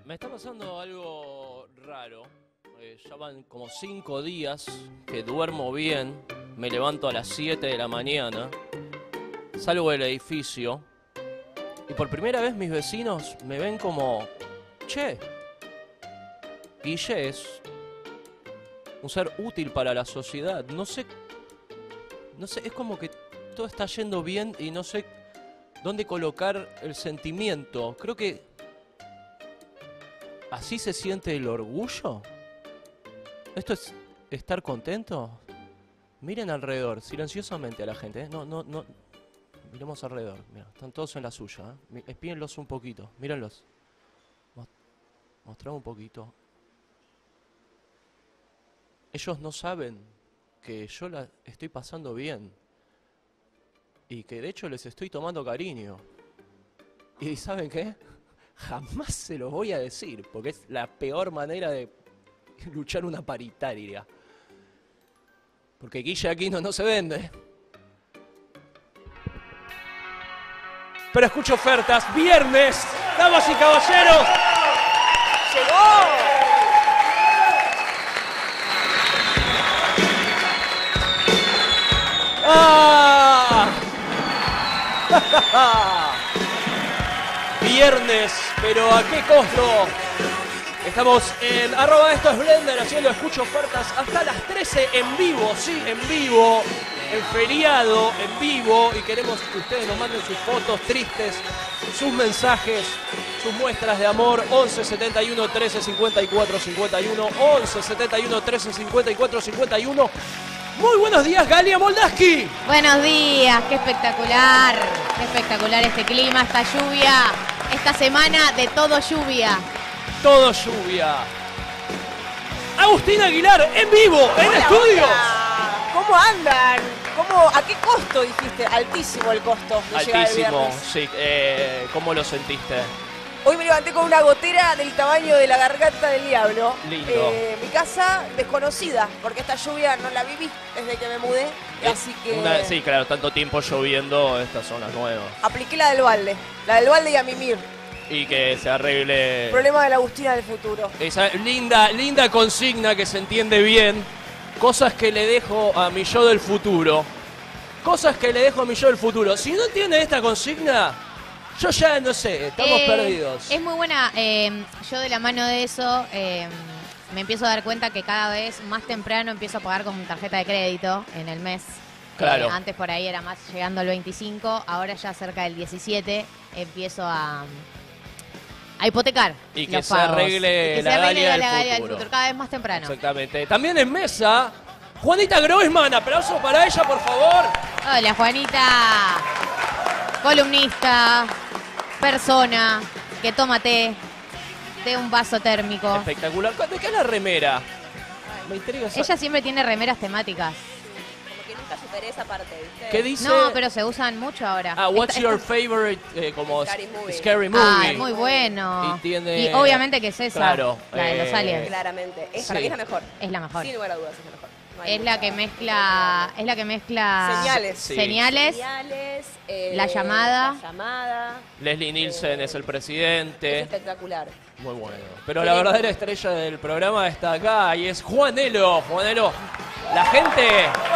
Me está pasando algo raro. Ya van como 5 días que duermo bien. Me levanto a las 7 de la mañana. Salgo del edificio. Y por primera vez mis vecinos me ven como... Che, Guille es un ser útil para la sociedad. No sé, es como que todo está yendo bien y no sé dónde colocar el sentimiento. Creo que así se siente el orgullo. ¿Esto es estar contento? Miren alrededor, silenciosamente a la gente, ¿eh? No. Miremos alrededor. Mira, están todos en la suya, ¿eh? Espíenlos un poquito, mírenlos. Mostrame un poquito. Ellos no saben que yo la estoy pasando bien. Y que de hecho les estoy tomando cariño. ¿Y saben qué? Jamás se los voy a decir, porque es la peor manera de luchar una paritaria. Porque Guille Aquino no se vende. Pero escucho ofertas. Viernes, damas y caballeros. ¡Llegó! ¡Ah! Viernes, pero ¿a qué costo? Estamos en @estoesblender haciendo escucho ofertas hasta las 13 en vivo, sí, en vivo, en feriado, en vivo, y queremos que ustedes nos manden sus fotos tristes, sus mensajes, sus muestras de amor. 11 71 13 54 51, 11 71 13 54 51. Muy buenos días, Galia Moldaski. Buenos días, qué espectacular este clima, esta lluvia, esta semana de todo lluvia. Todo lluvia. Agustín Aguilar, en vivo, en estudios. ¿Cómo andan? ¿A qué costo dijiste? Altísimo el costo de llegar el Altísimo, viernes. sí. ¿Cómo lo sentiste? Hoy me levanté con una gotera del tamaño de la garganta del diablo. Lindo. Mi casa desconocida, porque esta lluvia no la viví desde que me mudé. Así que Sí, claro, tanto tiempo lloviendo estas zonas nuevas. apliqué la del balde y a mimir. Y que se arregle Problema de la Agustina del futuro. esa linda consigna que se entiende bien. Cosas que le dejo a mi yo del futuro. Cosas que le dejo a mi yo del futuro. Si no entiende esta consigna, yo ya no sé, estamos perdidos. Es muy buena. Yo de la mano de eso me empiezo a dar cuenta que cada vez más temprano empiezo a pagar con mi tarjeta de crédito en el mes. Claro. Antes por ahí era más llegando al 25, ahora ya cerca del 17 empiezo a hipotecar. Y que los se pagos. arregle Y que la se arregle Galia la del Galia del futuro. futuro, cada vez más temprano. Exactamente. También en mesa, Juanita Groisman. Aplauso para ella, por favor. Hola, Juanita. Columnista, persona que toma té de un vaso térmico. Espectacular. ¿De qué es la remera? Me intriga esa- Ella siempre tiene remeras temáticas. Como que nunca superé esa parte, ¿viste? ¿Qué dice? No, pero se usan mucho ahora. What's your favorite como Scary movie. Scary movie? Ah, muy bueno. Y tiene- Y obviamente que es esa, Claro, la de los aliens. Claramente. Para Sí. mí es la mejor. Es la mejor. Sin lugar a dudas es la mejor. No hay Es la que mezcla Señales. Sí. señales. Señales, La llamada. La llamada. Leslie Nielsen es el Es presidente. espectacular. Muy bueno. Pero la verdadera estrella del programa está acá y es Juanelo. Juanelo, la gente...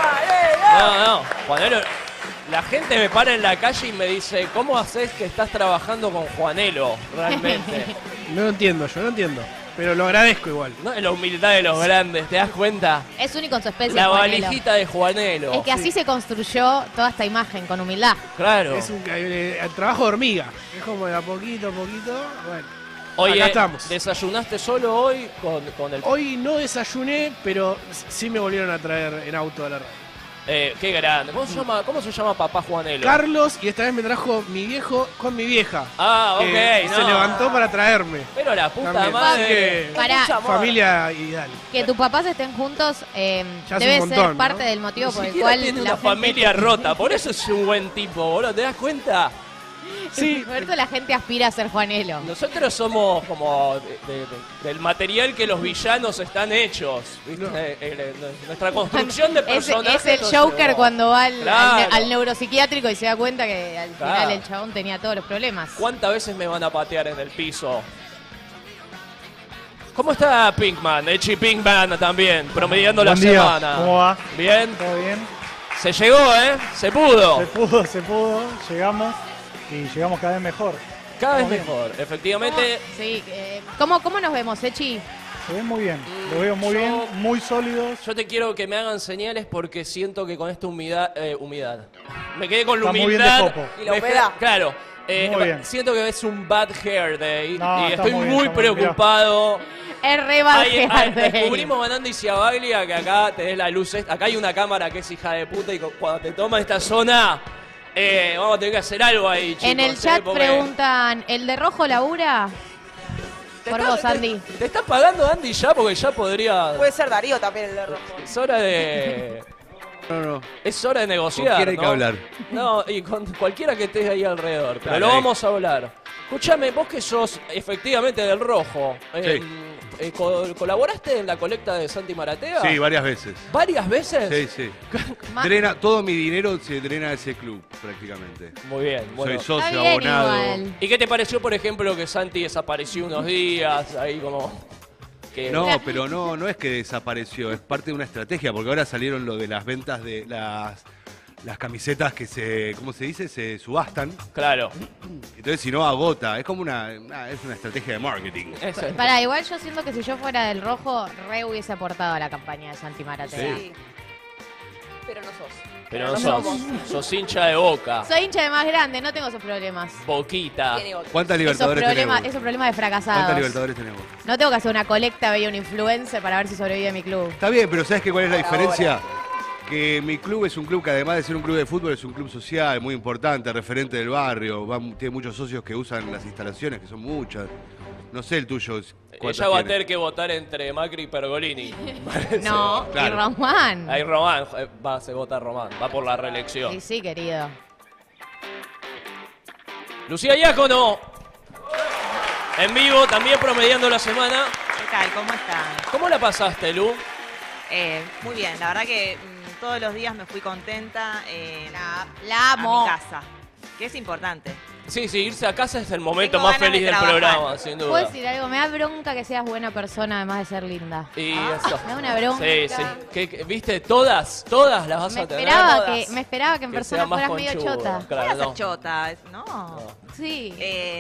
No, Juanelo... La gente me para en la calle y me dice, ¿cómo haces que estás trabajando con Juanelo? Realmente. No lo entiendo, yo no entiendo. Pero lo agradezco igual. No es la humildad de los grandes, ¿te das cuenta? Es único en su especie. La Juanelo. valijita de Juanelo. Es que así se construyó toda esta imagen, con humildad. Claro. Es un trabajo de hormiga. Es como de a poquito a poquito. Bueno, Oye, acá estamos. ¿desayunaste solo hoy con el... Hoy no desayuné, pero sí me volvieron a traer en auto a la radio. qué grande. ¿Cómo se llama papá Juanelo? Carlos, y esta vez me trajo mi viejo con mi vieja. Ah, ok. que no. Se levantó para traerme. Pero la puta También. madre. Pará, mucho amor. Familia ideal. que tus papás estén juntos Ya es debe un ser montón, parte ¿no? del motivo Ni por el siquiera cual tiene la una familia rota. Por eso es un buen tipo, boludo. ¿Te das cuenta? Sí, Por eso la gente aspira a ser Juanelo. Nosotros somos como del material que los villanos están hechos. ¿viste? No. Nuestra construcción de personajes. Es el nos Joker llevó. cuando va Claro. al neuropsiquiátrico y se da cuenta que al final Claro. el chabón tenía todos los problemas. ¿Cuántas veces me van a patear en el piso? ¿Cómo está Pinkman? Echi Pinkman también, promediando la Buen día. semana. ¿Cómo va? Bien. ¿Todo bien? Se llegó, ¿eh? Se pudo. Se pudo, llegamos y llegamos cada vez mejor. Cada vez Estamos bien. mejor. Efectivamente, Sí, ¿cómo nos vemos, Echi? Se ven muy bien, lo veo muy bien, muy sólidos. yo te quiero que me hagan señales porque siento que con esta humedad... Me quedé con la Está muy bien de humildad. popo. Y la humedad. Claro. Muy bien. Siento que es un bad hair day No, y está estoy muy bien, muy está muy bien, preocupado. Es re bardeante. Descubrimos a Andy Ciabaglia que acá tenés la luz. Acá hay una cámara que es hija de puta y cuando te toma esta zona, vamos a tener que hacer algo ahí, chicos. En el chat porque preguntan, ¿el de rojo labura? Por vos, Andy. ¿Te está pagando Andy ya? Porque ya podría... Puede ser Darío también el de rojo. Es hora de... No. Es hora de negociar, ¿Con quién hay ¿no? que hablar? No, y con cualquiera que estés ahí alrededor. Pero Dale, lo ahí. vamos a hablar. Escúchame, vos que sos efectivamente del rojo. ¿Colaboraste en la colecta de Santi Maratea? Sí, varias veces. ¿Varias veces? Sí. Ma- Todo mi dinero se drena a ese club, prácticamente. Muy bien. Bueno. Soy socio, Está bien abonado. igual. ¿Y qué te pareció, por ejemplo, que Santi desapareció unos días? Ahí como... que- No, pero no es que desapareció, es parte de una estrategia, porque ahora salieron lo de las ventas de las camisetas que ¿cómo se dice? Se subastan. Claro. Entonces, si no, agota. Es como es una estrategia de marketing. Eso es. Pará, igual yo siento que si yo fuera del rojo, re hubiese aportado a la campaña de Santi Maratea. Sí. Pero no sos. Pero no no sos, somos. sos hincha de Boca. Soy hincha de más grande, no tengo esos problemas. Boquita. Tiene otro. ¿Cuántas Esos libertadores tenemos? problemas de fracasados. ¿Cuántas libertadores tenemos? No tengo que hacer una colecta, veía un influencer para ver si sobrevive mi club. Está bien, pero ¿sabes qué cuál es la Por diferencia? Que mi club es un club que además de ser un club de fútbol es un club social, muy importante, referente del barrio. Tiene muchos socios que usan las instalaciones, que son muchas. No sé el tuyo. ¿cuántas Ella va a tiene? tener que votar entre Macri y Pergolini. Parece. No, Claro. y Román. Ahí Román, se vota Román, va por la reelección. Sí, sí, querido. Lucía Diácono, en vivo, también promediando la semana. ¿Qué tal? ¿Cómo están? ¿Cómo la pasaste, Lu? Muy bien, la verdad que todos los días me fui contenta La a amo. mi casa, que es importante. Sí, irse a casa es el momento Tengo más ganas feliz de del trabajar. programa, sin ¿Puedo duda. decir algo? Me da bronca que seas buena persona además de ser linda. Y eso. Me da una bronca. Sí. ¿Viste? Todas las vas Me a tener. esperaba que en Que persona sea más fueras medio conchuda. chota. Claro, Voy a ser no. chota, no. Sí.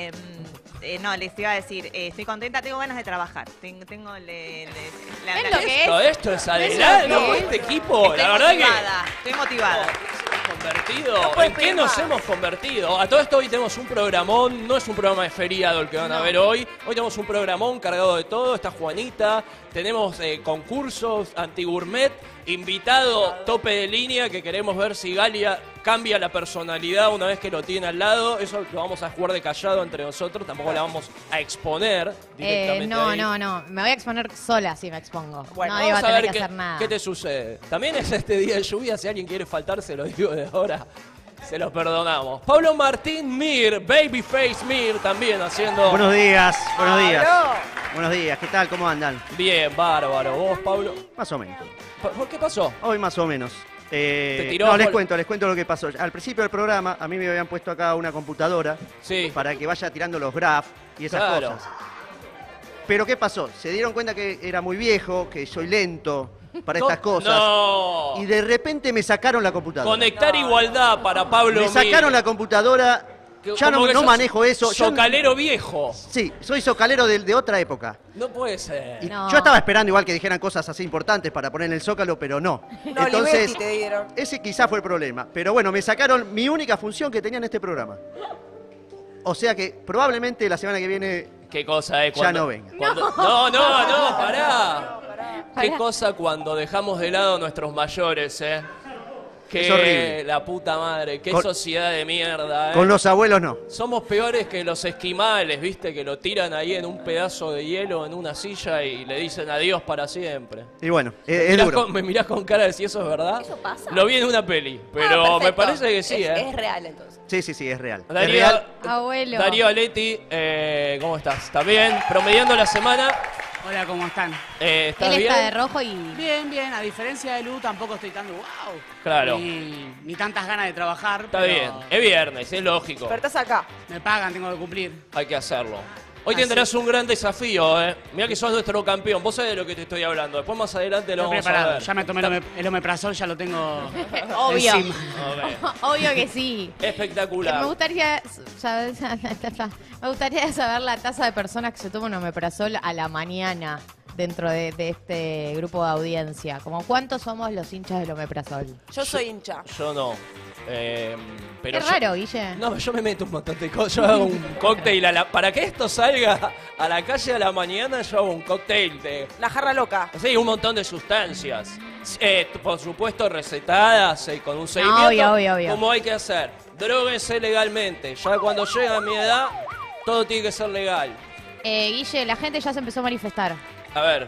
No, les iba a decir, estoy contenta, tengo ganas de trabajar. Tengo la ¿Ven lo que Esto es adelante, ¿Ves lo que este equipo, Estoy la verdad motivada, estoy motivada. convertido. puedes ¿En qué pedir nos más. hemos convertido? A todo esto hoy tenemos un programón, no es un programa de feriado el que van a ver hoy. Hoy tenemos un programón cargado de todo, está Juanita, tenemos concursos, anti-gourmet, invitado tope de línea que queremos ver si Galia cambia la personalidad una vez que lo tiene al lado. Eso lo vamos a jugar de callado entre nosotros, tampoco la vamos a exponer directamente No. ahí. Me voy a exponer sola si me expongo. Bueno, no iba a Vamos a tener ver que hacer nada. qué te sucede. También es este día de lluvia, si alguien quiere faltar, se lo digo de ahora. Se lo perdonamos. Pablo Martín Mir, Babyface Mir, también haciendo... Buenos días, buenos días. Pablo. Buenos días, ¿qué tal? ¿Cómo andan? Bien, bárbaro. ¿Vos, Pablo? Más o menos. ¿Por qué pasó? Hoy más o menos. tiró No, les por- cuento lo que pasó. Al principio del programa, a mí me habían puesto acá una computadora Sí. para que vaya tirando los graphs y esas Claro. cosas. Pero ¿qué pasó? Se dieron cuenta que era muy viejo, que soy lento para estas cosas. No. Y de repente me sacaron la computadora. Conectar igualdad para Pablo Me sacaron Mir. la computadora. Que- Ya como que no sos manejo eso. Yo- Socalero viejo. Sí, soy socalero de otra época. No puede ser. Y No. yo estaba esperando igual que dijeran cosas así importantes para poner en el Zócalo, pero no. No, Olivetti te dieron. ese quizás fue el problema. Pero bueno, me sacaron mi única función que tenía en este programa. O sea que probablemente la semana que viene ¿Qué cosa es? ya no venga. No, pará. Qué Pará. cosa cuando dejamos de lado a nuestros mayores, Qué Es horrible. la puta madre, qué Con- sociedad de mierda, Con los abuelos no. Somos peores que los esquimales, ¿viste? Que lo tiran ahí en un pedazo de hielo, en una silla y le dicen adiós para siempre. Y bueno, es duro. Me mirás con cara de si eso es verdad. ¿Eso pasa? Lo vi en una peli, pero Ah, me perfecto. parece que sí, Es real entonces. Sí, es real. Es Darío, real. Abuelo. Darío Aletti, ¿cómo estás? ¿Estás bien? Promediando la semana. Hola, ¿cómo están? ¿Estás Él bien? está de rojo y... Bien. A diferencia de Lu, tampoco estoy tan wow. Claro. Ni tantas ganas de trabajar. Está pero bien. Es viernes, es lógico. Pero estás acá. Me pagan, tengo que cumplir. Hay que hacerlo. Hoy tendrás un gran desafío, ¿eh? Mirá que sos nuestro campeón. Vos sabés de lo que te estoy hablando. Después más adelante lo Estoy vamos a preparado. ver. Ya me tomé el omeprazol, ya lo tengo Obvio. encima. Ok. Obvio que sí. Espectacular. Me gustaría saber, saber la tasa de personas que se toman omeprazol a la mañana dentro de este grupo de audiencia. Como ¿cuántos somos los hinchas del omeprazol? Yo soy hincha. Yo no. Pero Qué raro, Guille. No, yo me meto un montón de cosas. Yo hago un cóctel para que esto salga a la calle a la mañana, yo hago un cóctel de... La jarra loca. Sí, un montón de sustancias. Por supuesto, recetadas, con un seguimiento. Obvio. Como hay que hacer. Dróguense legalmente. Ya cuando llega a mi edad, todo tiene que ser legal. Guille, la gente ya se empezó a manifestar. A ver.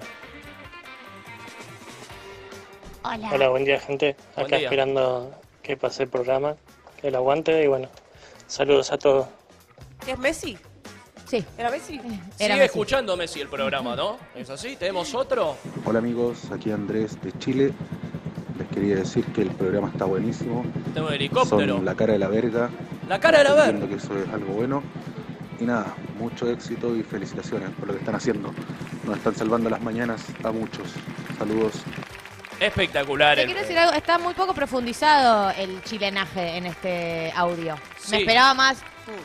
Hola, buen día, gente. Buen Acá día. esperando que pase el programa, que lo aguante y bueno, saludos a todos. ¿Qué es Messi? Sí. ¿Era Messi? Era Sigue Messi. escuchando Messi el programa, ¿no? ¿Es así? ¿Tenemos otro? Hola amigos, aquí Andrés de Chile. Les quería decir que el programa está buenísimo. Tengo un helicóptero. Son la cara de la verga. La cara de la verga. Entiendo que eso es algo bueno. Y nada, mucho éxito y felicitaciones por lo que están haciendo. Nos están salvando las mañanas a muchos. Saludos. Espectacular. Te quiero decir algo, está muy poco profundizado el chilenaje en este audio. Sí. Me esperaba más.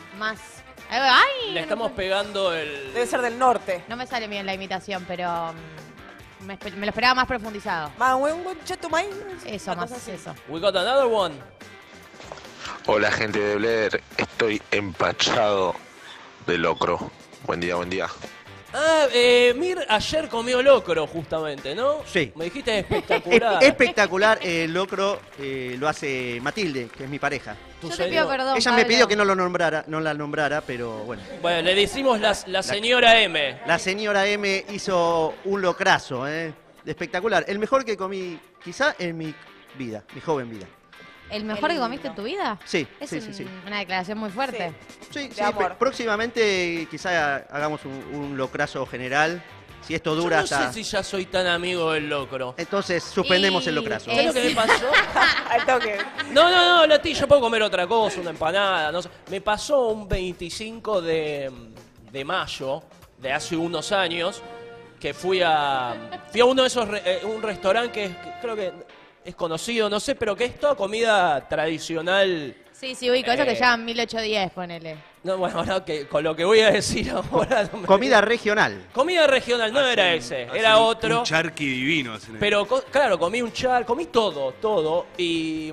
¡Ay! Le estamos pegando el... Debe ser del norte. No me sale bien la imitación, pero me lo esperaba más profundizado. Eso, más eso. We got another one. Hola gente de Blair, estoy empachado de locro. Buen día, buen día. Ah, Mir ayer comió locro justamente, ¿no? Sí. Me dijiste espectacular. Espectacular, el locro lo hace Matilde, que es mi pareja. Tu Yo te señor- pido perdón, Ella me Pablo. pidió que no la nombrara, pero bueno. Bueno, le decimos la señora M. La señora M hizo un locrazo, espectacular. El mejor que comí quizá en mi vida, mi joven vida. ¿El mejor que comiste en tu vida? Sí, Es sí. una declaración muy fuerte. Sí, De amor. próximamente quizá hagamos un locrazo general. Si esto Yo dura no hasta... sé si ya soy tan amigo del locro. Entonces suspendemos el locrazo. ¿Sabes lo que me pasó? Al toque. No, Lati, yo puedo comer otra cosa, una empanada, no sé. Me pasó un 25 de mayo, de hace unos años, que fui a uno de esos, un restaurante que creo que es conocido, no sé, pero que es toda comida tradicional. Sí, ubico, eso que llaman 1810, ponele. No, bueno, ahora que, con lo que voy a decir ahora... no me- Comida regional. Comida regional, no era ese, era otro. Un charqui divino. hacen ahí. Pero, claro, comí un char, comí todo. Y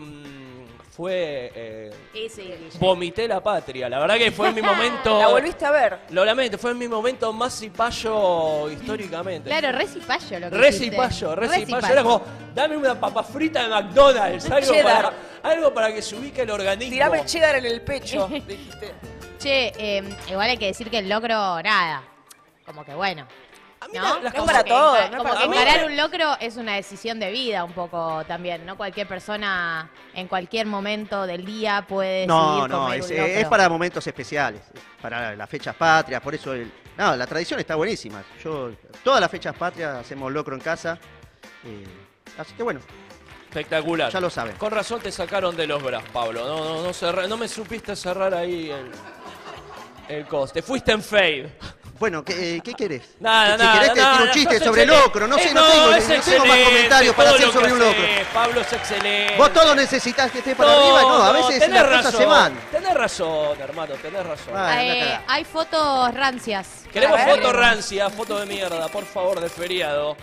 fue... vomité la patria. La verdad que fue en mi momento... ¿La volviste a ver? Lo lamento, fue en mi momento más cipayo históricamente. Claro, re cipayo lo que Re hiciste. cipayo. Re cipayo. Era como, dame una papa frita de McDonald's, Cheddar. algo para que se ubique el organismo. Tirame el cheddar en el pecho, dijiste. Che, igual hay que decir que el locro, nada. Como que bueno. A mí ¿No? las No es cosas- para todo, no es Como para que todo. encarar un locro es una decisión de vida un poco también, ¿no? Cualquier persona en cualquier momento del día puede decidir No, comer es, un locro. es para momentos especiales, para las fechas patrias, por eso la tradición está buenísima. Todas las fechas patrias hacemos locro en casa, así que bueno, Espectacular. ya lo saben. Con razón te sacaron de los bras, Pablo. No me supiste cerrar ahí el coste. Fuiste en fade. Bueno, ¿qué querés? Nada, si querés te tiro un chiste sos sobre excelente. locro, no sé, Es no tengo más excelente, comentarios para todo hacer lo que sobre un locro. hacés, Pablo es excelente. Vos todo necesitas que esté para arriba, no, a veces tenés las cosas se van. Tenés razón, hermano, tenés razón. Hay fotos rancias. Queremos A ver. foto rancia, foto de mierda, por favor, de feriado.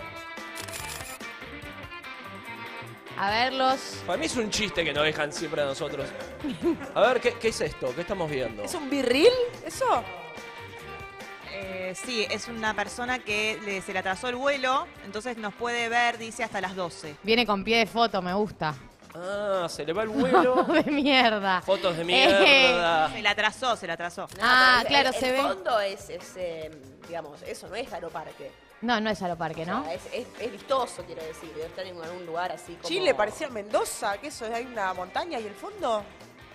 A verlos. Para mí es un chiste que nos dejan siempre a nosotros. A ver, ¿qué es esto? ¿Qué estamos viendo? ¿Es un birril eso? Sí, es una persona que se le atrasó el vuelo, entonces nos puede ver, dice, hasta las 12. Viene con pie de foto, me gusta. Ah, se le va el vuelo. de mierda. Fotos de mierda. Se le atrasó, se le atrasó. Ah, claro, se ve. El fondo es digamos, eso no es aeroparque. No, es Aeroparque, ¿no? O sea, es vistoso, quiero decir. Debe estar en algún lugar así como... Chile parecía Mendoza, ¿qué eso? ¿Hay una montaña y el fondo?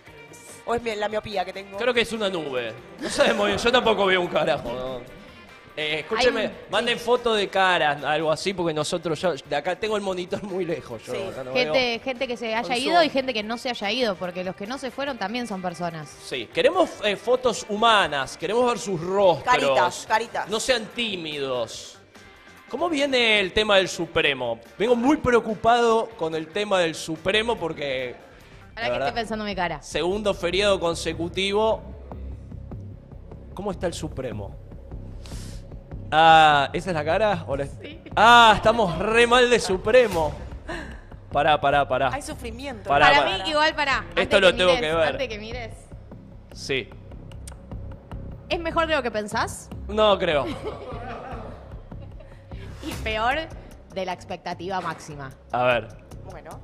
¿O es la miopía que tengo? Creo que es una nube. No sabemos bien, yo tampoco veo un carajo. ¿no? Escúcheme, Hay un- manden foto de cara, algo así, porque nosotros, yo de acá tengo el monitor muy lejos. Yo acá no veo. Gente que se haya Con ido Zoom. y gente que no se haya ido, porque los que no se fueron también son personas. Sí, queremos fotos humanas, queremos ver sus rostros. Caritas, caritas. No sean tímidos. ¿Cómo viene el tema del Supremo? Vengo muy preocupado con el tema del Supremo porque, Ahora la que verdad, estoy pensando en mi cara. segundo feriado consecutivo. ¿Cómo está el Supremo? Ah, ¿esa es la cara? Sí. Ah, estamos re mal de Supremo. Pará. Hay sufrimiento. Pará, Para pará. mí, igual, pará. Esto lo tengo que ver. Antes que mires. Sí. ¿Es mejor de lo que pensás? No creo. Y peor de la expectativa máxima. A ver. Bueno.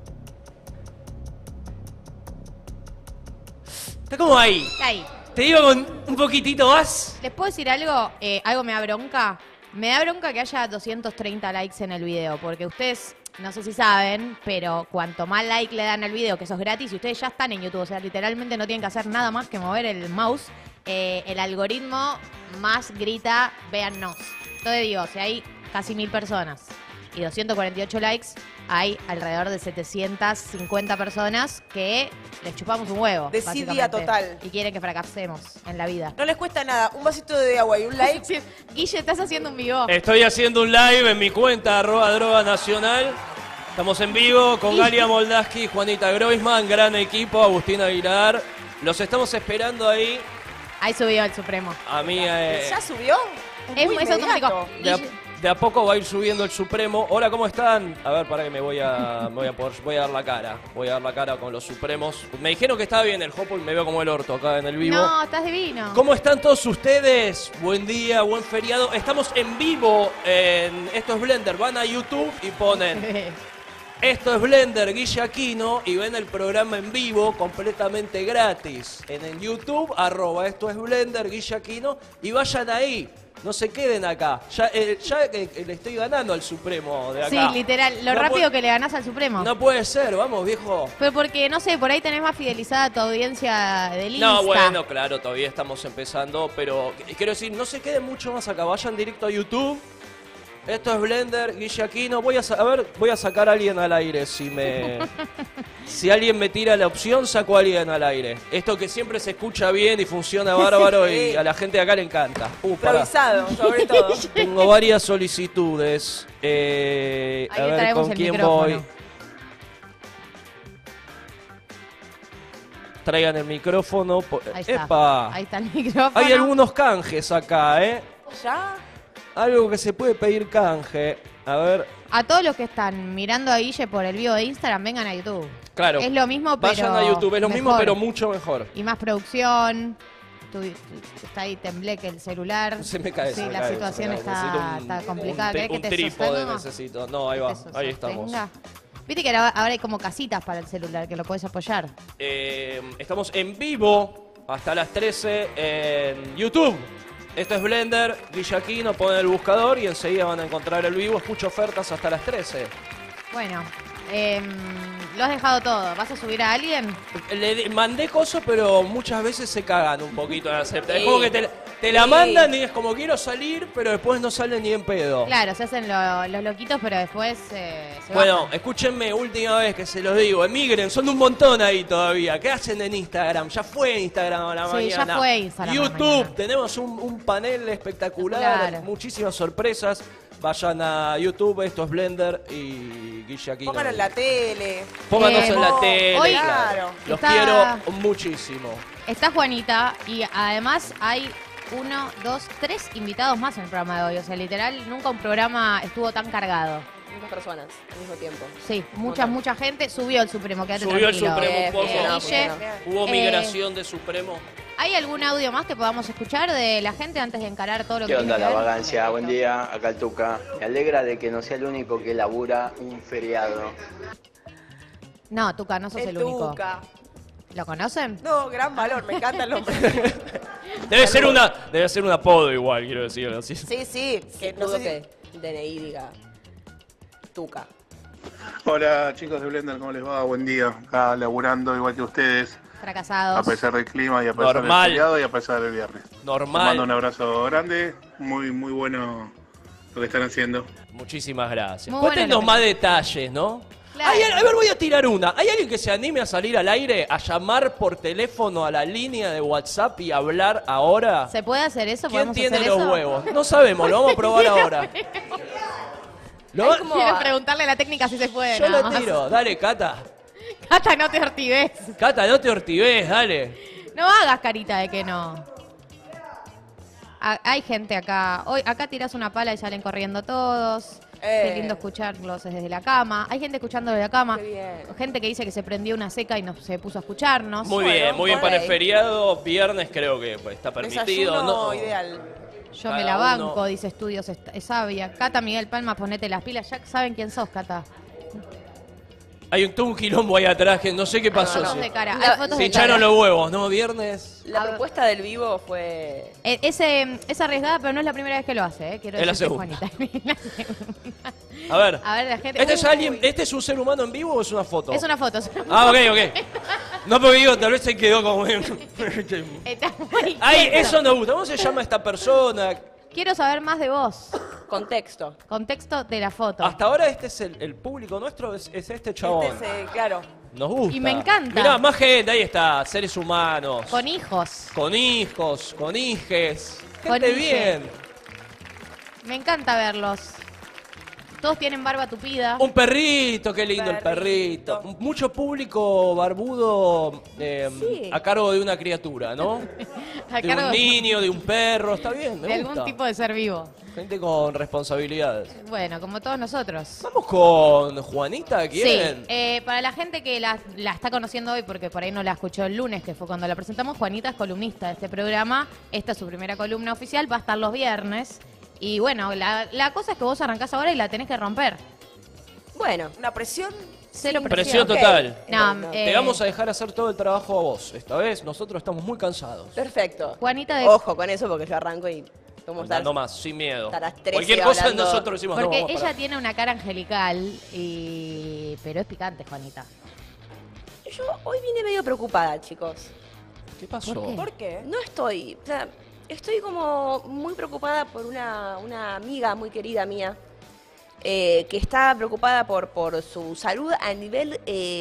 Está como ahí. Ahí. Te digo con un poquitito más. ¿Les puedo decir algo? Algo me da bronca. Me da bronca que haya 230 likes en el video, porque ustedes, no sé si saben, pero cuanto más like le dan al video, que eso es gratis, y ustedes ya están en YouTube, o sea, literalmente no tienen que hacer nada más que mover el mouse, el algoritmo más grita, véannos. Entonces digo, si hay casi 1000 personas y 248 likes, hay alrededor de 750 personas que les chupamos un huevo. Desidia básicamente, total. Y quieren que fracasemos en la vida. No les cuesta nada. Un vasito de agua y un like. Guille, estás haciendo un vivo. Estoy haciendo un live en mi cuenta, @droga nacional. Estamos en vivo con Galia Moldaski, Juanita Groisman, gran equipo, Agustín Aguilar. Los estamos esperando ahí. Ahí subió el Supremo. A mí, ¿Ya subió? Es muy automático. inmediato. de a poco va a ir subiendo el Supremo. Hola, ¿cómo están? A ver, para que voy a dar la cara. Voy a dar la cara con los Supremos. Me dijeron que estaba bien el Hopo y me veo como el orto acá en el vivo. No, estás divino. ¿Cómo están todos ustedes? Buen día, buen feriado. Estamos en vivo en Esto es Blender. Van a YouTube y ponen Esto es Blender, Guille Aquino, y ven el programa en vivo completamente gratis. En YouTube, @Esto es Blender, Guille Aquino, y vayan ahí. No se queden acá. Ya le estoy ganando al Supremo de acá. Sí, literal. Lo No rápido pu- que le ganás al Supremo. No puede ser, vamos, viejo. Pero porque, no sé, por ahí tenés más fidelizada tu audiencia del Insta. No, bueno, claro, todavía estamos empezando, pero quiero decir, no se queden mucho más acá, vayan directo a YouTube. Esto es Blender, Guille Aquino. Voy a sacar a alguien al aire. Si alguien me tira la opción, saco a alguien al aire. Esto que siempre se escucha bien y funciona bárbaro y a la gente de acá le encanta. Pará. Improvisado, sobre todo. Tengo varias solicitudes. A Ahí le ver traemos con el quién micrófono. voy. Traigan el micrófono. Ahí está. ¡Epa! Ahí está el micrófono. Hay algunos canjes acá, ¿eh? ¿Ya? Algo que se puede pedir canje. A ver. A todos los que están mirando a Guille por el vivo de Instagram, vengan a YouTube. Claro. Es lo mismo, pero Vayan a YouTube, es lo mismo, mejor. pero mucho mejor. Y más producción. Está ahí Tembleque el celular. Se me cae. Sí, se me la cae, situación se me cae. Necesito está complicada. ¿Querés que un te trípode sostenga? necesito. No, ahí va. Ahí estamos. Venga. Viste que ahora hay como casitas para el celular que lo puedes apoyar. Estamos en vivo hasta las 13 en YouTube. Esto es Blender, Guille Aquino, ponen el buscador y enseguida van a encontrar el vivo. Escucho ofertas hasta las 13. Bueno, lo has dejado todo. ¿Vas a subir a alguien? Mandé cosas, pero muchas veces se cagan un poquito en aceptar. Es Sí. como que te la mandan y es como quiero salir, pero después no salen ni en pedo. Claro, se hacen los loquitos, pero después se Bueno, bajan. escúchenme, última vez que se los digo. Emigren, son un montón ahí todavía. ¿Qué hacen en Instagram? Ya fue Instagram a la Sí, ya mañana. fue Instagram a la YouTube, mañana. tenemos un panel espectacular, Espectacular. muchísimas sorpresas. Vayan a YouTube, esto es Blender y Guille Aquino. Pónganlo en la tele. Pónganos en la tele, hoy- claro. Los Está- quiero muchísimo. Está Juanita y además hay 1, 2, 3 invitados más en el programa de hoy. O sea, literal, nunca un programa estuvo tan cargado. Muchas personas al mismo tiempo. Sí, mucha gente subió el Supremo. Quédate Subió el tranquilo. Supremo un poco. Guille, Hubo migración de Supremo. ¿hay algún audio más que podamos escuchar de la gente antes de encarar todo lo que ¿Qué onda tiene la que ver? vagancia? Buen día, acá el Tuca. Me alegra de que no sea el único que labura un feriado. No, Tuca, no sos el único. Tuca. ¿Lo conocen? No, gran valor, me encanta el nombre. Debe ser un apodo igual, quiero decirlo así. Sí, sí. Que no Dudo sé que DNI diga Tuca. Hola chicos de Blender, ¿cómo les va? Buen día. Acá laburando igual que ustedes. Fracasados. A pesar del clima y a pesar Normal. del feriado y a pesar del viernes. Te Normal. mando un abrazo grande, muy bueno lo que están haciendo. Muchísimas gracias. Muy bueno Cuéntenos lo que- más detalles, ¿no? Claro. A ver, voy a tirar una. ¿Hay alguien que se anime a salir al aire, a llamar por teléfono a la línea de WhatsApp y hablar ahora? ¿Se puede hacer eso? ¿Quién ¿Podemos tiene hacer los eso? huevos? No sabemos, lo vamos a probar ahora. Lo- Quiero preguntarle a la técnica si se puede. Yo nada lo más. tiro, dale, Cata. Cata, no te ortives. Cata, no te ortives, dale. No hagas carita de que no. Hay gente acá. Hoy acá tirás una pala y salen corriendo todos. Qué lindo escucharlos desde la cama. Hay gente escuchando desde la cama. Gente que dice que se prendió una seca y no se puso a escucharnos. Muy bien para el feriado. Viernes creo que pues, está permitido. Desayuno ¿no? ideal. Yo me la banco, dice Estudios es sabia. Cata Miguel Palma, ponete las pilas. Ya saben quién sos, Cata. Hay todo un quilombo ahí atrás que no sé qué pasó. Fotos sí. de cara. La- Hay fotos Se de cara. echaron los huevos, ¿no? Viernes. La propuesta del vivo fue... Es arriesgada, pero no es la primera vez que lo hace, ¿eh? Quiero Es la decirte, segunda. Juanita. A ver. A ver, la gente... ¿Este es alguien, este es un ser humano en vivo o es una foto? Es una foto. Ah, ok. No, porque digo, tal vez se quedó como... Está muy Ay, quieto. eso nos gusta. ¿Cómo se llama esta persona? Quiero saber más de vos. Contexto. Contexto de la foto. Hasta ahora este es el público nuestro, es este chabón. Claro. Nos gusta. Y me encanta. Mirá, más gente, ahí está, seres humanos. Con hijos. Con hijos, con hijes. Con Gente hijes. bien. Me encanta verlos. Todos tienen barba tupida. Un perrito, qué lindo el perrito. Mucho público barbudo Sí. a cargo de una criatura, ¿no? A De cargo un niño, de un perro, está bien, me de gusta. algún tipo de ser vivo. Gente con responsabilidades. Bueno, como todos nosotros. Vamos con Juanita, ¿quieren? Sí, para la gente que la está conociendo hoy, porque por ahí no la escuchó el lunes, que fue cuando la presentamos, Juanita es columnista de este programa. Esta es su primera columna oficial, va a estar los viernes. Y bueno, la cosa es que vos arrancás ahora y la tenés que romper. Bueno. Una presión. Cero Presión presión. total. No, Te vamos a dejar hacer todo el trabajo a vos. Esta vez nosotros estamos muy cansados. Perfecto. Juanita de... Ojo con eso porque yo arranco y vamos a estar... No más, sin miedo. Estar a las 13 Cualquier cosa hablando. nosotros decimos Porque no, vamos a ella parar. tiene una cara angelical, pero es picante, Juanita. Yo hoy vine medio preocupada, chicos. ¿Qué pasó? ¿Por qué? No estoy... O sea, estoy como muy preocupada por una amiga muy querida mía que está preocupada por su salud a nivel...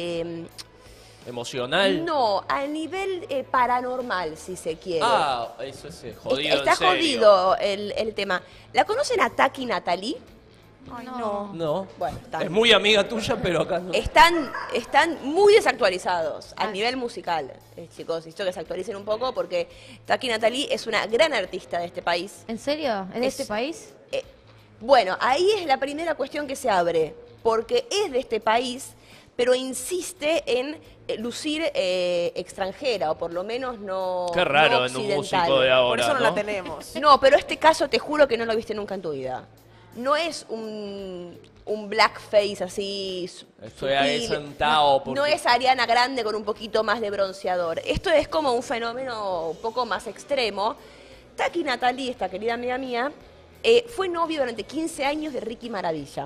Emocional. no, a nivel paranormal, si se quiere. Ah, eso es jodido. Está en serio. jodido el tema. ¿La conocen a Taki Natalie? Ay, no. No. Bueno, Es muy amiga tuya, pero acá no. Están muy desactualizados a nivel musical, chicos. Necesito que se actualicen un poco porque Taki Natalie es una gran artista de este país. ¿En serio? ¿Es de este país? Bueno, ahí es la primera cuestión que se abre, porque es de este país, pero insiste en lucir extranjera, o por lo menos no Qué raro no en un occidental. músico de ahora, Por eso no, ¿no? la tenemos. No, pero este caso te juro que no lo viste nunca en tu vida. No es un blackface así Estoy ahí sentado. porque- no es Ariana Grande con un poquito más de bronceador. Esto es como un fenómeno un poco más extremo. Taki Natalie, esta querida amiga mía, fue novio durante 15 años de Ricky Maravilla.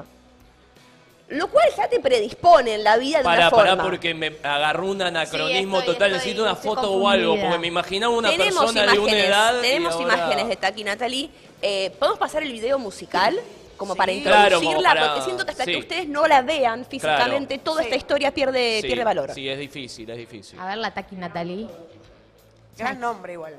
Lo cual ya te predispone en la vida de una forma. Pará, porque me agarró un anacronismo Sí, estoy- total. estoy- Necesito una estoy foto o algo, confundida. porque me imaginaba una Tenemos persona de una edad. y Tenemos ahora- imágenes de Taki Natalie. ¿Podemos pasar el video musical? Como para Claro, introducirla, como para- porque siento que hasta sí. que ustedes no la vean físicamente, Claro. toda esta historia pierde valor. Sí, es difícil, es difícil. A ver la Taki Natalie. Gran nombre igual.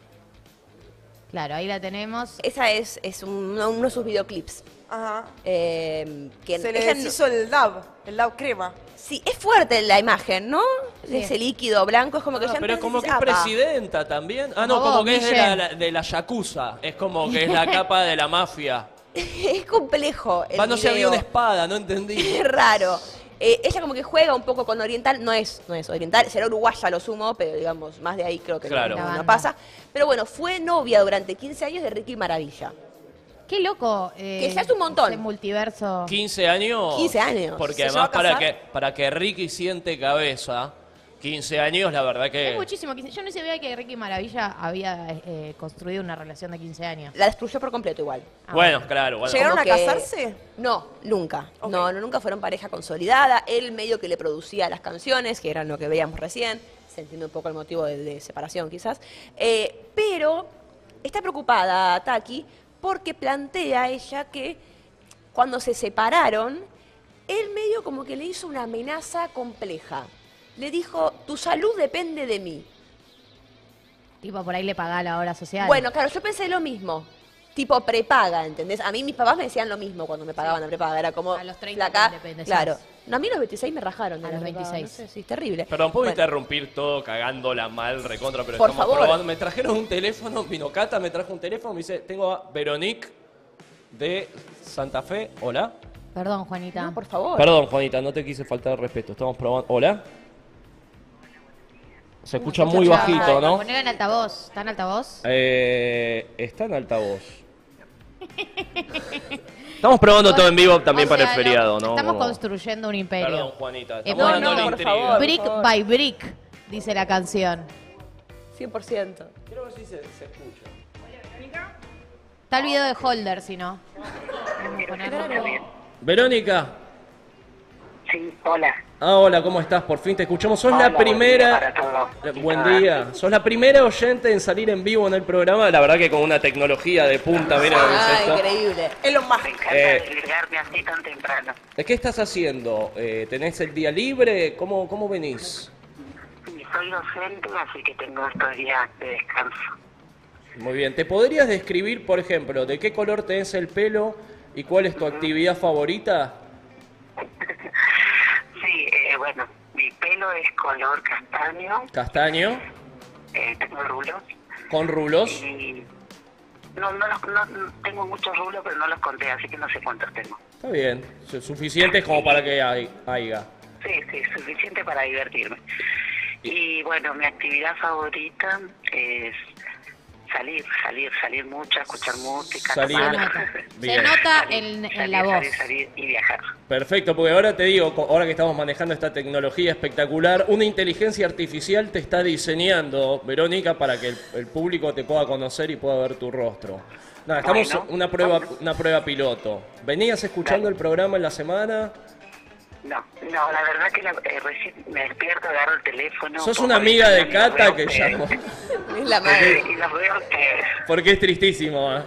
Claro, ahí la tenemos. Esa es uno de sus videoclips. Ajá. Que Se le ella no- deshizo el dab crema. Sí, es fuerte la imagen, ¿no? Sí. Ese líquido blanco es como que ya Pero es entonces como que dices, es "Apa". presidenta también. Ah, no, Como como vos, que es Guille. de la Yakuza. Es como que es la capa de la mafia. Es complejo el Va, no se había video. una espada, no entendí. Es raro. Ella como que juega un poco con oriental, no es oriental, será uruguaya lo sumo, pero digamos, más de ahí creo que Claro. La no banda. pasa. Pero bueno, fue novia durante 15 años de Ricky Maravilla. Qué loco. Que ya es un montón. Ese multiverso. 15 años. 15 años. Porque ¿Se además lleva a casar? para que Ricky siente cabeza, 15 años, la verdad Es que... muchísimo. Yo no sabía que Ricky Maravilla había construido una relación de 15 años. La destruyó por completo igual. Bueno, claro. Bueno. ¿Llegaron Como a que- casarse? No, nunca. Ok. No, nunca fueron pareja consolidada. Él medio que le producía las canciones, que eran lo que veíamos recién. se entiende un poco el motivo de separación quizás, pero está preocupada Taki porque plantea ella que cuando se separaron, él medio como que le hizo una amenaza compleja. Le dijo, tu salud depende de mí. Tipo, por ahí le pagaba la obra social. Bueno, claro, yo pensé lo mismo. Tipo prepaga, ¿entendés? A mí mis papás me decían lo mismo cuando me pagaban la prepaga. Era como, a los 30 flaca, te independizás. claro. No, a mí a los 26 me rajaron. De A los la prepaga, 26. No sé, sí, es terrible. Perdón, ¿puedo Bueno, interrumpir todo cagándola mal, recontra? Pero Por estamos favor. probando. Me trajeron un teléfono, vino Cata, me trajo un teléfono, me dice, tengo a Veronique de Santa Fe. Hola. Perdón, Juanita. No, por favor. Perdón, Juanita, no te quise faltar el respeto. Estamos probando. Hola. Se escucha muy bajito, ¿no? Poner en altavoz. ¿Está en altavoz? Está en altavoz. Estamos probando todo en vivo también O para el sea, feriado, ¿no? Estamos Como- construyendo un imperio. Perdón, Juanita. Estamos dando la por intriga. favor. Brick by brick, dice la canción. 100%. Quiero ver si se escucha. Está el video de Holder, si no. Vamos a ponerlo. Verónica. Sí, hola. Ah, hola, ¿cómo estás? Por fin te escuchamos. Sos Hola, la primera. buen día para todos. Buen día. Sos la primera oyente en salir en vivo en el programa. La verdad que con una tecnología de punta, mira lo que es esto. Increíble. Es lo más. Me encanta Eh. desligarme así tan temprano. ¿Qué estás haciendo? ¿Tenés el día libre? ¿Cómo venís? Sí, soy docente, así que tengo estos días de descanso. Muy bien. ¿Te podrías describir, por ejemplo, de qué color tenés el pelo y cuál es tu actividad favorita? Sí, bueno, mi pelo es color castaño, Castaño, tengo rulos. con rulos. Y no tengo muchos rulos, pero no los conté, así que no sé cuántos tengo. Está bien. Suficientes como para que haya. Sí, suficiente para divertirme. Y bueno, mi actividad favorita es salir mucho, escuchar música, Salir. tomar. Bien. Se nota en la voz. Salir y viajar. Perfecto, porque ahora te digo, ahora que estamos manejando esta tecnología espectacular, una inteligencia artificial te está diseñando, Verónica, para que el público te pueda conocer y pueda ver tu rostro. Nada, estamos Bueno. una prueba piloto. ¿Venías escuchando el programa en la semana? No, la verdad que recién me despierto, agarro el teléfono. ¿Sos pongo una amiga de y los Cata veo que ustedes. llamó? Es la madre. Y los veo a ustedes. Porque es tristísimo, ¿eh?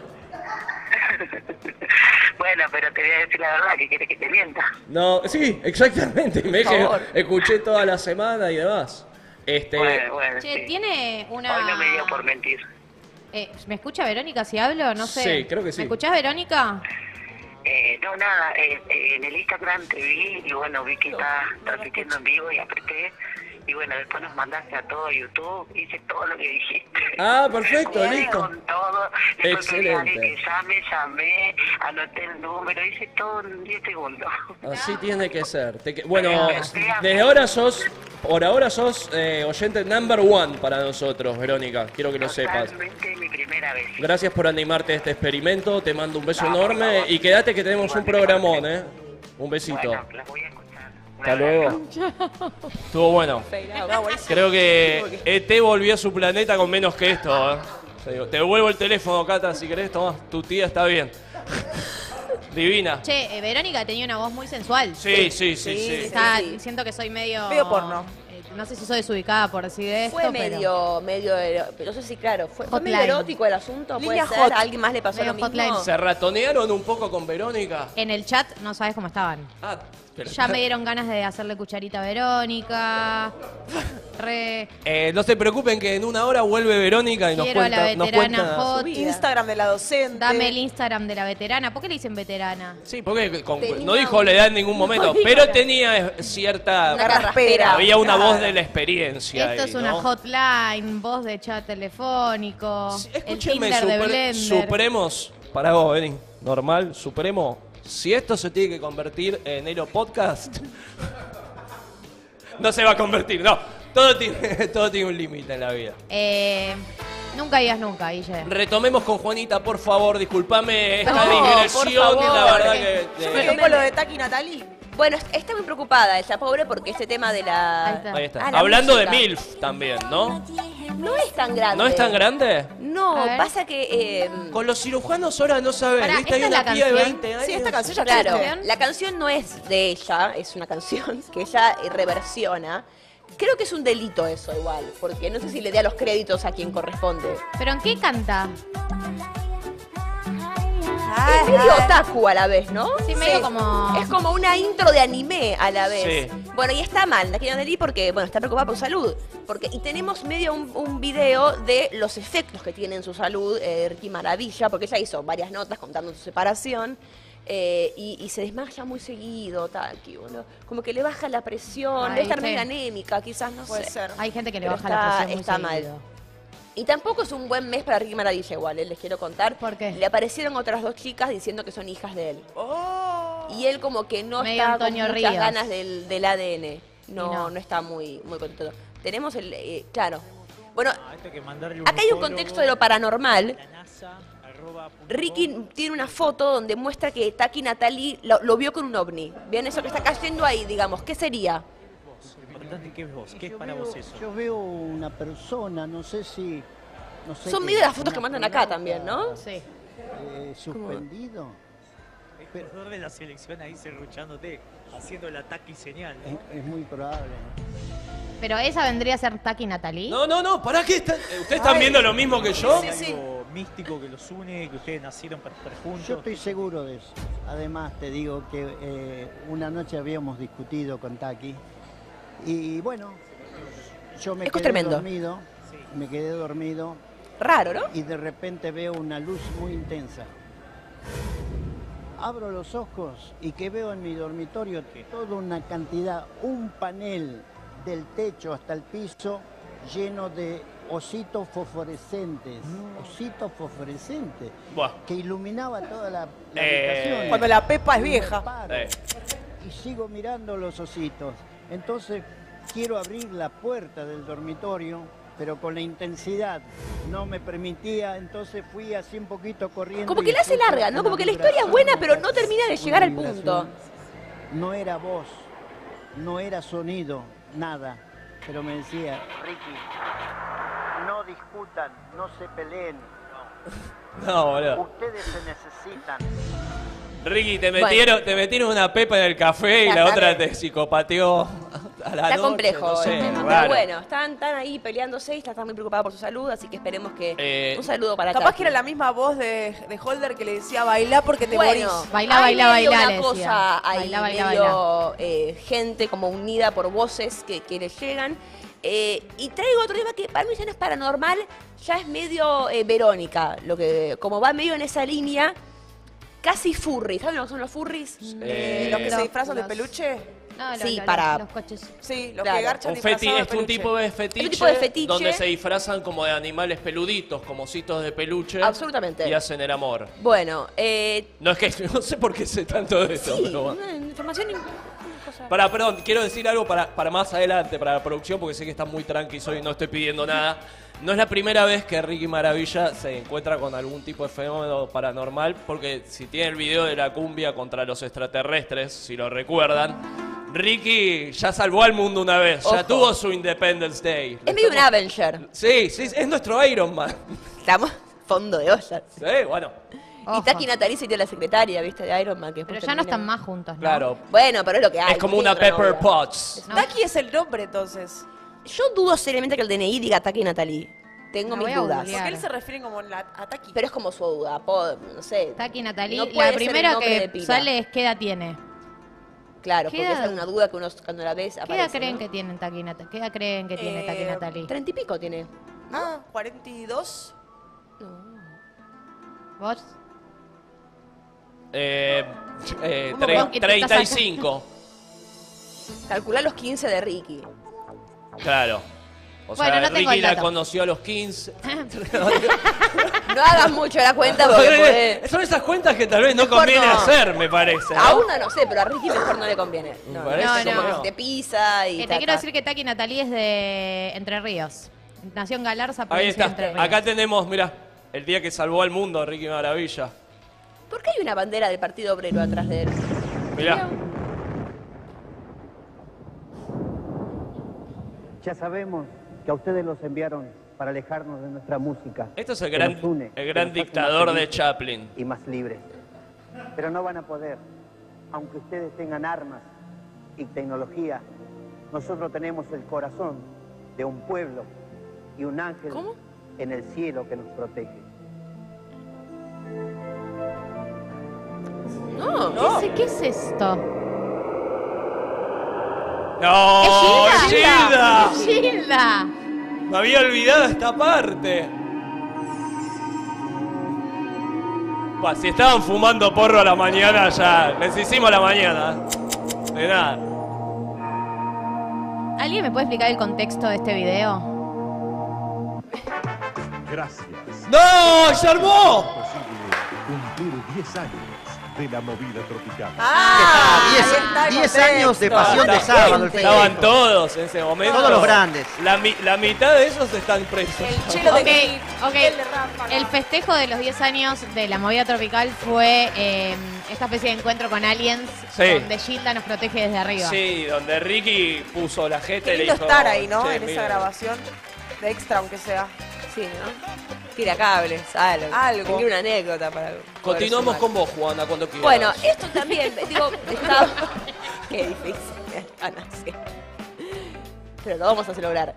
Bueno, pero te voy a decir la verdad, que quieres que te mienta. No, sí, exactamente. Me Por favor. escuché toda la semana y demás. Bueno, Che, sí. tiene una... Hoy no me dio por mentir. ¿Me escucha Verónica si hablo? No sé. Sí, creo que sí. ¿Me escuchás, Verónica? No, nada, en el Instagram te vi y bueno, vi que estás transmitiendo en vivo y apreté. Y bueno, después nos mandaste a todo YouTube, hice todo lo que dijiste. Ah, perfecto, Cumplí listo. con todo. Después pedí a alguien Excelente. que llamé, anoté el número, hice todo en 10 segundos. Así tiene que ser. Bueno, por ahora sos oyente number one para nosotros, Verónica. Quiero que lo sepas. Totalmente mi primera vez. Gracias por animarte a este experimento. Te mando un beso enorme y quédate que tenemos un programón, ¿eh? Un besito. Bueno, las voy a escuchar. Hasta luego. Estuvo bueno. Creo que ET volvió a su planeta con menos que esto, ¿eh? Te devuelvo el teléfono, Cata, si querés. Tomá, tu tía está bien. Divina. Che, Verónica tenía una voz muy sensual. Sí. Siento que soy medio... Medio porno. No sé si soy desubicada por decir esto, Fue pero... medio, no sé si claro, fue Hotline. medio erótico el asunto, puede Línea ser, hot. ¿a alguien más le pasó Medio lo mismo? hotline. ¿Se ratonearon un poco con Verónica? En el chat no sabes cómo estaban. Ya me dieron ganas de hacerle cucharita a Verónica. No se preocupen que en una hora vuelve Verónica y nos Quiero a la cuenta... nos veterana cuenta- hot. Instagram de la docente. Dame el Instagram de la veterana. ¿Por qué le dicen veterana? Sí, porque Tenía no dijo la edad en ningún momento, No dijo pero la- cierta... Una carraspera. Había una Claro. voz de la experiencia Esto ahí, es una ¿no? hotline, voz de chat telefónico, el Escúchenme, Tinder de Blender. Supremos, para vos, Beni, normal, Supremo, si esto se tiene que convertir en Elo Podcast, no se va a convertir, no, todo tiene un límite en la vida. Nunca digas nunca, Guille. Retomemos con Juanita, por favor, discúlpame esta No, digresión, por favor. la verdad que... Yo me quedé con lo de Taki Natalie. Bueno, está muy preocupada ella, pobre, porque este tema de la... Ahí está. Ah, la Hablando música. de MILF también, ¿no? No es tan grande. ¿No es tan grande? No, A ver. pasa que... Con los cirujanos ahora no sabes, Pará, ¿viste? Hay ¿esta es una la tía de canción? 20 años. Sí, esta canción ya claro. La canción no es de ella, es una canción que ella reversiona, Creo que es un delito eso igual, porque no sé si le da los créditos a quien corresponde. ¿Pero en qué canta? Es medio otaku a la vez, ¿no? Sí, medio como... Es como una intro de anime a la vez. Sí. Bueno, y está mal, Taki Natalie, porque, bueno, está preocupada por su salud. Y tenemos medio un video de los efectos que tiene en su salud Ricky Maravilla, porque ella hizo varias notas contando su separación. Y se desmaya muy seguido, Taki, bueno, como que le baja la presión, debe estar medio anémica, quizás, no Puede sé. ser. Hay gente que le Pero baja la presión muy está mal. seguido. Y tampoco es un buen mes para Ricky Maravilla igual, les quiero contar. ¿Por qué? Le aparecieron otras 2 chicas diciendo que son hijas de él. Y él como que no Medio está Antonio con muchas Ríos. ganas del ADN. No, no. no está muy contento. Tenemos el... claro. Bueno, Esto hay que mandarle acá hay un ufólogo, contexto de lo paranormal. la NASA, Ricky tiene una foto donde muestra que Taki Natalie lo vio con un ovni. ¿Ven eso que está cayendo ahí, digamos? ¿Qué sería? Lo importante, ¿qué es vos? ¿Qué es para vos eso? Yo veo una persona, no sé si... No sé Son qué, medio las fotos una que mandan acá pelota, también, ¿no? Sí. Suspendido. El jugador de la selección ahí serruchándote, haciendo el ataque y señal. Es muy probable. ¿Pero esa vendría a ser Taki Natalie? No, ¿para qué? ¿Ustedes están viendo lo mismo que yo? ¿Hay algo místico que los une, que ustedes nacieron para estar juntos? Yo estoy seguro de eso. Además, te digo que una noche habíamos discutido con Taki. Y bueno, yo me Esto es quedé tremendo. dormido. Me quedé dormido. Raro, ¿no? Y de repente veo una luz muy intensa. Abro los ojos y que veo en mi dormitorio toda una cantidad, un panel del techo hasta el piso lleno de ositos fosforescentes. Ositos fosforescentes. Buah. Que iluminaba toda la habitación. Cuando la Pepa es Y me vieja. paro y sigo mirando los ositos. Entonces quiero abrir la puerta del dormitorio, pero con la intensidad no me permitía, entonces fui así un poquito corriendo. Como que y la hace escucho larga, ¿no? una Como que la historia es vibración, buena, pero no termina de llegar al una punto. vibración. No era voz, no era sonido, nada. Pero me decía, Ricky, no discutan, no se peleen. No, boludo. Ustedes se necesitan. Ricky, te metieron una pepa en el café y Ya, la está otra bien. te psicopateó a la Está noche, complejo, no sé, el tema. raro. Pero bueno, están ahí peleándose y está muy preocupada por su salud, así que esperemos que... un saludo para Capaz Taki. que era la misma voz de Holder que le decía bailá porque te Bueno, morís. Bailá, hay bailá, medio bailá, una le cosa decía. ahí, Bailá, bailá, medio gente como unida por voces que le llegan. Y traigo otro tema que para mí ya no es paranormal, ya es medio Verónica, como va medio en esa línea, casi furry. ¿Saben lo que son los furries? ¿Los que se disfrazan de peluche? No, Sí, para- los coches. Sí, los Claro. que garchan Un disfrazados de es un peluche. tipo de fetiche, tipo de fetiche. donde se disfrazan como de animales peluditos, como ositos de peluche. Absolutamente. Y hacen el amor. Bueno, No es que no sé por qué sé tanto de eso, sí, pero bueno. una información... cosa. Perdón, quiero decir algo para más adelante, para la producción, porque sé que está muy tranqui hoy y no estoy pidiendo nada. No es la primera vez que Ricky Maravilla se encuentra con algún tipo de fenómeno paranormal, porque si tiene el video de la cumbia contra los extraterrestres, si lo recuerdan, Ricky ya salvó al mundo una vez, ya Ojo. tuvo su Independence Day. Es medio un Avenger. Sí, es nuestro Iron Man. Estamos fondo de olla. Sí, bueno. Y Taki Natalie sería la secretaria, ¿viste? De Iron Man. Que Pero después ya no termina- están más juntos, ¿no? Claro. Bueno, pero es lo que hay. Es como tiene una otra Pepper novia. Potts. Taki es el nombre entonces. Yo dudo seriamente que el DNI diga Taki Natalie. Tengo La mis voy a dudas. googlear. Porque él se refiere como a Taki. Pero es como su duda. No sé. Taki Natalie, No puede la ser el primera nombre de que pila. sale es ¿qué edad tiene? Claro, ¿Qué porque edad? es una duda que uno cuando la ves ¿Qué aparece. edad creen ¿no? que tienen Taki Natalie? ¿Qué edad creen que tiene Taki Natalie? 30 y pico tiene. Ah, 42. ¿Vos? Tre- perdón, ¿qué te estás 35. Calculá los 15 de Ricky. Claro. O Bueno, sea, no tengo Ricky el la dato. conoció a los 15. No hagas mucho la cuenta porque podés- Son esas cuentas que tal vez no Mejor conviene no. hacer, me parece. ¿no? A una no sé, pero a Ricky mejor no le conviene. No, parece no, como como que que no. te pisa y Te quiero decir que Taki Natalie es de Entre Ríos. Nació en Galarza, Ahí provincia está. de Entre Ríos. Acá tenemos, mira, el día que salvó al mundo, Ricky Maravilla. ¿Por qué hay una bandera del Partido Obrero atrás de él? Mirá. Ya sabemos que a ustedes los enviaron para alejarnos de nuestra música. Esto es el que gran, nos une, el que gran nos hace dictador más de felices Chaplin. y más libres. Pero no van a poder, aunque ustedes tengan armas y tecnología, Nosotros tenemos el corazón de un pueblo y un ángel en el cielo que nos protege. No. ¿Qué es esto? ¡No! ¡Es ¡Gilda! ¡Es Gilda! Me había olvidado esta parte. Bah, si estaban fumando porro a la mañana ya, les hicimos la mañana. De nada. ¿Alguien me puede explicar el contexto de este video? Gracias. ¡No! ¡Se armó! Cumplir 10 años de la movida tropical. 10 años de pasión de sábado. El Estaban festejo. todos en ese momento. Todos los grandes. La mitad de esos están presos. El festejo de los 10 años de la movida tropical fue esta especie de encuentro con aliens, Sí. donde Gilda nos protege desde arriba. Sí, donde Ricky puso la jeta Qué y le lindo dijo... estar ahí, ¿no? "Che, En esa mira". grabación de extra, aunque sea. Sí, ¿no? Tira cables, algo. Tengo una anécdota para... Continuamos con vos, Juana, cuando quieras. Bueno, esto también, digo, está... Qué difícil, Ana, sí. Pero lo vamos a lograr.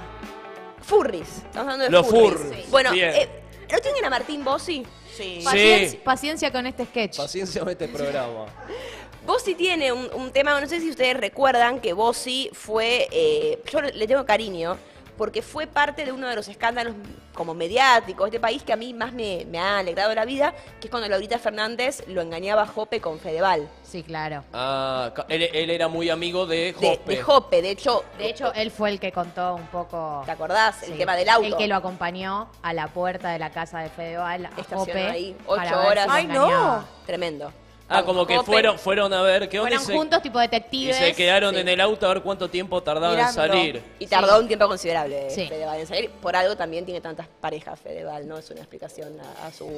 Furries, estamos hablando de Los furries. furries, Bueno, bien. ¿no tienen a Martín Bossi? Sí. Paciencia con este sketch. Paciencia con este programa. Bossi tiene un tema, no sé si ustedes recuerdan que Bossi fue, yo le tengo cariño, porque fue parte de uno de los escándalos como mediáticos de este país que a mí más me ha alegrado la vida, que es cuando Laurita Fernández lo engañaba a Jope con Fedeval. Sí, claro. Ah, él era muy amigo de Jope. De Jope, de hecho, él fue el que contó un poco... ¿te acordás? Sí. El tema del auto. El que lo acompañó a la puerta de la casa de Fedeval, a Estacionó Jope, ahí, para 8 ver horas. si lo ¡Ay, engañaba. no! Tremendo. Ah, como que Jope. fueron a ver qué onda. Fueron juntos, tipo Y detectives. se quedaron Sí. en el auto a ver cuánto tiempo tardaban en Mirando. salir. Y tardó un tiempo considerable Sí. Fedeval en salir. Por algo también tiene tantas parejas Fedeval, ¿no? Es una explicación a sus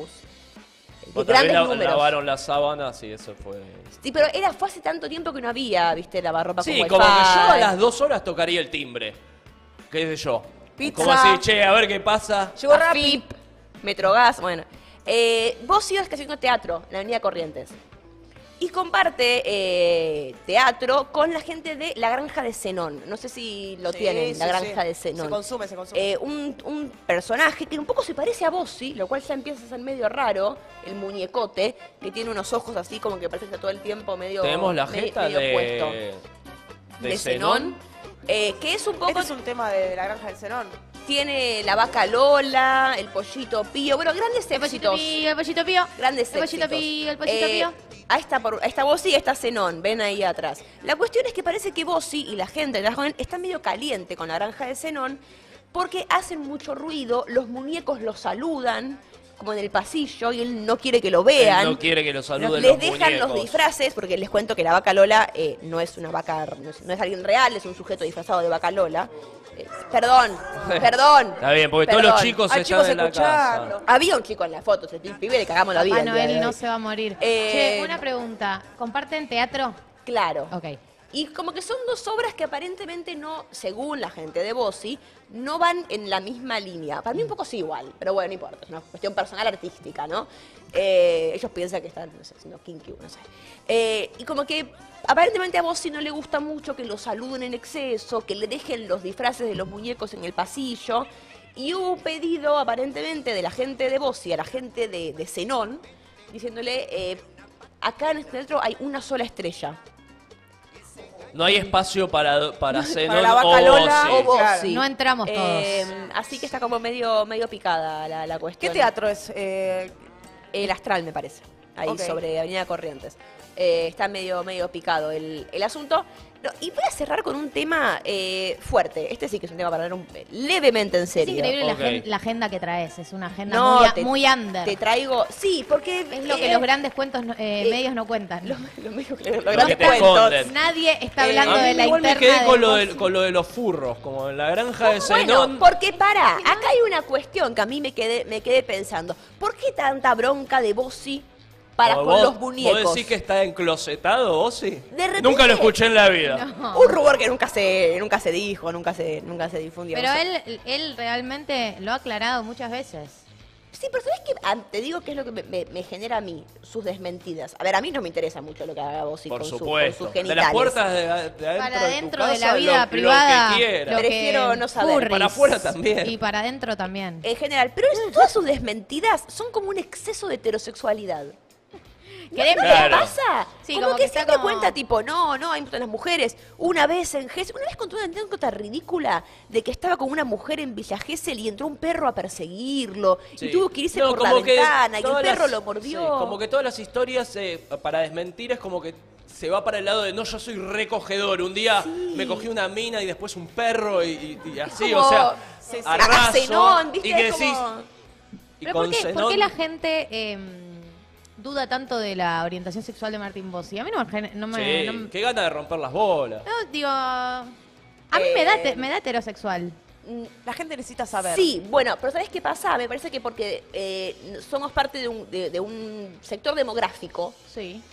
O grandes también números. lavaron las sábanas y eso fue... Sí, pero fue hace tanto tiempo que no había, viste, lavarropa Sí, con como que wifi. yo a las 2 horas tocaría el timbre. ¿Qué sé yo? Pizza. Como así, che, a ver qué pasa. Llegó Rappi, Metrogas, bueno. Vos ibas haciendo teatro en la Avenida Corrientes. Y comparte teatro con la gente de La Granja de Zenón. No sé si lo tienen, La Granja de Zenón. Se consume. Un personaje que un poco se parece a Bossi, lo cual ya empieza a ser medio raro, el muñecote, que tiene unos ojos así como que parece que está todo el tiempo medio Tenemos la medio jeta puesto. de Zenón. Que es un poco... Este es un tema de La Granja del Zenón. Tiene la vaca Lola, el pollito Pío, bueno, grandes éxitos. El pollito Pío. Grandes El pollito éxitos. Pío, el pollito Pío. Ahí está Bossi y está Zenón, ven ahí atrás. La cuestión es que parece que Bossi y la gente de la joven está medio caliente con la granja de Zenón porque hacen mucho ruido, los muñecos los saludan como en el pasillo y él no quiere que lo vean. Él no quiere que lo saluden Les los dejan los muñecos. disfraces, porque les cuento que la vaca Lola no es una vaca, no es alguien real, es un sujeto disfrazado de vaca Lola. Perdón. Está bien, porque todos los chicos Hay están en la escuchando. casa. Había un chico en la foto, el pibe le cagamos la vida. Papá el día de Noel hoy. no se va a morir. Eh, Che, una pregunta. ¿Comparten teatro? Claro. Ok. Y como que son dos obras que aparentemente no, según la gente de Bossi, no van en la misma línea. Para mí un poco sí igual, pero bueno, no importa, es una cuestión personal artística, ¿no? Ellos piensan que están, no sé, haciendo kinky, no sé. Y como que aparentemente a Bossi no le gusta mucho que lo saluden en exceso, que le dejen los disfraces de los muñecos en el pasillo. Y hubo un pedido aparentemente de la gente de Bossi a la gente de Zenón, diciéndole, acá en este teatro hay una sola estrella. No hay espacio para Zenón la vaca o Lola Bossi. o Bossi. No entramos todos. Así que está como medio picada la ¿Qué cuestión. teatro es? El Astral, me parece. Ahí, Ok. sobre Avenida Corrientes. Está medio picado el asunto. No, y voy a cerrar con un tema fuerte. Este sí que es un tema para hablar levemente en Es serio. increíble Ok. la agenda que traes. Es una agenda No, muy under. Te traigo... Sí, porque... Es lo que los grandes cuentos medios no cuentan. Los medios que los Lo grandes que te cuentos. esconden. Nadie está hablando A mí de la igual me interna quedé con lo, Bossi. con lo de los furros, como en la granja de Bueno, Zenón. porque acá hay una cuestión que a mí me quedé pensando. ¿Por qué tanta bronca de Bossi para ¿Vos- con los muñecos? ¿Vos decís que está enclosetado, Bossi? De repente- Nunca lo escuché en la vida. No. Un rubor que nunca se dijo, nunca se difundió. Pero no sé. él realmente lo ha aclarado muchas veces. Sí, pero ¿sabés qué? Te digo qué es lo que me genera a mí, sus desmentidas. A ver, a mí no me interesa mucho lo que haga Bossi con sus genitales. De las puertas de adentro Para de dentro tu casa, de la vida privada, lo que quiera. Prefiero no saber. furries. Para afuera también. Y para adentro también. En general, pero todas sus desmentidas son como un exceso de heterosexualidad. ¿No te Claro. pasa? Sí, como, como que que está siempre como- cuenta tipo, no, hay muchas las mujeres. Una vez en Gesell, una vez contó una anécdota ridícula de que estaba con una mujer en Villa Gesell y entró un perro a perseguirlo Sí. y tuvo que irse No, por la como que ventana y el todas perro las- lo mordió. sí, como que todas las historias para desmentir es como que se va para el lado de no, yo soy recogedor. Un día me cogí una mina y después un perro y así, como- o sea, sí, sí. arraso. A Zenón, ¿viste? Y que Es decís, como- y ¿Pero con por qué Zenón- la gente duda tanto de la orientación sexual de Martín Bossi? A mí no me... Sí, no me- qué gana de romper las bolas. no, digo... A mí me da heterosexual. La gente necesita saber. Sí, bueno, pero ¿sabés qué pasa? Me parece que porque somos parte de un sector demográfico Sí.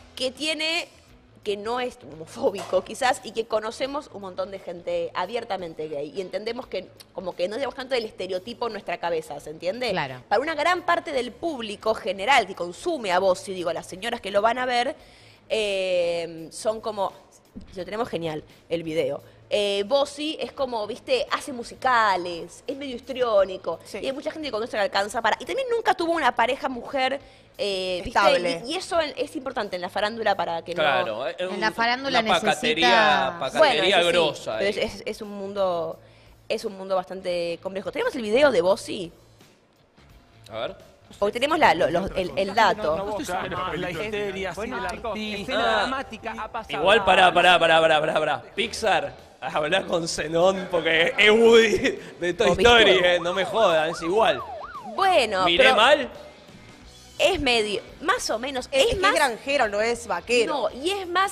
que no es homofóbico quizás y que conocemos un montón de gente abiertamente gay y entendemos que como que no llevamos tanto del estereotipo en nuestra cabeza, ¿se entiende? Claro. Para una gran parte del público general que consume a Bossi, digo, las señoras que lo van a ver, son como, lo tenemos genial, el video. Bossi es como, viste, hace musicales, es medio histriónico. Sí. Y hay mucha gente que con eso le alcanza para... Y también nunca tuvo una pareja mujer ¿viste? Estable. Y eso es importante en la farándula para que Claro, no... En la farándula una necesita... pacatería eso sí, grosa. pero es un mundo bastante complejo. ¿Tenemos el video de Bossi? A ver. Porque tenemos el dato. La histeria, escena dramática ha pasado. Igual, pará. Pixar, habla con Zenón porque es Woody de Toy ¿viste? Story, no me jodan, es igual. Bueno, ¿Miré pero mal? es medio, más o menos, Es es más... granjero, no es vaquero. No, y es más...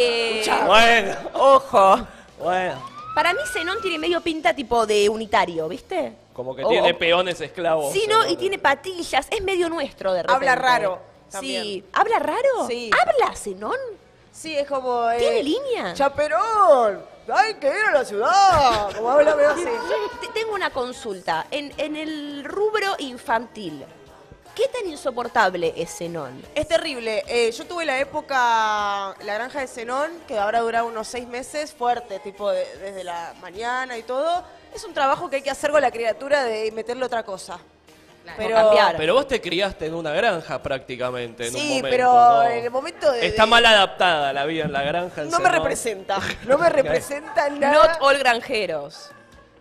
Bueno, Ojo. bueno. Para mí Zenón tiene medio pinta tipo de unitario, ¿viste? Como que tiene peones esclavos. Sí, no, Zenón. y tiene patillas, es medio nuestro de repente. Habla raro. Sí. También. ¿Habla raro? Sí. ¿Habla Zenón? Sí, es como... ¿Tiene línea? ¡Chaperón! ¡Hay que ir a la ciudad! Como habla medio así. Tengo una consulta. En el rubro infantil, ¿qué tan insoportable es Zenón? Es terrible. Yo tuve la época, la granja de Zenón, que habrá durado unos 6 meses, fuerte, tipo desde la mañana y todo. Es un trabajo que hay que hacer con la criatura de meterle otra cosa. Pero, cambiar. Pero vos te criaste en una granja prácticamente en un sí, momento. pero ¿no? en el momento de... Está mal adaptada la vida en la granja. en No me Zenón. representa. No me representa nada. Not all granjeros.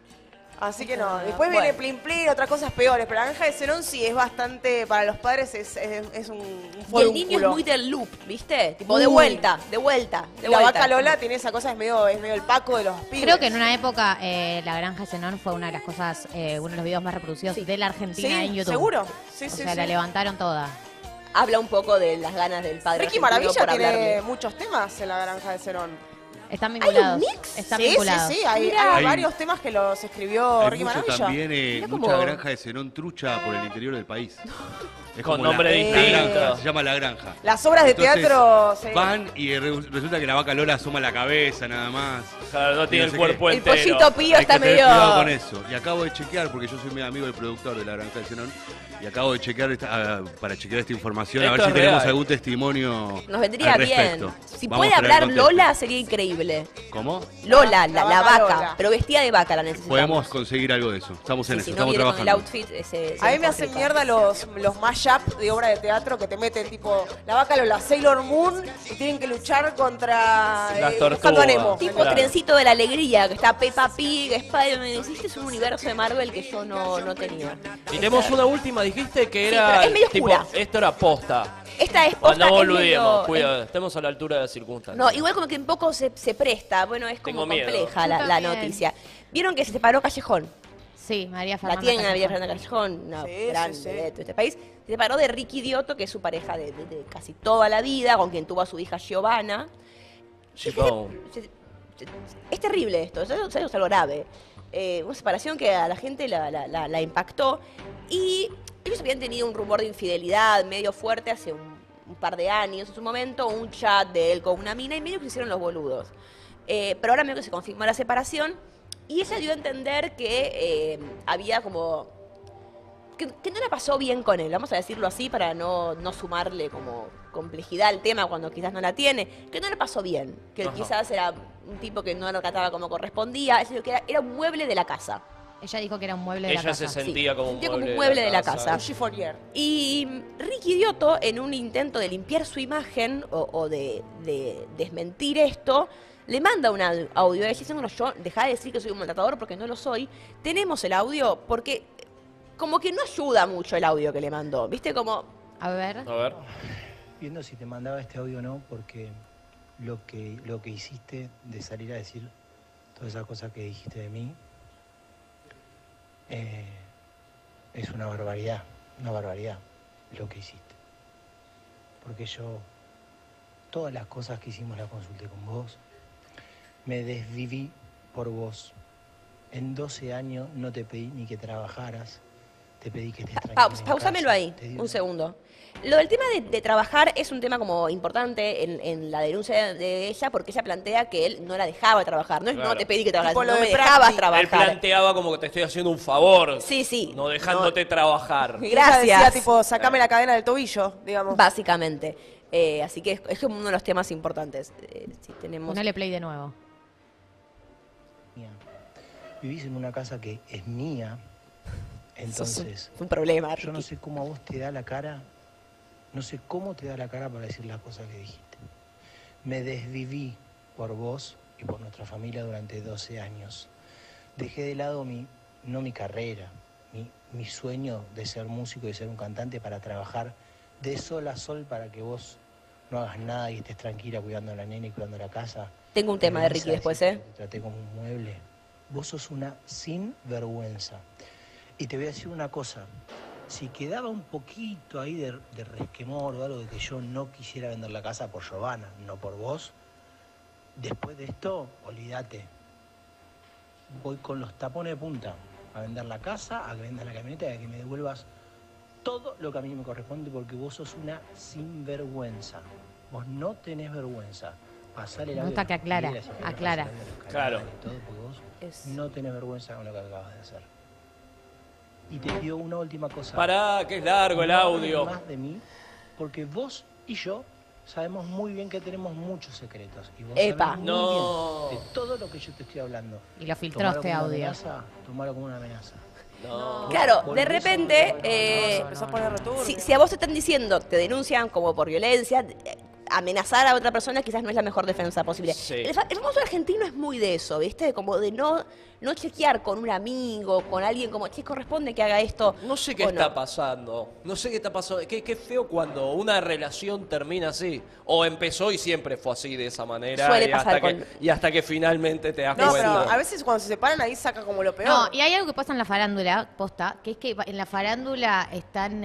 Así que no. Después viene Plin Plin, otras cosas peores. Pero la granja de Zenón sí es bastante, para los padres es un Y el niño es forúnculo. muy del loop, ¿viste? Tipo, de Uy. vuelta. La vaca Lola tiene esa cosa, es medio el Paco de los pibes. Creo que en una época la granja Zenón fue una de las cosas, uno de los videos más reproducidos de la Argentina Sí, en YouTube. seguro. Sí, o sí, sea, sí. la levantaron toda. Habla un poco de las ganas del padre Ricky argentino Maravilla por tiene hablarle. muchos temas en la granja de Zenón. Están ¿Hay vinculados. un mix? Están Sí, vinculados. sí, sí. Hay Hay- varios temas que los escribió Hay Ricky mucho Maravilla. también, Mirá mucha cómo- granja de Zenón trucha por el interior del país. Es Con como nombre la distinto. granja, se llama La Granja. Las obras de Entonces, teatro... se- Van y resulta que la vaca Lola asoma la cabeza nada más. Claro, no tiene Y el sé cuerpo qué. El entero. pollito pío Hay está que tener medio... cuidado con eso. Y acabo de chequear, porque yo soy muy amigo del productor de La Granja de Zenón, y acabo de chequear para chequear esta información, a Esto ver si es tenemos real. algún testimonio Nos vendría al bien. respecto. Si Vamos puede a esperar hablar que conteste. Lola, sería increíble. ¿Cómo? Lola, la vaca vaca. Lola. Pero vestida de vaca la necesitamos. Podemos conseguir algo de eso. Estamos Sí, en si eso, no estamos viene con el trabajando. outfit, ese A mí me hacen mierda los mashup de obra de teatro que te meten tipo la vaca Lola, Sailor Moon y tienen que luchar contra Las buscando a Nemo. tortugas. Tipo Claro. Trencito de la Alegría, que está Peppa Pig, Spider-Man. Este es un universo de Marvel que yo no tenía. Y tenemos una última, dijiste que Sí, era. pero es medio tipo, oscura. esto era posta. Esta es O posta, no es boludemos, medio- cuidado, estemos a la altura de las circunstancias. No, igual como que un poco se presta. Bueno, es como Tengo miedo. compleja Yo la también. noticia. ¿Vieron que se separó Callejón? Sí, María La Fernanda. tiene María Callejón. Fernanda Callejón, una Sí, gran sí, sí. vedette de este país. Se separó de Ricky Dioto, que es su pareja de casi toda la vida, con quien tuvo a su hija Giovanna. Chipón. Es terrible esto, es algo grave. Una separación que a la gente la impactó. Y ellos habían tenido un rumor de infidelidad medio fuerte hace un par de años en su momento, un chat de él con una mina y medio que se hicieron los boludos. Pero ahora medio que se confirmó la separación y ella dio a entender que había como que no la pasó bien con él, vamos a decirlo así para no sumarle como complejidad al tema cuando quizás no la tiene, que no la pasó bien, que Ajá. quizás era un tipo que no lo trataba como correspondía, ella dijo que era un mueble de la casa. Ella dijo que era un mueble de la Ella casa. se sentía como un Sentía mueble, como un mueble de la casa. casa. Un chiffonier. Y Ricky Idioto, en un intento de limpiar su imagen o de desmentir esto, le manda un audio diciéndonos: yo, dejá de decir que soy un maltratador porque no lo soy. Tenemos el audio porque como que no ayuda mucho el audio que le mandó, ¿viste? Como... A ver. A ver. Viendo si te mandaba este audio o no, porque lo que hiciste de salir a decir todas esas cosas que dijiste de mí es una barbaridad lo que hiciste. Porque yo, todas las cosas que hicimos las consulté con vos, me desviví por vos. En 12 años no te pedí ni que trabajaras, te pedí que estés tranquila en Pausámelo casa, ahí, te di un segundo. Lo del tema de trabajar es un tema como importante en la denuncia de ella, porque ella plantea que él no la dejaba trabajar. No es Claro. no te pedí que trabajaras, Tipo lo no de me dejabas Prati. trabajar. Él planteaba como que te estoy haciendo un favor. Sí, sí. No dejándote trabajar. Y Gracias. ella decía, tipo, sacame la cadena del tobillo, digamos. Básicamente. Así que es como uno de los temas importantes. Si tenemos... Ponele play de nuevo. mía. Vivís en una casa que es mía, entonces... Es un problema, yo no Ricky. sé cómo a vos te da la cara, no sé cómo te da la cara para decir las cosas que dijiste. Me desviví por vos y por nuestra familia durante 12 años. Dejé de lado no mi carrera, mi sueño de ser músico y de ser un cantante para trabajar de sol a sol para que vos no hagas nada y estés tranquila cuidando a la nena y cuidando la casa. Tengo un tema de Ricky después, Te traté como un mueble. Vos sos una sinvergüenza. Y te voy a decir una cosa. Si quedaba un poquito ahí de resquemor o algo de que yo no quisiera vender la casa por Giovanna, no por vos, después de esto, olvídate. Voy con los tapones de punta a vender la casa, a que vendas la camioneta y a que me devuelvas todo lo que a mí me corresponde porque vos sos una sinvergüenza. Vos no tenés vergüenza. Pasale la Me gusta que aclara, aclara. Claro. Todo porque vos no tenés vergüenza con lo que acabas de hacer. Y te pido una última cosa. Pará, que es largo el No hables audio. más de mí, porque vos y yo sabemos muy bien que tenemos muchos secretos. Y vos Epa. sabés muy No. bien de todo lo que yo te estoy hablando. Y lo filtró Tomalo este como una audio. amenaza, tomalo como una amenaza. No. Claro, de Volvés a repente, hablar. Empezó a poner returbio. si a vos te están diciendo, te denuncian como por violencia, amenazar a otra persona quizás no es la mejor defensa posible. Sí. El famoso argentino es muy de eso, ¿viste? Como de no chequear con un amigo, con alguien como, che, corresponde que haga esto. No sé qué o está no. pasando. No sé qué está pasando. Qué feo cuando una relación termina así. O empezó y siempre fue así de esa manera. Suele y, pasar hasta y hasta que finalmente te das No, cuenta. pero a veces cuando se separan ahí saca como lo peor. No, y hay algo que pasa en la farándula, posta, que es que en la farándula están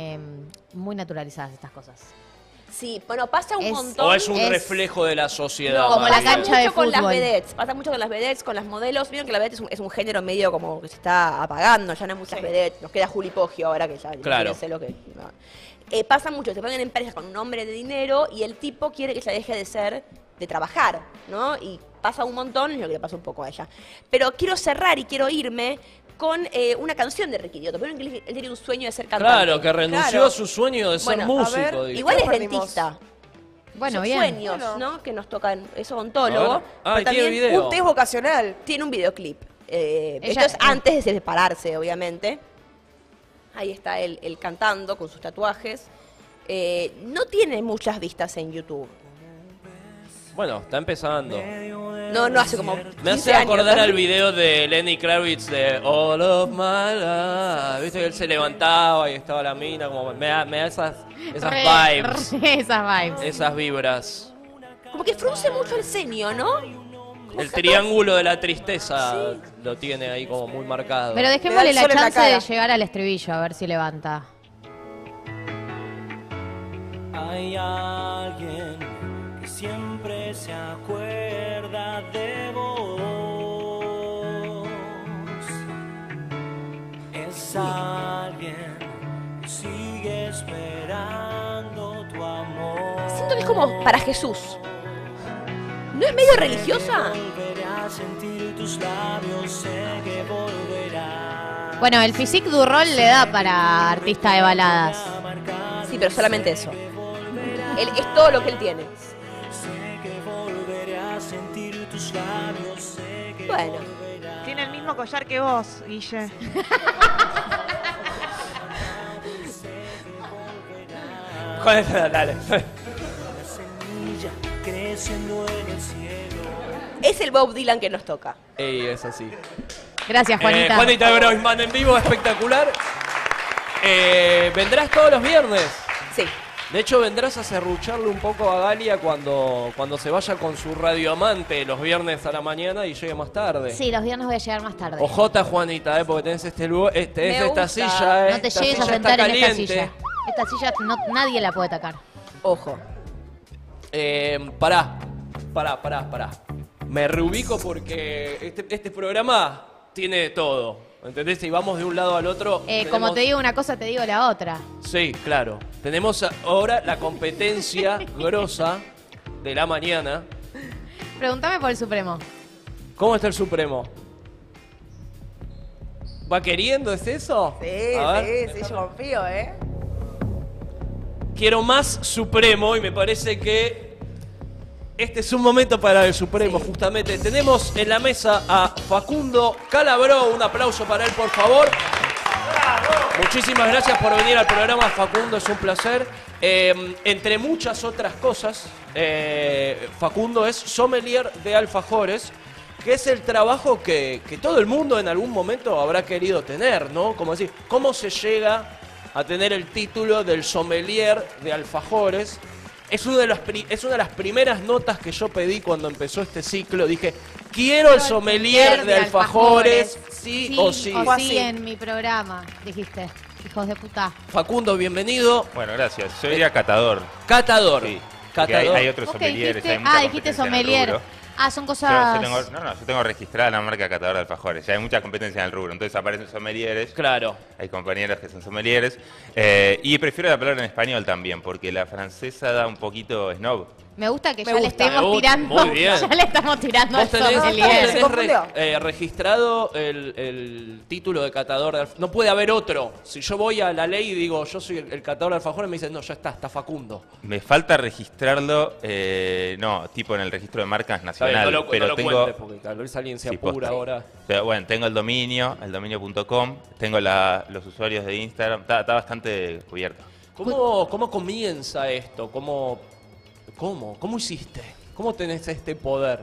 muy naturalizadas estas cosas. Sí, bueno, pasa un montón. O es un reflejo de la sociedad. como la más. cancha de con las fútbol. vedettes, pasa mucho con las vedettes, con las modelos. Vieron que la vedette es un género medio como que se está apagando, ya no hay muchas vedettes. Nos queda Juli Poggio ahora que ya Claro. imagínense lo que... no. Pasa mucho, se ponen en parejas con un hombre de dinero y el tipo quiere que ella deje de trabajar, ¿no? Y pasa un montón, es lo que le pasa un poco a ella. Pero quiero cerrar y quiero irme con una canción de Ricky Idioto. Pero él tiene un sueño de ser cantante. Claro, que renunció a su sueño de ser Bueno, músico. a ver, dijo. igual es perdimos? dentista. Bueno, Son bien. sueños, Bueno. ¿no? Que nos tocan, es A odontólogo. ver. Ah, pero y tiene también video. Un test vocacional. tiene un videoclip. Esto Ella- es antes de separarse, obviamente. Ahí está él cantando con sus tatuajes. No tiene muchas vistas en YouTube. Bueno, está empezando. No hace como 15 Me hace años, acordar ¿no? al video de Lenny Kravitz de All of My Life. Viste que él se levantaba y estaba la mina, como me da esas vibes, Esas vibes. esas vibras. Como que frunce mucho el ceño, ¿no? El triángulo de la tristeza lo tiene ahí como muy marcado. Pero Le dejémosle da el la sol en la chance de cara. llegar al estribillo, a ver si levanta. Hay alguien que siempre se acuerda de vos. Es alguien que sigue esperando tu amor. Siento que es como para Jesús. ¿No es medio religiosa? Volveré a sentir tus labios, sé que volverás. Bueno, el physique du rol le da para artista de baladas. Sí, pero solamente eso. Es todo lo que él tiene. Bueno. Tiene el mismo collar que vos, Guille. Dale. Es el Bob Dylan que nos toca. Ey, es así. Gracias, Juanita. Juanita Groisman en vivo, espectacular. ¿Vendrás todos los viernes? Sí. De hecho, vendrás a serrucharle un poco a Galia cuando se vaya con su radioamante los viernes a la mañana y llegue más tarde. Sí, los viernes voy a llegar más tarde. Ojota, Juanita, porque tenés esta silla, No te esta llegues a silla sentar está en esta caliente. silla. Esta silla nadie la puede atacar. Ojo. Pará. Me reubico porque este programa tiene de todo. ¿Entendés? Si vamos de un lado al otro. Como te digo una cosa, te digo la otra. Sí, claro. Tenemos ahora la competencia grosa de la mañana. Pregúntame por el Supremo. ¿Cómo está el Supremo? ¿Va queriendo? ¿Es eso? Sí, yo confío, ¿eh? Quiero más Supremo y me parece que este es un momento para el Supremo, justamente. Tenemos en la mesa a Facundo Calabró. Un aplauso para él, por favor. Muchísimas gracias por venir al programa, Facundo. Es un placer. Entre muchas otras cosas, Facundo es sommelier de alfajores, que es el trabajo que todo el mundo en algún momento habrá querido tener, ¿no? Como decir, ¿cómo se llega a tener el título del sommelier de alfajores? Es una de las primeras notas que yo pedí cuando empezó este ciclo. Dije, quiero el sommelier de alfajores, sí o sí. O sí en mi programa, dijiste. Hijos de puta. Facundo, bienvenido. Bueno, gracias. Yo diría catador. Catador. Sí. Catador. Hay otros sommeliers. Hay mucha dijiste competencia en el sommelier. rubro. Son cosas... Yo tengo registrada la marca Catador de Alfajores. Ya hay mucha competencia en el rubro. Entonces aparecen sommeliers. Claro. Hay compañeros que son sommeliers. Y prefiero la palabra en español también, porque la francesa da un poquito snob. Me gusta que ya le estemos tirando. Muy bien. Ya le estamos tirando al ¿Vos tenés sommelier. registrado el título de catador de alfajores? No puede haber otro. Si yo voy a la ley y digo, yo soy el catador de alfajores, me dicen, no, ya está Facundo. Me falta registrarlo, no, tipo en el registro de marcas nacional. Pero no lo tengo... cuentes, porque tal vez alguien se apura posta. ahora. Pero bueno, tengo el dominio.com, tengo los usuarios de Instagram, está bastante cubierto. ¿Cómo comienza esto? ¿Cómo hiciste? ¿Cómo tenés este poder?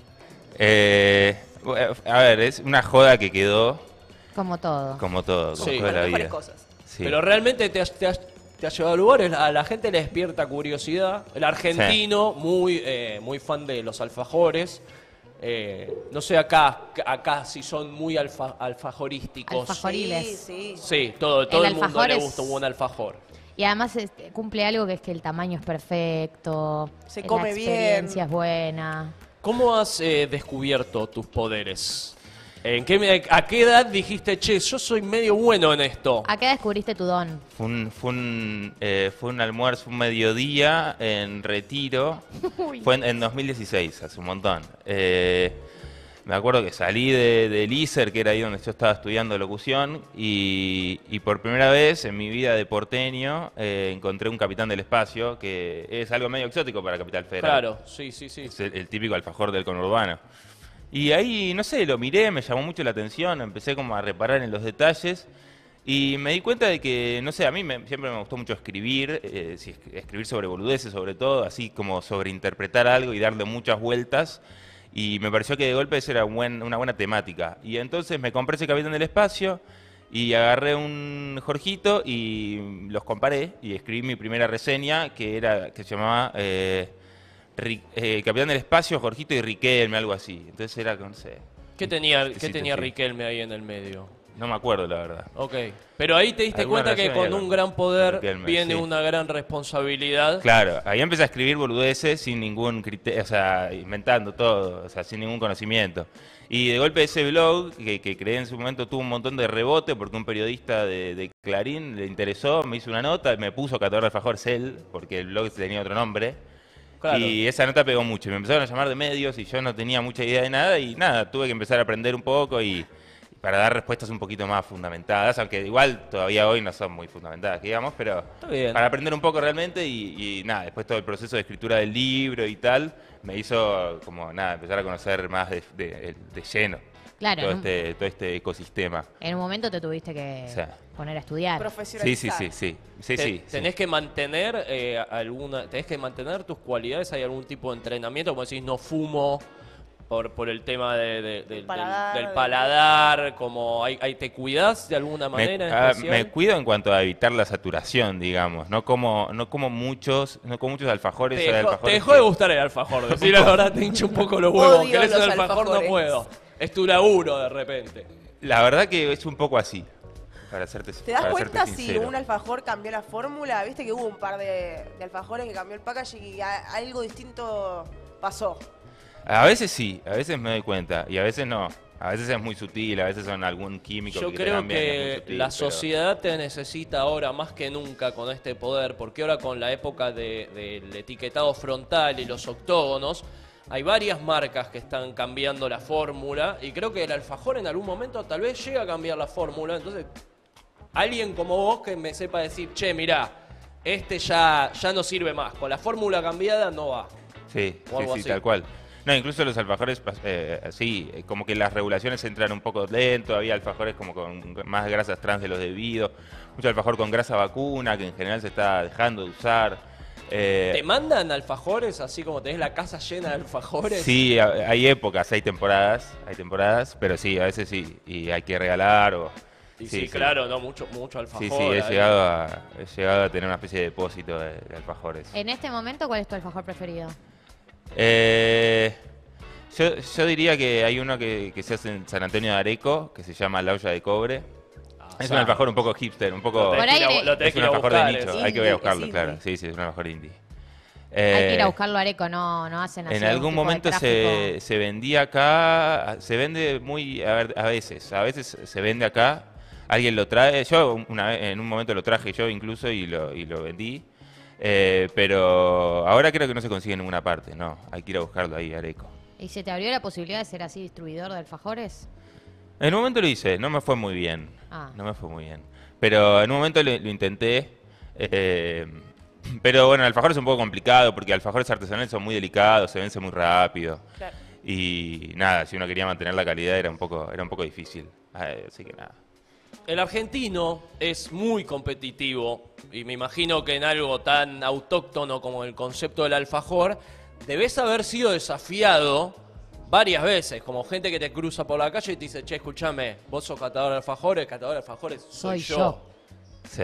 A ver, es una joda que quedó Como todo. como todo Sí. toda la vida. Sí. Pero realmente te has llevado a lugares, a la gente le despierta curiosidad. El argentino, muy fan de los alfajores. No sé acá si son muy alfajorísticos. Alfajoriles. Sí, todo el mundo le gusta un buen alfajor. Y además cumple algo que es que el tamaño es perfecto. Se come la experiencia es buena. ¿Cómo has descubierto tus poderes? ¿A qué edad dijiste, che, yo soy medio bueno en esto? ¿A qué edad descubriste tu don? Fue un almuerzo, un mediodía en Retiro. Fue en 2016, hace un montón. Me acuerdo que salí del ISER, que era ahí donde yo estaba estudiando locución, y por primera vez en mi vida de porteño encontré un Capitán del Espacio, que es algo medio exótico para Capital Federal. Claro, sí. Es el típico alfajor del conurbano. Y ahí, no sé, lo miré, me llamó mucho la atención, empecé como a reparar en los detalles y me di cuenta de que, no sé, a mí siempre me gustó mucho escribir, escribir sobre boludeces sobre todo, así como sobreinterpretar algo y darle muchas vueltas. Y me pareció que de golpe esa era una buena temática. Y entonces me compré ese Capitán del Espacio y agarré un Jorgito y los comparé y escribí mi primera reseña que se llamaba Capitán del Espacio, Jorgito y Riquelme, algo así. Entonces era, no sé. ¿Qué tenía Riquelme ahí en el medio? No me acuerdo, la verdad. Ok. Pero ahí te diste cuenta que con un gran poder viene una gran responsabilidad. Claro, ahí empecé a escribir boludeces sin ningún criterio, o sea, inventando todo, o sea, sin ningún conocimiento. Y de golpe ese blog, que creé en su momento, tuvo un montón de rebote porque un periodista de Clarín le interesó, me hizo una nota, me puso Catador de Alfajores él, porque el blog tenía otro nombre. Claro. Y esa nota pegó mucho. Y me empezaron a llamar de medios y yo no tenía mucha idea de nada. Y nada, tuve que empezar a aprender un poco y para dar respuestas un poquito más fundamentadas, aunque igual todavía hoy no son muy fundamentadas, digamos, pero bien. para aprender un poco realmente y nada, después todo el proceso de escritura del libro y tal, me hizo como nada, empezar a conocer más de lleno Claro, todo, ¿no? todo este ecosistema. En un momento te tuviste que O sea, poner a estudiar. Sí. Tenés que mantener tenés que mantener tus cualidades. ¿Hay algún tipo de entrenamiento? Como decís, no fumo por el tema del paladar, como te cuidás de alguna manera en especial? Me cuido en cuanto a evitar la saturación, digamos. No como muchos alfajores. Te dejó de gustar el alfajor, decir la verdad, te hincha un poco los huevos. Odio ¿Querés el los alfajor? No alfajores. puedo. Es tu laburo de repente. La verdad que es un poco así, para serte ¿Te das para cuenta serte si sincero. un alfajor cambió la fórmula? Viste que hubo un par de alfajores que cambió el packaging y algo distinto pasó. A veces sí, a veces me doy cuenta y a veces no. A veces es muy sutil, a veces son algún químico Yo que te creo cambian y es muy que sutil, la pero- sociedad te necesita ahora más que nunca con este poder, porque ahora con la época del etiquetado frontal y los octógonos, hay varias marcas que están cambiando la fórmula y creo que el alfajor en algún momento tal vez llega a cambiar la fórmula. Entonces, alguien como vos que me sepa decir, che, mirá, este ya no sirve más, con la fórmula cambiada no va. Sí, O algo sí, así. tal cual. No, incluso los alfajores, como que las regulaciones entran un poco lento, había alfajores como con más grasas trans de los debido, mucho alfajor con grasa vacuna, que en general se está dejando de usar. ¿Te mandan alfajores así como tenés la casa llena de alfajores? Sí, hay épocas, hay temporadas, pero sí, a veces sí, y hay que regalar o... Y sí, claro, no, mucho alfajor. Sí, he llegado a tener una especie de depósito de alfajores. En este momento, ¿cuál es tu alfajor preferido? Yo diría que hay uno que se hace en San Antonio de Areco, que se llama La Olla de Cobre. Es un alfajor un poco hipster, un poco... Lo tenés Es que un ir a alfajor buscar, de nicho, es hay que ir a indie, buscarlo, es claro. indie. Sí, es un alfajor indie. Hay que ir a buscarlo a Areco, no hacen así En un algún tipo de momento tráfico. se vendía acá, se vende muy, a veces se vende acá, alguien lo trae, yo en un momento lo traje yo incluso y lo vendí, pero ahora creo que no se consigue en ninguna parte, no, hay que ir a buscarlo ahí, Areco. ¿Y se te abrió la posibilidad de ser así distribuidor de alfajores? En un momento lo hice, no me fue muy bien, Ah. no me fue muy bien, pero en un momento lo intenté, pero bueno, el alfajor es un poco complicado porque alfajores artesanales son muy delicados, se vence muy rápido. Claro. Y nada, si uno quería mantener la calidad era un poco difícil. Así que nada. El argentino es muy competitivo y me imagino que en algo tan autóctono como el concepto del alfajor debes haber sido desafiado varias veces, como gente que te cruza por la calle y te dice, che, escúchame, vos sos catador de alfajores soy yo. Sí.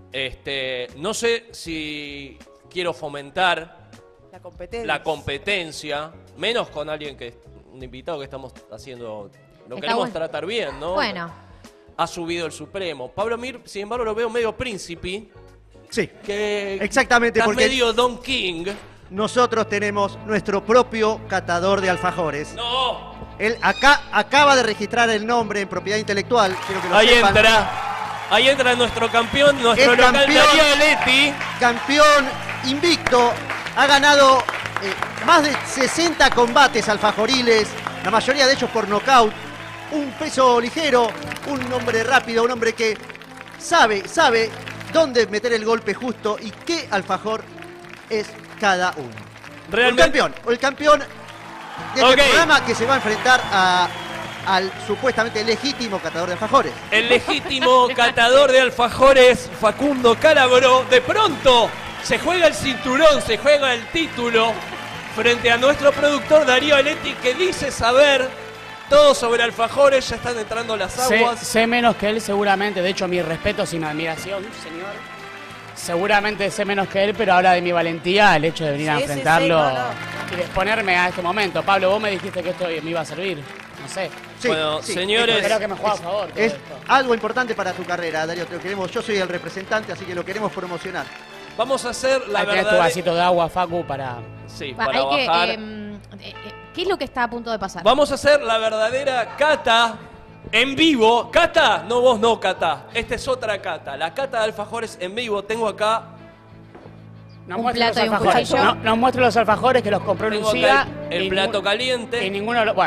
No sé si quiero fomentar La competencia. menos con alguien un invitado que estamos haciendo, lo Está queremos bueno. tratar bien, ¿no? Bueno, Ha subido el Supremo. Pablo Mir, sin embargo, lo veo medio príncipe. Sí, Que exactamente, estás porque medio Don King. nosotros tenemos nuestro propio catador de alfajores. ¡No! Él acaba de registrar el nombre en propiedad intelectual. Quiero que lo Ahí sepan. entra nuestro campeón, nuestro Es local campeón. Darío Aletti. Campeón invicto, ha ganado más de 60 combates alfajoriles, la mayoría de ellos por nocaut. Un peso ligero, un hombre rápido, un hombre que sabe dónde meter el golpe justo y qué alfajor es cada uno. Realmente. El campeón de este programa que se va a enfrentar al supuestamente legítimo catador de alfajores. El legítimo catador de alfajores, Facundo Calabró, de pronto se juega el cinturón, se juega el título frente a nuestro productor Darío Aletti, que dice saber todo sobre alfajores. Ya están entrando las aguas. Sé menos que él seguramente, de hecho mi respeto y mi admiración, señor. Seguramente sé menos que él, pero habla de mi valentía, el hecho de venir a Sí, enfrentarlo sí, no. y de exponerme a este momento. Pablo, vos me dijiste que esto me iba a servir, no sé. Sí, Bueno, sí. señores, Creo que me juega a favor. todo Es esto. algo importante para tu carrera, Darío. Te lo queremos. Yo soy el representante, así que lo queremos promocionar. vamos a hacer la Ahí tenés tu verdad. vasito de agua, Facu, para... Sí, va, para hay que, bajar. ¿qué es lo que está a punto de pasar? Vamos a hacer la verdadera cata en vivo. ¿Cata? No, vos no, cata. Esta es otra cata. La cata de alfajores en vivo. Tengo acá. Nos Un muestra plato los y un alfajores. cuchillo. Nos muestra los alfajores que los compró Tengo Lucía. acá el y plato ninguno- caliente. Y ninguno... Bueno,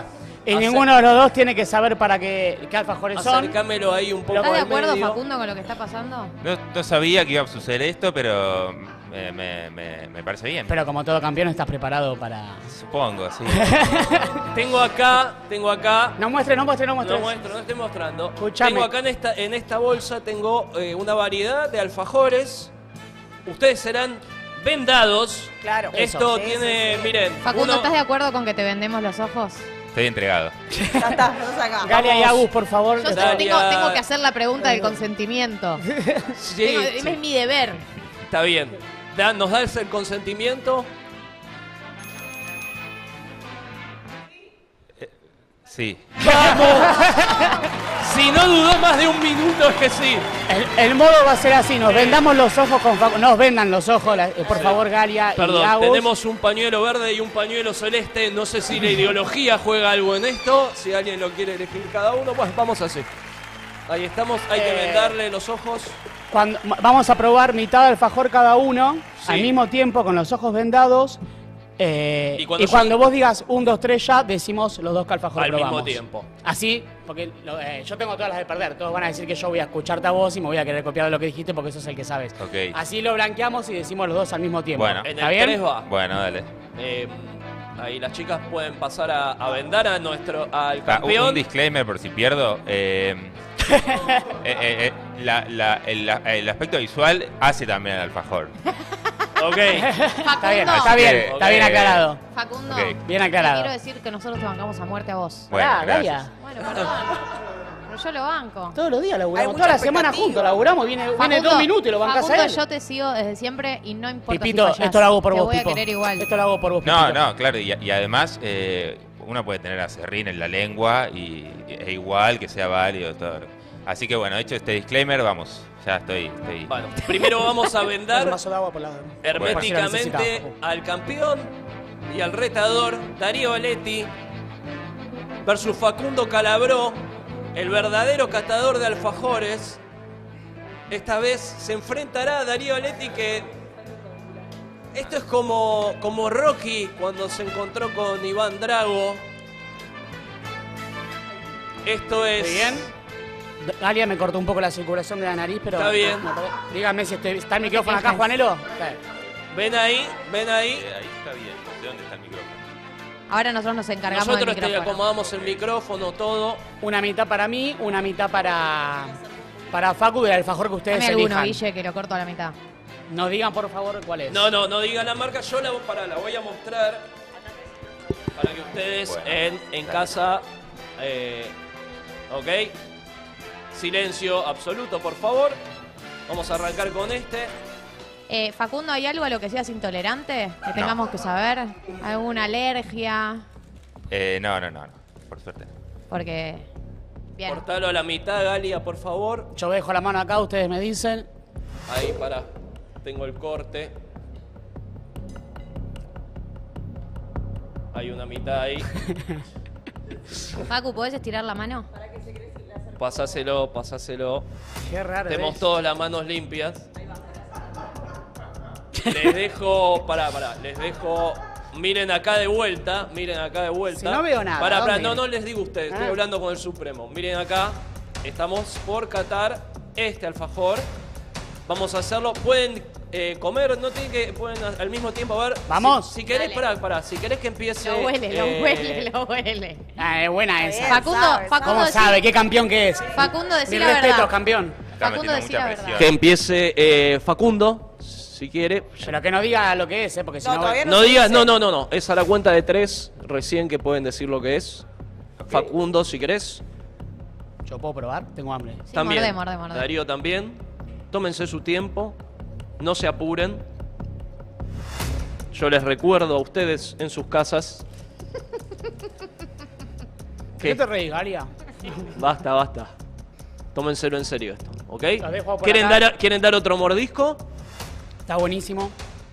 Y ninguno de los dos tiene que saber para qué alfajores son. Acércamelo ahí un poco ¿Estás de al acuerdo, medio. Facundo, con lo que está pasando? No sabía que iba a suceder esto, pero me parece bien. Pero como todo campeón estás preparado para... Supongo, sí. Tengo acá. No muestre. No muestro, no estoy mostrando. Escuchame. Tengo acá en esta bolsa, tengo una variedad de alfajores. Ustedes serán vendados. Claro. Esto Sí, tiene, sí, sí. miren. Facundo, ¿estás de acuerdo con que te vendemos los ojos? Estoy entregado. Ya está, no saca. Galia y Agus, por favor. Yo tengo que hacer la pregunta del consentimiento. Sí, Es mi deber. Está bien. ¿Nos das el consentimiento? Sí. ¡Vamos! Si no dudó más de un minuto, es que sí. El modo va a ser así, nos vendamos los ojos con Facundo. Nos vendan los ojos, por favor, Galia y Perdón, Agus. tenemos un pañuelo verde y un pañuelo celeste. No sé si la ideología juega algo en esto. Si alguien lo quiere elegir cada uno, pues vamos así. Ahí estamos, hay que vendarle los ojos. Vamos a probar mitad de alfajor cada uno, Sí. al mismo tiempo, con los ojos vendados. Y cuando cuando vos digas 1, 2, 3 ya, decimos los dos que alfajor Al probamos. mismo tiempo. Así, porque yo tengo todas las de perder. Todos van a decir que yo voy a escucharte a vos y me voy a querer copiar de lo que dijiste porque sos el que sabes. Ok. Así lo blanqueamos y decimos los dos al mismo tiempo. Bueno. En ¿Está el bien? 3 va. Bueno, dale. Ahí las chicas pueden pasar a vendar al Un campeón. disclaimer por si pierdo. El aspecto visual hace también al alfajor. Ok. Está bien, Facundo. está bien, Ok. está bien aclarado. Facundo, Ok. Bien te aclarado. quiero decir que nosotros te bancamos a muerte a vos. Bueno, Galia. Bueno, perdón. Pero yo lo banco. Todos los días laburamos, Hay toda la mucha semana expectativa. juntos laburamos, viene 2 minutos y lo bancás a Facundo, él. yo te sigo desde siempre y no importa Pipito, si fallás. esto lo hago por te vos, voy Pipo. a querer igual. Esto lo hago por vos, No, Pipito. no, claro. Y además, uno puede tener acerrín en la lengua e igual que sea válido todo. Así que bueno, hecho este disclaimer, vamos. Ya estoy. Bueno, primero vamos a vendar Un vaso de agua por la... herméticamente al campeón y al retador Darío Aletti versus Facundo Calabró, el verdadero catador de alfajores. Esta vez se enfrentará a Darío Aletti, que esto es como Rocky cuando se encontró con Iván Drago. Esto es... ¿Está bien? Galia me cortó un poco la circulación de la nariz, pero... Está bien. Dígame si está el micrófono acá, Juanelo. Ven ahí. Ahí está bien. ¿De dónde está el micrófono? Ahora nosotros nos encargamos Nosotros del te micrófono. acomodamos el micrófono, todo. Una mitad para mí, una mitad para Facu y el alfajor que ustedes Dame alguno, elijan. Guille, que lo corto a la mitad. Nos digan, por favor, cuál es. No digan la marca, yo la voy a mostrar para que ustedes en casa, ok, silencio absoluto, por favor. Vamos a arrancar con este. Facundo, ¿hay algo a lo que seas intolerante? Que tengamos que saber. ¿Alguna alergia? No, por suerte. Porque... Bien. Cortalo a la mitad, Galia, por favor. Yo dejo la mano acá, ustedes me dicen. Ahí, pará. Tengo el corte. Hay una mitad ahí. Facu, ¿podés estirar la mano? Pasáselo. Qué raro. Tenemos todas las manos limpias. Les dejo, les dejo. Miren acá de vuelta. Si no veo nada, ¿dónde? No les digo a ustedes, estoy hablando con el Supremo. Miren acá, estamos por catar este alfajor. Vamos a hacerlo. Pueden comer, no tienen que. Pueden al mismo tiempo, a ver. Vamos. Si querés, pará. Si querés que empiece. Lo huele. Ah, es buena esa. Facundo, ¿Cómo sabe? ¿Qué campeón que es? Facundo, decí Mi la respeto, verdad. campeón. Facundo, decí la verdad. Que empiece Facundo, si quiere. Pero que no diga lo que es, porque si no... No digas, no. Es a la cuenta de 3 recién que pueden decir lo que es. Okay. Facundo, si querés. ¿Yo puedo probar? Tengo hambre. Sí, también. mordé. Darío también. Tómense su tiempo. No se apuren. Yo les recuerdo a ustedes en sus casas. ¿Qué te reís, Galia? Basta. Tómenselo en serio esto, ¿ok? Lo dejo por acá. ¿Quieren dar otro mordisco? Está buenísimo.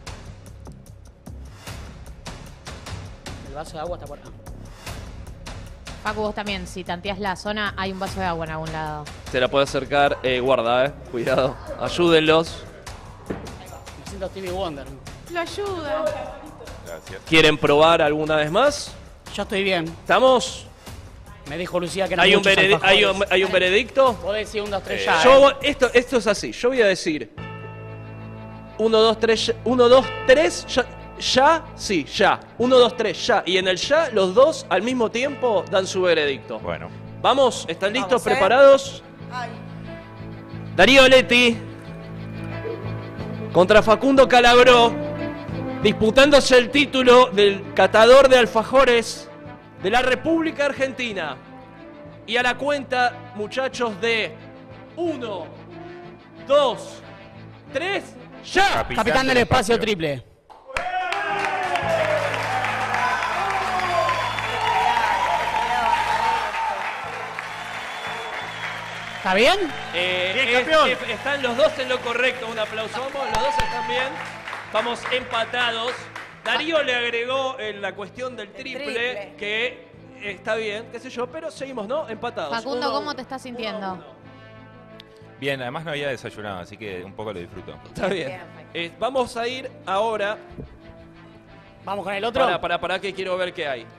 El vaso de agua está por acá. Facu, vos también, si tanteás la zona, hay un vaso de agua en algún lado. Se la puede acercar, guarda, cuidado. Ayúdenlos. Me siento Stevie Wonder. Lo ayuda. Gracias. ¿Quieren probar alguna vez más? Yo estoy bien. ¿Estamos? Me dijo Lucía que eran ¿Hay un, muchos hay alfajores. un veredicto? Vos decís 1, 2, 3 ya. Esto es así. Yo voy a decir 1, 2, 3, 1, 2, 3, ya, sí, ya. 1, 2, 3, ya. Y en el ya, los dos al mismo tiempo dan su veredicto. Bueno. Vamos, ¿están listos, Vamos, preparados? Ay. Darío Leti contra Facundo Calabró, disputándose el título del catador de alfajores de la República Argentina. Y a la cuenta, muchachos, de 1, 2, 3, ¡ya! Capitán del espacio triple. ¿Está bien? Bien, campeón. Están los dos en lo correcto. Un aplauso. Vamos, los dos están bien. Vamos empatados. Darío le agregó en la cuestión del triple, que está bien, qué sé yo, pero seguimos, ¿no? Empatados. Facundo, ¿cómo te estás sintiendo? Bien, además no había desayunado, así que un poco lo disfruto. Está bien. Vamos a ir ahora. ¿Vamos con el otro? Para que quiero ver qué hay.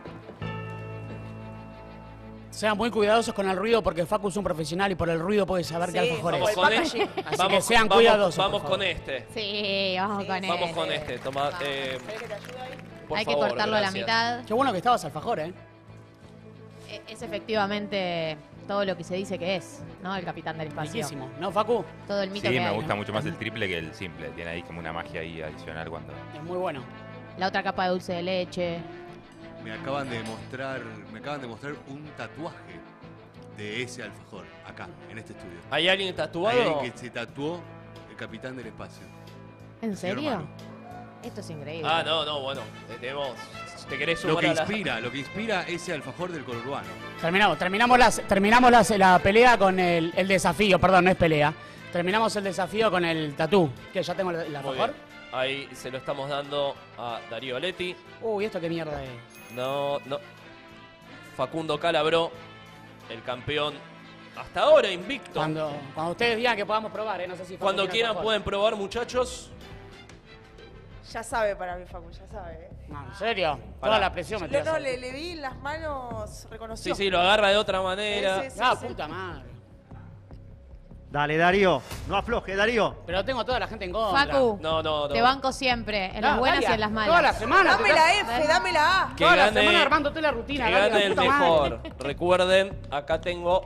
Sean muy cuidadosos con el ruido porque Facu es un profesional y por el ruido puede saber qué alfajor Vamos es. con Así este. que sean cuidadosos. Vamos por con favor. este. Sí, vamos con Vamos con este. Toma. Por Hay que favor, cortarlo a la gracias. mitad. Qué bueno que estabas alfajor, ¿eh? Es efectivamente todo lo que se dice que es, ¿no? El capitán del espacio. Riquísimo, ¿no, Facu? Todo el mito Sí, que me hay. gusta mucho más el triple que el simple. Tiene ahí como una magia ahí adicional cuando... Es muy bueno. La otra capa de dulce de leche. Me acaban de mostrar un tatuaje de ese alfajor, acá, en este estudio. ¿Hay alguien tatuado? Hay alguien que se tatuó el capitán del espacio. ¿En Señor serio? Manu. Esto es increíble. Ah, no, bueno. ¿Te querés Lo sumar que a la- inspira ese alfajor del conurbano. Terminamos la pelea con el desafío, perdón, no es pelea. Terminamos el desafío con el tatú. Que ya tengo el Muy alfajor. bien. Ahí se lo estamos dando a Darío Leti. Uy, ¿esto qué mierda es? No. Facundo Calabró, el campeón hasta ahora invicto. Cuando ustedes digan que podamos probar, no sé si Facu Cuando tiene quieran alfajor. pueden probar, muchachos. Ya sabe para mí, Facu, ya sabe. No, ¿en serio? Pará. Toda la presión me tiras. Le vi en las manos, reconoció. Sí, lo agarra de otra manera. Sí, Ah, sí. puta madre. Dale, Darío. No afloje, Darío. Pero tengo a toda la gente en contra. Facu, No. te banco siempre, en las No, buenas Dalia, y en las malas. toda la semana. Dame la F, dame la A. Que Toda la gane- semana armándote la rutina. Que Dalia, gane el puta madre. mejor. Recuerden, acá tengo.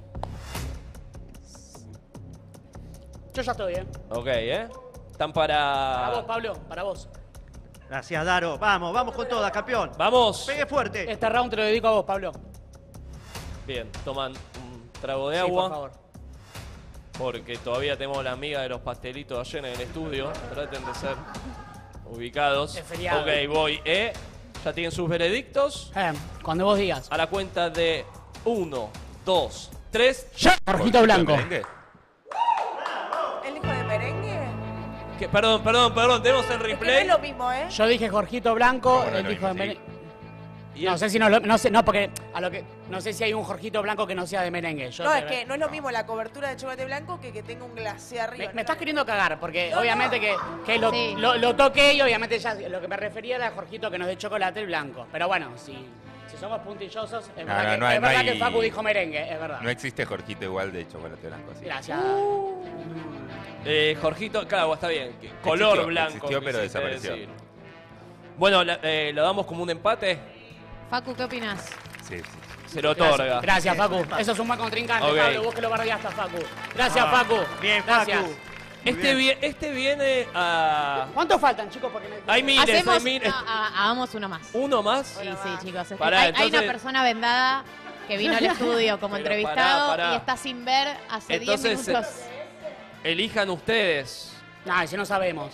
Yo ya estoy, Ok, Están Para vos, para. Pablo, para vos. Gracias, Daro. Vamos con toda, campeón. Vamos. Pegue fuerte. Este round te lo dedico a vos, Pablo. Bien, toman un trago de Sí, agua. por favor. Porque todavía tenemos la amiga de los pastelitos ayer en el estudio. Traten de ser ubicados. Es feriado. Ok, voy. Ya tienen sus veredictos. Cuando vos digas. A la cuenta de 1, 2, 3, ¡ya! Jorgito Blanco. merengue? ¿El hijo de merengue? Perdón, tenemos el Es que no replay. es lo mismo, ¿eh? Yo dije Jorgito Blanco, No, él no, dijo no, de sí. merengue. Y No el- sé si no, porque no sé si hay un Jorgito Blanco que no sea de merengue. Yo No, te- es que no es lo mismo la cobertura de chocolate blanco que tenga un glacé arriba. Me estás queriendo cagar, porque No, obviamente no. que lo, Sí. lo toqué y obviamente ya lo que me refería era Jorgito que nos dé chocolate el blanco. Pero bueno, si somos puntillosos, es verdad, no, que, no hay- es verdad no que hay- Facu dijo merengue, es verdad. No existe Jorgito igual de chocolate blanco. Así. Gracias. Jorgito, claro, está bien. Color Existió, blanco. existió, pero quisiste desapareció. decir. Bueno, ¿lo damos como un empate? Facu, ¿qué opinas? Sí. Se lo otorga. Gracias, Facu. Eso es un buen contrincante, Ok. Pablo. Vos que lo bardeaste a Facu. Gracias, Ah, Facu. bien, Gracias. Facu. Este viene a... ¿Cuántos faltan, chicos? Porque Hay miles, Hacemos, hay miles. hagamos uno más. ¿Uno más? Sí, chicos. Pará, hay entonces- una persona vendada que vino al estudio como Pero entrevistado pará. y está sin ver hace 10 Entonces, minutos. elijan ustedes. No, si no sabemos.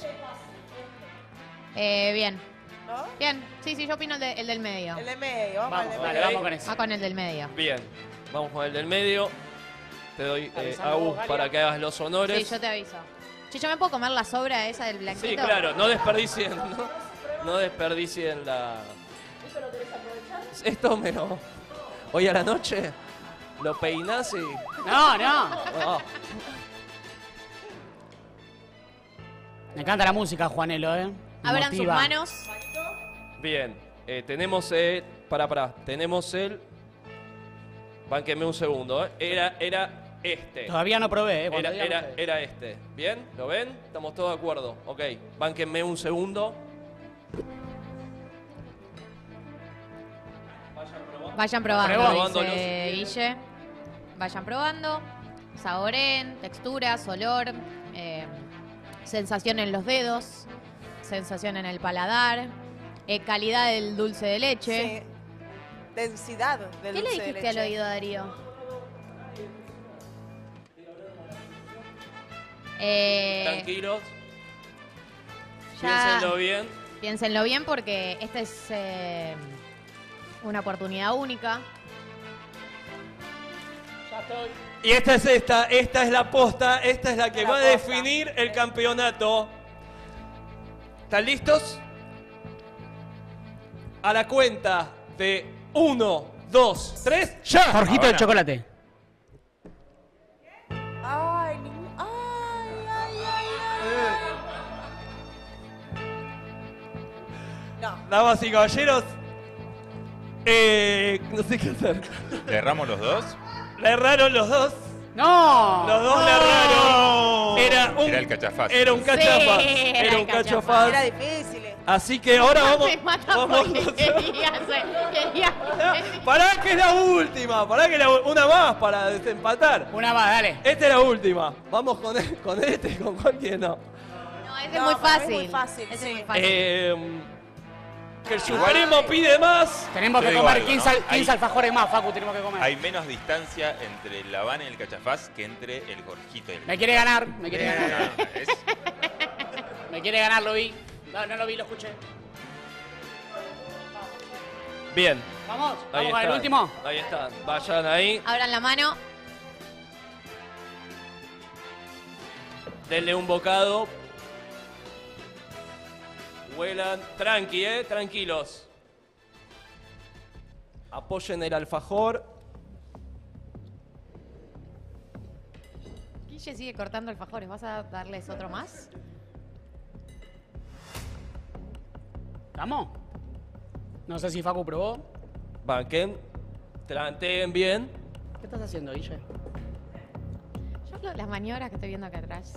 Bien. ¿No? Bien. Sí, yo opino el del medio. El de medio, vamos, al de Dale, medio. vamos con eso. Va con el del medio. Bien, vamos con el del medio. Te doy, Avisame Agus, vos, Galia. para que hagas los honores. Sí, yo te aviso. Chicho, ¿me puedo comer la sobra esa del blanquito? Sí, claro, no desperdicien, no desperdicien la... Esto me lo... Hoy a la noche lo peinás y... No. Ah, Me encanta la música, Juanelo, ¿eh? Me Abran sus motiva. manos. bien, tenemos... Tenemos el Bánquenme un segundo, ¿eh? Era este. Todavía no probé, ¿eh? Era este. ¿Bien? ¿Lo ven? Estamos todos de acuerdo. Ok, bánquenme un segundo. Vayan probando, Probando, dice Guille. Vayan probando. Saboreen, texturas, olor, sensación en los dedos, sensación en el paladar, calidad del dulce de leche. Sí. Densidad del ¿Qué le dulce de dijiste al leche. oído, Darío? Tranquilos. Ya- Piénsenlo bien. Piénsenlo bien porque esta es una oportunidad única. Ya estoy. Y esta es la posta, esta es la que va a definir el campeonato. ¿Están listos? A la cuenta de 1, 2, 3, ¡ya! Jorgito de chocolate. Ay, No. Damas y caballeros, no sé qué hacer. ¿Le erramos los dos? Le erraron los dos. ¡No! Los dos le erraron. Era el cachafaz. Era un cachafaz. Sí, Era un cachafaz. Era difícil. Así que ahora vamos. Me mata vamos porque quería. Pará que es la última. Pará que una más para desempatar. Una más, dale. Esta es la última. Vamos con este, con cualquier no. No, ese es muy fácil. Es muy fácil, Ese sí. es muy fácil. Que el Supremo pide más. Tenemos Te que digo comer algo, 15, ¿no? 15 alfajores más, Facu, tenemos que comer. Hay menos distancia entre el Habana y el cachafaz que entre el Jorgito y el... Me quiere ganar, me quiere ganar. No, es- Me quiere ganar, lo vi. No, no lo vi, lo escuché. Bien. Vamos, Ahí vamos con el está. último. Ahí está. Vayan ahí. Abran la mano. Denle un bocado. Huelan. Tranqui, tranquilos. Apoyen el alfajor. Guille sigue cortando alfajores. ¿Vas a darles otro más? ¿Estamos? No sé si Facu probó. Banquen. Planteen bien. ¿Qué estás haciendo, Guille? Yo las maniobras que estoy viendo acá atrás.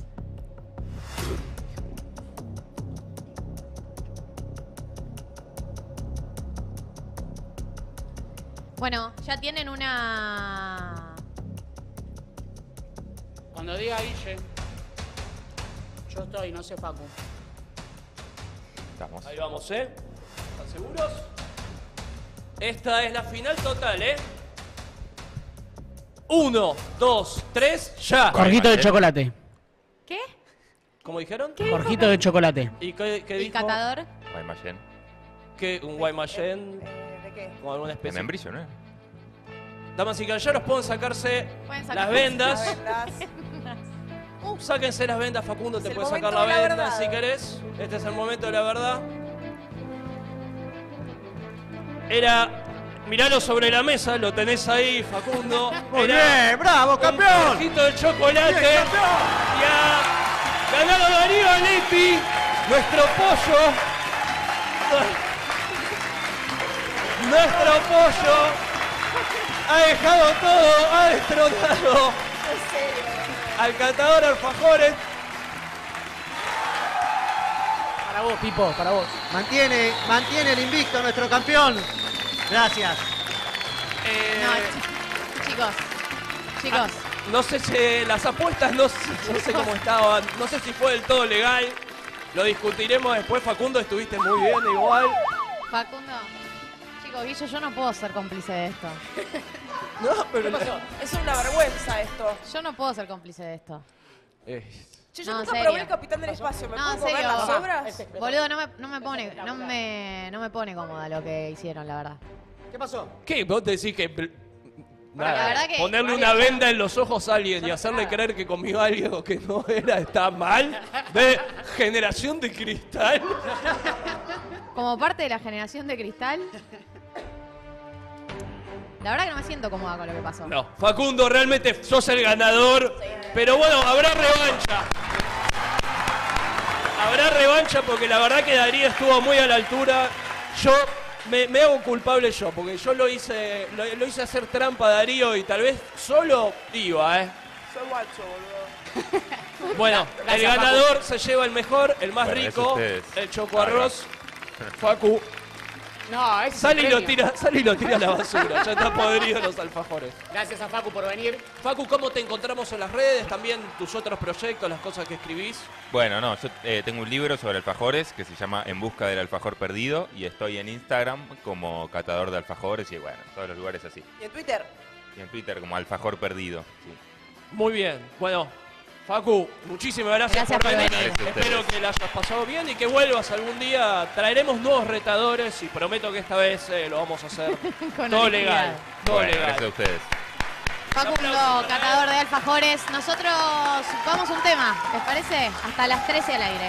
Bueno, ya tienen una... Cuando diga Guille, yo estoy, no sé Facu. Estamos. Ahí vamos, ¿Están seguros? Esta es la final total, 1, 2, 3, ya. Jorgito de chocolate. ¿Qué? ¿Cómo dijeron? Jorgito de chocolate. ¿Y qué ¿Y dijo? catador? Guaymallén. ¿Qué? ¿Un Guaymallén? ¿De qué? ¿Con alguna De especie? membrillo, ¿no? Damas y caballeros, pueden sacarse Pueden las sacarse vendas. Las- Sáquense las vendas, Facundo, te el puedes sacar momento la de la venda verdad. si querés. Este es el momento de la verdad. Miralo sobre la mesa, lo tenés ahí, Facundo. Muy bien, bravo, campeón. Un poquito de chocolate. Bien, campeón. Y ha ganado Darío Alepi, nuestro pollo. Nuestro pollo ha dejado todo, ha destronado al catador alfajores. Para vos, Pipo, para vos. Mantiene el invicto nuestro campeón. Gracias. Chicos. No sé si las apuestas, no sé cómo estaban, no sé si fue del todo legal. Lo discutiremos después, Facundo, estuviste muy bien igual. Facundo. Chicos, Guille, yo no puedo ser cómplice de esto. No, pero Es una vergüenza esto. Yo no puedo ser cómplice de esto. Che, yo No, nunca en probé serio. el Capitán del Espacio. ¿Me No, en puedo comer serio. las sobras? Boludo, no me pone cómoda lo que hicieron, la verdad. ¿Qué pasó? ¿Qué? ¿Vos decís que La verdad que- ponerle una venda en los ojos a alguien y hacerle creer que comió algo que no era está mal? ¿De generación de cristal? Como parte de la generación de cristal. La verdad que no me siento cómoda con lo que pasó. No, Facundo, realmente sos el ganador. Pero bueno, habrá revancha. Habrá revancha porque la verdad que Darío estuvo muy a la altura. Yo me hago culpable yo, porque yo lo hice hacer trampa a Darío y tal vez solo iba, Soy guacho, boludo. Bueno, el ganador se lleva el mejor, el más Bueno, rico, eso ustedes. el choco arroz. Facu, No, ese es sale el y lo premio. tira a la basura. Ya están podridos los alfajores. Gracias a Facu por venir. Facu, ¿cómo te encontramos en las redes? También tus otros proyectos, las cosas que escribís. Bueno, no, yo tengo un libro sobre alfajores que se llama En busca del alfajor perdido y estoy en Instagram como catador de alfajores y bueno, en todos los lugares así. ¿Y en Twitter? Y en Twitter como alfajor perdido. Sí. Muy bien. Bueno, Facu, muchísimas gracias por venir. Gracias a ustedes. Espero que la hayas pasado bien y que vuelvas algún día. Traeremos nuevos retadores y prometo que esta vez lo vamos a hacer Con todo honestidad. legal. Todo Bueno, legal. gracias a ustedes. Facundo, catador de alfajores. Nosotros vamos a un tema, ¿les parece? Hasta las 13 al aire.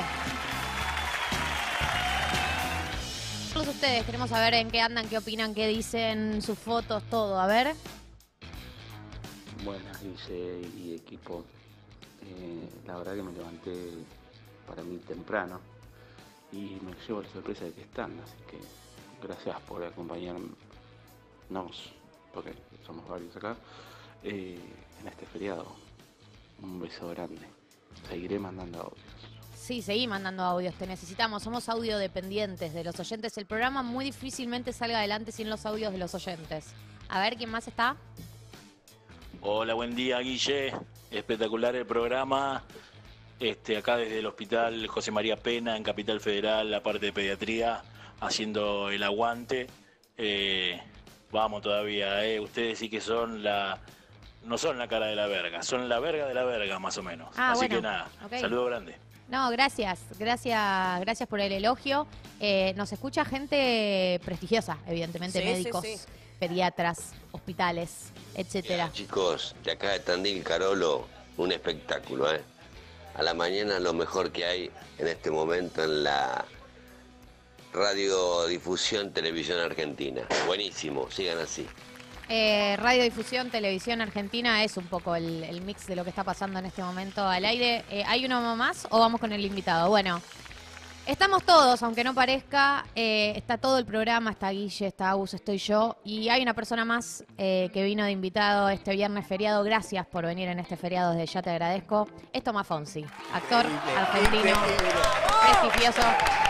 Todos ustedes queremos saber en qué andan, qué opinan, qué dicen, sus fotos, todo. A ver. Buenas, Guille y equipo. La verdad que me levanté para mí temprano y me llevo la sorpresa de que están, así que gracias por acompañarnos, porque somos varios acá, en este feriado. Un beso grande. Seguiré mandando audios. Sí, seguí mandando audios, te necesitamos. Somos audio dependientes de los oyentes. El programa muy difícilmente salga adelante sin los audios de los oyentes. A ver, ¿quién más está? Hola, buen día, Guille. Espectacular el programa. Acá desde el Hospital José María Pena, en Capital Federal, la parte de pediatría, haciendo el aguante. Vamos todavía, Ustedes sí que son no son la cara de la verga, son la verga de la verga, más o menos. Ah, Así bueno, que nada, ok. saludo grande. No, gracias por el elogio. Nos escucha gente prestigiosa, evidentemente, Sí, médicos, sí. pediatras, hospitales, etcétera. Chicos, de acá de Tandil Carolo, un espectáculo, ¿eh? A la mañana lo mejor que hay en este momento en la radiodifusión televisión argentina. Buenísimo, sigan así. Radiodifusión, televisión argentina es un poco el mix de lo que está pasando en este momento al aire. ¿Hay uno más o vamos con el invitado? Bueno, estamos todos, aunque no parezca. Está todo el programa, está Guille, está Agus, estoy yo. Y hay una persona más que vino de invitado este viernes feriado. Gracias por venir en este feriado, desde ya te agradezco. Es Tomás Fonsi, actor argentino, prestigioso.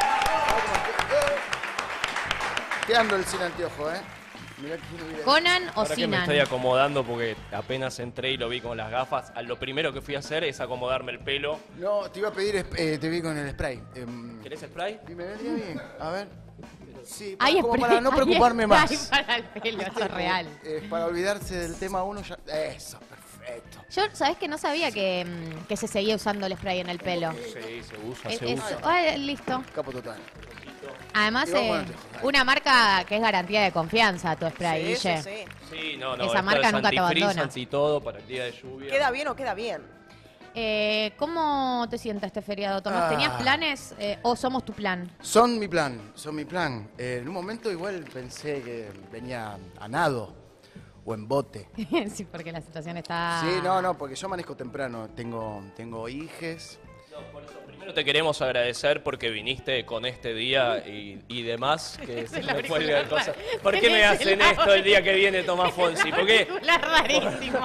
Quedando el sin anteojo, Mirá que no hubiera- ¿Conan o Ahora que me Sinan? estoy acomodando porque apenas entré y lo vi con las gafas, lo primero que fui a hacer es acomodarme el pelo. No, te iba a pedir, te vi con el spray. ¿Querés spray? Y me vendría bien, a ver. Sí, Hay como spray, para no hay preocuparme más. spray para el pelo, eso es real. Para olvidarse del tema uno ya... Eso, perfecto. Yo, ¿sabés que no sabía que se seguía usando el spray en el pelo? Sí, se usa, Listo. Capo total. Además, Y vamos con el tejo, una marca que es garantía de confianza, tu spray, Guille. Sí, no, Esa esto marca es nunca te antifreeze, abandona. anti todo para el día de lluvia. ¿Queda bien o queda bien? ¿Cómo te sientes este feriado, Tomás? ¿Tenías planes o somos tu plan? Son mi plan. En un momento igual pensé que venía a nado o en bote. Sí, porque la situación está... Sí, no, porque yo manejo temprano. Tengo hijes. Primero te queremos agradecer porque viniste con este día y demás, que se me cuelgan cosas. ¿Por qué me hacen esto el día que viene Tomás Fonsi? ¿Por qué? rarísimo.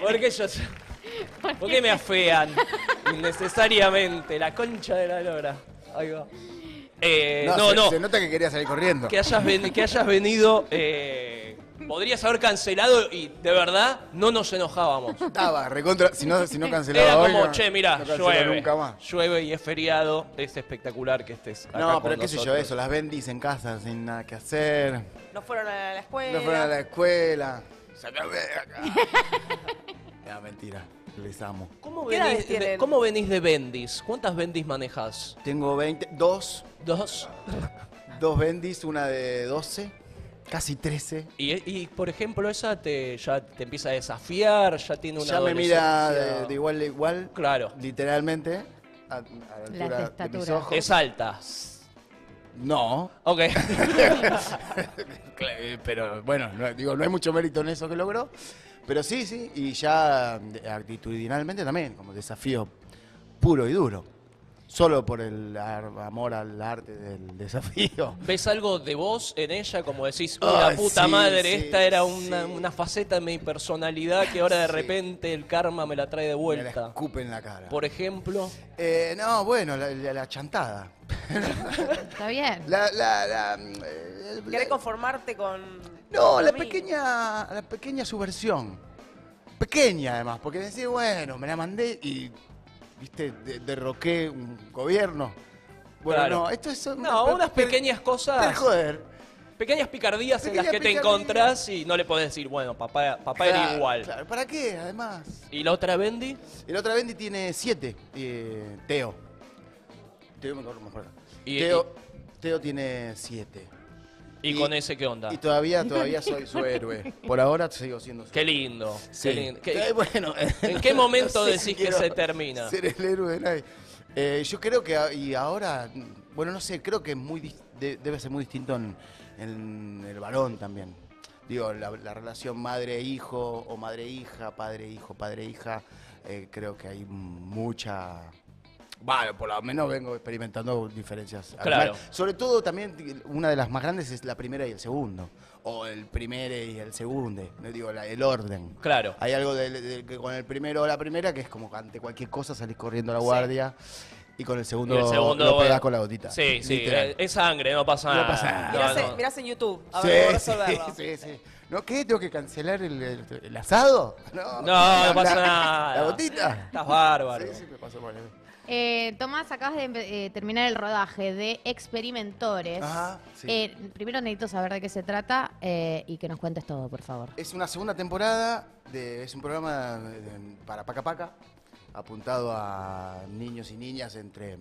¿Por qué me afean innecesariamente? La concha de la lora. Ahí va. Se nota que quería salir corriendo. Que hayas venido, podrías haber cancelado y de verdad no nos enojábamos. Estaba recontra. Si no cancelaba Era hoy, como, no- che, mirá, no cancelo llueve. nunca más. Llueve y es feriado. Es espectacular que estés acá No, con pero qué sé yo, nosotros. eso. Las bendis en casa sin nada que hacer. No fueron a la escuela. No fueron a la escuela. Sácame de acá. No, mentira. Les amo. ¿Cómo ¿Qué edades venís, tienen? ¿Cómo venís de bendis? ¿Cuántas bendis manejas? Tengo 20. Dos. ¿Dos? Dos bendis, una de 12. Casi 13. Y por ejemplo, esa ya te empieza a desafiar, ya tiene una Ya me mira adolescencia. de igual a igual. Claro. Literalmente. A la altura de estatura. mis ojos. Es alta. No. Ok. Pero bueno, no hay mucho mérito en eso que logró. Pero sí, y ya actitudinalmente también, como desafío puro y duro. solo por el amor al arte del desafío. ¿Ves algo de vos en ella? Como decís, una Ay, puta sí, madre, sí, esta era sí. una faceta de mi personalidad que ahora de Sí. repente el karma me la trae de Me la vuelta. escupe en la cara. Por ejemplo, No, bueno, la chantada. Está bien. ¿Querés conformarte con...? No, con la mí? pequeña subversión. Pequeña además, porque decir, bueno, me la mandé y, viste, derroqué un gobierno. Bueno, Claro. no, esto es... unas pequeñas cosas, joder. pequeñas picardías en las que te Pequeñas encontrás y no le podés decir, bueno, papá era Claro, igual. Claro, ¿para qué? Además. ¿Y la otra Bendy? Y la otra Bendy tiene 7, Teo. Teo me corro más por acá. Y- Teo tiene 7. ¿Y con ese qué onda? Y todavía soy su héroe. Por ahora sigo siendo su Qué lindo. Sí. Qué lindo. Bueno, ¿En qué momento no sé decís si que quiero se termina? Ser el héroe de nadie. Yo creo que y ahora, bueno, no sé, creo que es debe ser muy distinto en el varón también. Digo, la relación madre-hijo o madre-hija, padre-hijo, padre-hija, creo que hay mucha... Bueno, por lo menos vengo experimentando diferencias. Claro. Sobre todo también una de las más grandes es la primera y el segundo. O el primero y el segundo. No digo, el orden. Claro. Hay algo que con el primero o la primera que es como que ante cualquier cosa salís corriendo a la guardia. Y con el segundo, Y el segundo, lo pegás bueno, con la gotita. Sí, sí, Literal. es sangre, no pasa nada. No pasa nada. Mirás en YouTube, a Sí, ver cómo sí, resolverlo. sí. ¿No qué? ¿Tengo que cancelar el asado? No, no pasa nada. ¿La gotita? Estás bárbaro. Sí, me pasó mal. Tomás, acabas de terminar el rodaje de Experimentores. Ajá, sí. Primero necesito saber de qué se trata y que nos cuentes todo, por favor. Es una segunda temporada, es un programa para Paca Paca, apuntado a niños y niñas entre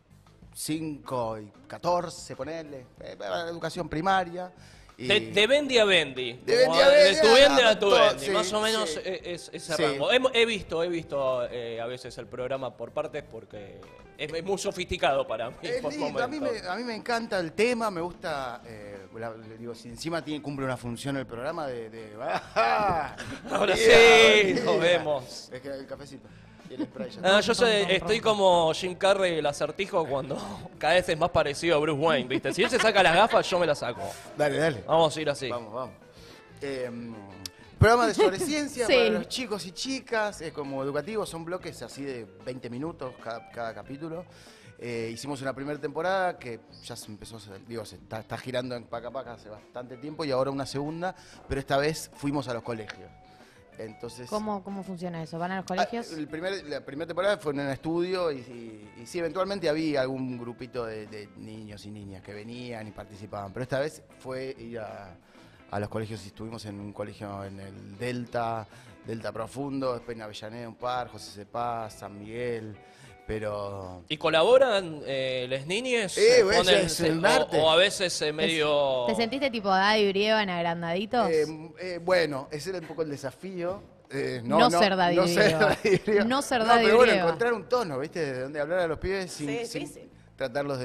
5 y 14, ponerle, para la educación primaria. Y De Bendy a Bendy. De Como Bendy a Bendy, de tu Bendy a tu todo, Bendy. sí, Más o menos sí. es ese Sí. rango. He visto a veces el programa por partes porque es muy sofisticado para mí. Es por lindo, momentos. a mí me encanta el tema, me gusta, digo, si encima cumple una función el programa Ahora Yeah, sí, yeah. nos vemos. Es que el cafecito y el spray ya No, está. estoy como Jim Carrey el acertijo cuando cada vez es más parecido a Bruce Wayne, ¿viste? Si él se saca las gafas, yo me las saco. Dale. Vamos a ir así. Vamos. Programa de sobre ciencia Sí. para los chicos y chicas, como educativo, son bloques así de 20 minutos cada capítulo. Hicimos una primera temporada que ya se empezó, se está girando en Paca Paca hace bastante tiempo y ahora una segunda, pero esta vez fuimos a los colegios. Entonces, ¿Cómo funciona eso? ¿Van a los colegios? la primera temporada fue en un estudio y sí, eventualmente había algún grupito de niños y niñas que venían y participaban, pero esta vez fue ir a los colegios y estuvimos en un colegio en el Delta Profundo, después en Avellaneda un par, José Cepaz, San Miguel, pero... ¿Y colaboran las niñas? Es el arte. O a veces medio... ¿Te sentiste tipo Daddy Brieva en agrandaditos? Bueno, ese era un poco el desafío. No ser Daddy Brieva. Brieva. No ser Daddy pero bueno, Brieva. encontrar un tono, ¿viste? De donde hablar a los pibes sin difícil. tratarlos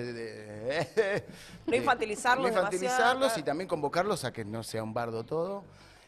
No infantilizarlos no infantilizarlos demasiado, y también convocarlos a que no sea un bardo todo.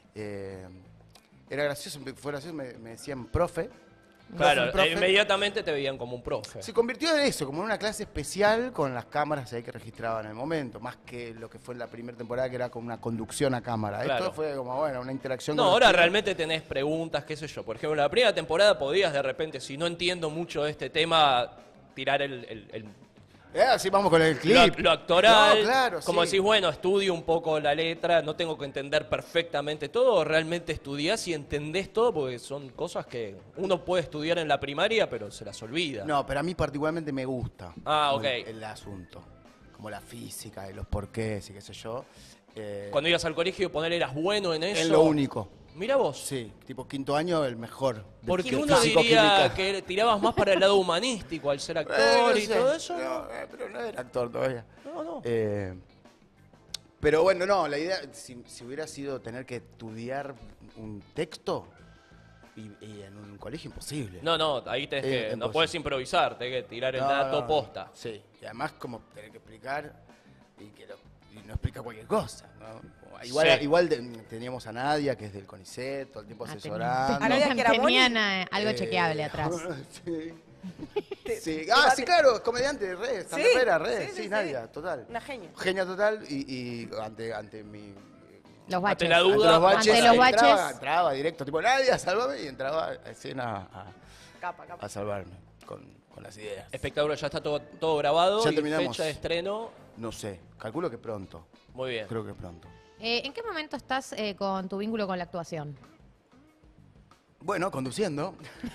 Era gracioso, fue gracioso, me decían profe. Claro, profe. inmediatamente te veían como un profe. Se convirtió en eso, como en una clase especial con las cámaras ahí que registraban el momento, más que lo que fue en la primera temporada que era con una conducción a cámara. Claro. Esto fue como, bueno, una interacción No, con los ahora chicos. realmente tenés preguntas, qué sé yo. Por ejemplo, en la primera temporada podías de repente, si no entiendo mucho de este tema, tirar Así vamos con el clip. lo actoral. No, claro, como sí. decís, bueno, estudio un poco la letra, no tengo que entender perfectamente todo. O realmente estudiás y entendés todo, porque son cosas que uno puede estudiar en la primaria, pero se las olvida. No, pero a mí particularmente me gusta ok. el asunto, como la física y los porqués y qué sé yo. Cuando ibas al colegio, poner eras bueno en eso. Es lo único. Mira vos. Sí, tipo quinto año el mejor. Porque uno diría que tirabas más para el lado humanístico al ser actor y todo eso. No, pero no era actor todavía. No. Pero bueno, no, la idea, si hubiera sido tener que estudiar un texto y en un colegio, imposible. No, ahí tenés que, no imposible. puedes improvisar, tenés que tirar el No, dato no. posta. Sí, y además como tener que explicar y no explica cualquier cosa, ¿no? Igual teníamos a Nadia, que es del CONICET, todo el tiempo asesorando. Tenían algo chequeable atrás. Sí. Sí, sí, claro, comediante, re, stand-upera, re, sí, sí. Nadia, total. Una genia. Genia total y ante mi... Los baches. Ante la duda. Ante los baches. Entraba directo, tipo, Nadia, sálvame, y entraba a escena Capa. a salvarme con las ideas. Espectacular, ya está todo grabado. Ya y terminamos. fecha de estreno. No sé, calculo que pronto. Muy bien. Creo que pronto. ¿En qué momento estás con tu vínculo con la actuación? Bueno, conduciendo.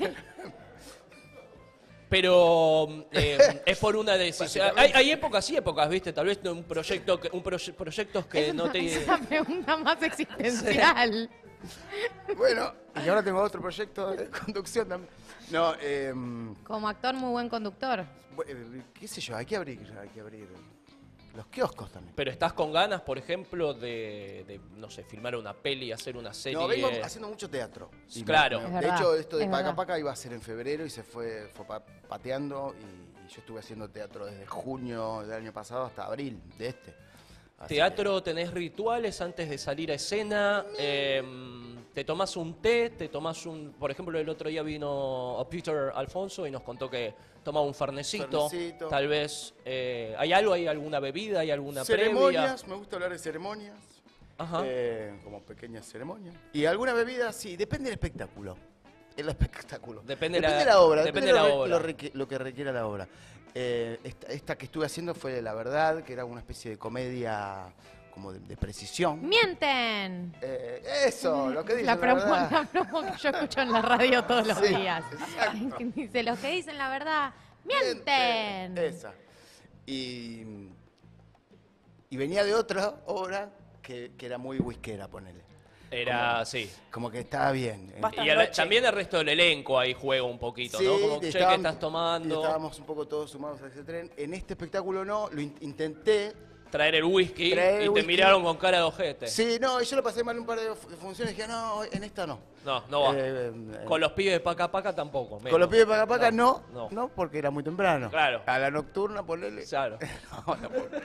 Pero es por una decisión. Hay épocas y épocas, ¿viste? Tal vez proyectos que no te... Es una pregunta más existencial. Bueno, y ahora tengo otro proyecto de conducción también. No, Como actor, muy buen conductor. qué sé yo, hay que abrir los kioscos también. Pero estás con ganas, por ejemplo, de no sé, filmar una peli, hacer una serie. No, vengo haciendo mucho teatro. Y Claro. de Es verdad, hecho, esto de es Paca verdad. Paca iba a ser en febrero y se fue pateando y yo estuve haciendo teatro desde junio del año pasado hasta abril de este. Así Teatro, tenés rituales antes de salir a escena. Te tomás un té, te tomás un... Por ejemplo, el otro día vino Peter Alfonso y nos contó que tomaba un fernecito. Fernecito. Tal vez... ¿Hay algo? ¿Hay alguna bebida? ¿Hay alguna ceremonias, previa? me gusta hablar de ceremonias. Ajá. Como pequeñas ceremonias. Y alguna bebida, sí, depende del espectáculo. El espectáculo. Depende de la- la obra. depende de la obra. Lo que requiera la obra. Esta que estuve haciendo fue La Verdad, que era una especie de comedia como de precisión. ¡Mienten! Eso, lo que dicen, La promo, verdad. la promo que yo escucho en la radio todos los Sí, días. Dice, los que dicen la verdad, ¡mienten! Esa. Y venía de otra obra que era muy whiskera, ponele. Era, sí. Como que estaba bien. Y también el resto del elenco ahí juega un poquito, ¿no? Como, che, ¿qué estás Y tomando? estábamos un poco todos sumados a ese tren. En este espectáculo no, lo intenté. Traer el whisky Traer el y te whisky. miraron con cara de ojete. Sí, no, yo lo pasé mal en un par de funciones y dije, no, en esta no. No va. Con los pibes de Paca Paca tampoco. Con los pibes de Paca Paca no, no. porque era muy temprano. Claro. A la nocturna ponerle. Claro. No,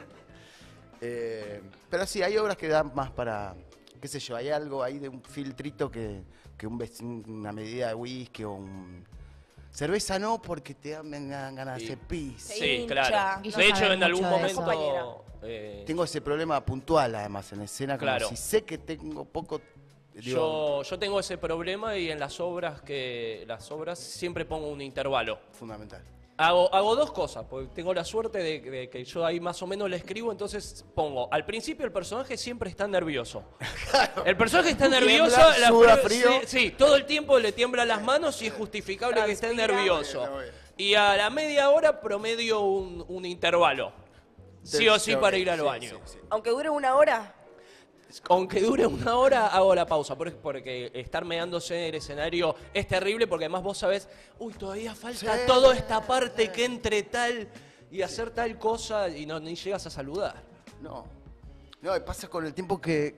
pero sí, hay obras que dan más para, qué sé yo, hay algo ahí de un filtrito que una medida de whisky o un... Cerveza no, porque me dan ganas de hacer pis. Sí, claro. De hecho, en algún momento... Tengo ese problema puntual, además, en escena, como Claro. si sé que tengo poco... digo, Yo tengo ese problema y en las obras siempre pongo un intervalo. Fundamental. Hago dos cosas, porque tengo la suerte de que yo ahí más o menos le escribo, entonces pongo, al principio el personaje siempre está nervioso. El personaje está nervioso, Tiembla, suda frío. Sí, todo el tiempo le tiemblan las manos y es justificable que esté nervioso. Y a la media hora promedio un intervalo. Sí o sí para ir al baño. Aunque dure una hora. Aunque dure una hora, hago la pausa, porque estar meándose en el escenario es terrible, porque además vos sabés, uy, todavía falta toda esta parte que entre tal y hacer tal cosa y ni llegas a saludar. No, y pasa con el tiempo que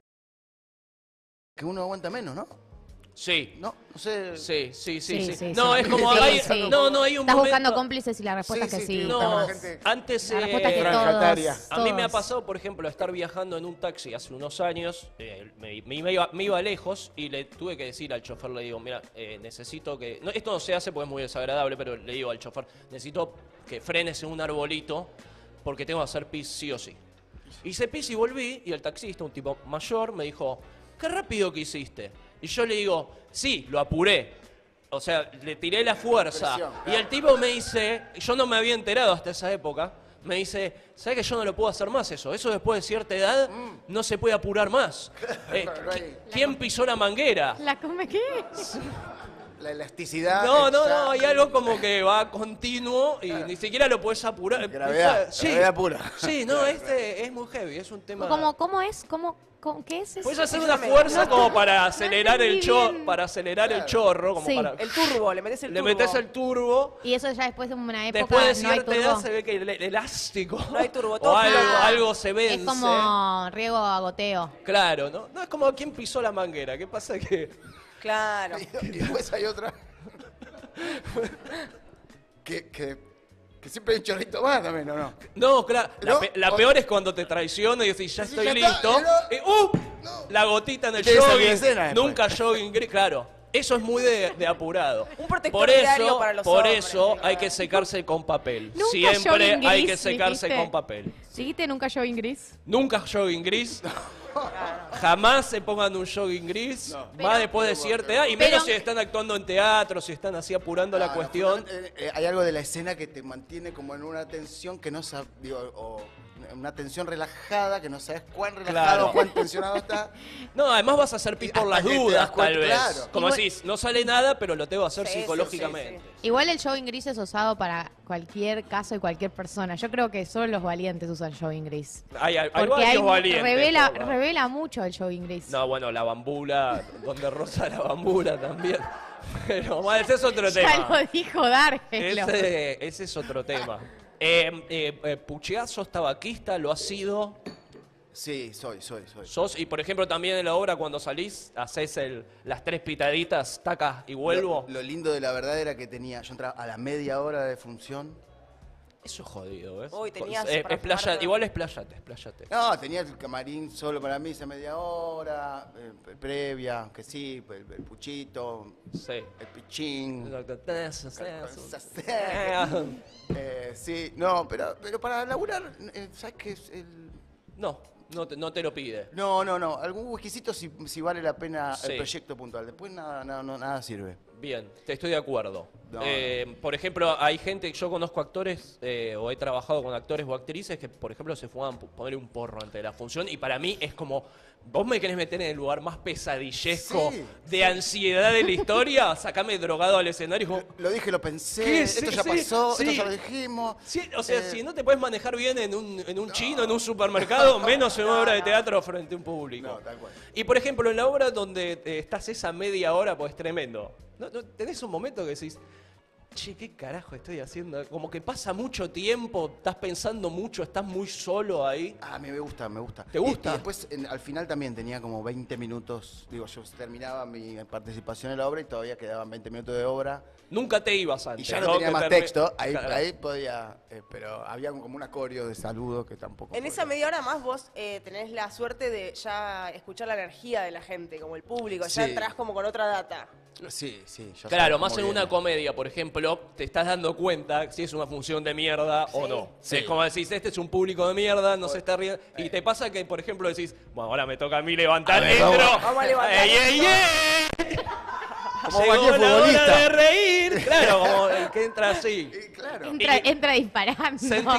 uno aguanta menos, ¿no? Sí. No sé. Sí. No, es como, hay un Estás buscando momento... cómplices y la respuesta es que sí. No, Tomás. antes La respuesta es que todos, a mí me ha todos. pasado, por ejemplo, estar viajando en un taxi hace unos años, me iba lejos y le tuve que decir al chofer, le digo, mira, necesito que... No, esto no se hace porque es muy desagradable, pero le digo al chofer, necesito que frenes en un arbolito porque tengo que hacer pis sí o sí. Hice pis y volví y el taxista, un tipo mayor, me dijo, qué rápido que hiciste. Y yo le digo, sí, lo apuré. O sea, le tiré la fuerza. Presión, Y el tipo me dice, yo no me había enterado hasta esa época, me dice, ¿sabes que yo no lo puedo hacer más eso? Eso después de cierta edad no se puede apurar más. ¿Quién pisó la manguera? ¿La come qué? La elasticidad. No, hay algo como que va continuo y ni siquiera lo puedes apurar. Gravedad, gravedad pura. Sí, no, es muy heavy, es un tema... ¿Cómo es? ¿Qué es eso? Puedes hacer una fuerza como para acelerar el bien. el chorro, como Sí. para... El turbo, le metes el turbo. Le metes el turbo, Y eso ya después de una época después de no hay cierta edad turbo. se ve que el elástico No hay turbo, o todo algo se vence. Es como riego a goteo. Claro, ¿no? No es como quién pisó la manguera, ¿qué pasa que...? Claro. Y después hay otra. que siempre hay un chorrito más también, ¿o no? No, claro. ¿No? La peor es cuando te traiciona y decís, ya Sí, estoy ya está, listo. no. La gotita en el Te salí de jogging. escena después. Nunca jogging, claro. Eso es muy de apurado. Un protector diario para los por hombres, eso hay que secarse con papel. Nunca Siempre jogging hay gris, que secarse dijiste. con papel. ¿Dijiste nunca jogging gris? Nunca jogging gris. Jamás se pongan un jogging gris, más después de cierta edad, y menos si están actuando en teatro, si están así apurando la cuestión. Hay algo de la escena que te mantiene como en una tensión que no sabes, o una tensión relajada que no sabes cuán relajado o cuán tensionado está. No, además vas a hacer pis por las Hasta que te das dudas, cuenta, tal vez. claro. Como Igual- decís, no sale nada, pero lo tengo que hacer Sí, psicológicamente. Igual el jogging gris es usado para cualquier caso y cualquier persona. Yo creo que solo los valientes usan jogging gris. Hay Porque varios valientes. revela, pero- revela mucho el jogging gris. No, bueno, la bambula, donde rosa la bambula también. Pero bueno, ese es otro tema. Ya lo dijo Dargelo. Ese es otro tema. Pucheás, sos tabaquista, lo has sido. Sí, soy. Sos, y por ejemplo también en la obra cuando salís, haces las 3 pitaditas, tacas y vuelvo. Lo lindo de la verdad era que yo entraba a la media hora de función. Eso es jodido, ¿ves? Uy, tenías para igual expláyate. No, tenía el camarín solo para mí, esa media hora, previa, que sí, el puchito, el pichín. Sí, no, pero para laburar, ¿sabes qué es el...? No te lo pide. No, algún whiskycito si vale la pena Sí. el proyecto puntual, después nada sirve. Bien, te estoy de acuerdo. No, Por ejemplo, hay gente, yo conozco actores o he trabajado con actores o actrices que, por ejemplo, se fuman poner un porro antes de la función y para mí es como, vos me querés meter en el lugar más pesadillesco Sí, de ansiedad de la historia, sacame drogado al escenario y como, Lo dije, lo pensé, ¿qué? esto Sí, ya sí, pasó, sí. esto ya lo dijimos. Sí, o sea, si no te puedes manejar bien en un chino, en un supermercado, menos en una obra de teatro frente a un público. No, tal cual. Y por ejemplo, en la obra donde estás esa media hora, pues es tremendo. ¿No tenés un momento que decís, che, ¿qué carajo estoy haciendo? Como que pasa mucho tiempo, estás pensando mucho, estás muy solo ahí. Ah, me gusta. ¿Te gusta? Y después, al final también tenía como 20 minutos, digo, yo terminaba mi participación en la obra y todavía quedaban 20 minutos de obra. Nunca te ibas antes. Y ya no tenía Que más te- texto, Claro. ahí podía, pero había como un acorio de saludo que tampoco... En esa media hora más vos tenés la suerte de ya escuchar la energía de la gente, como el público, ya Sí. entrás como con otra data. Sí, ya Claro, sabes más cómo en una viene. comedia, por ejemplo, te estás dando cuenta si es una función de mierda o no. Sí. Es como decís, este es un público de mierda, no se está riendo. Y te pasa que, por ejemplo, decís, bueno, ahora me toca a mí levantar A el ver, intro. Vamos a levantar ¡Ey, ey, ey! Como Llegó cualquier la hora futbolista. de reír. Claro, como el que entra así. Entra disparando.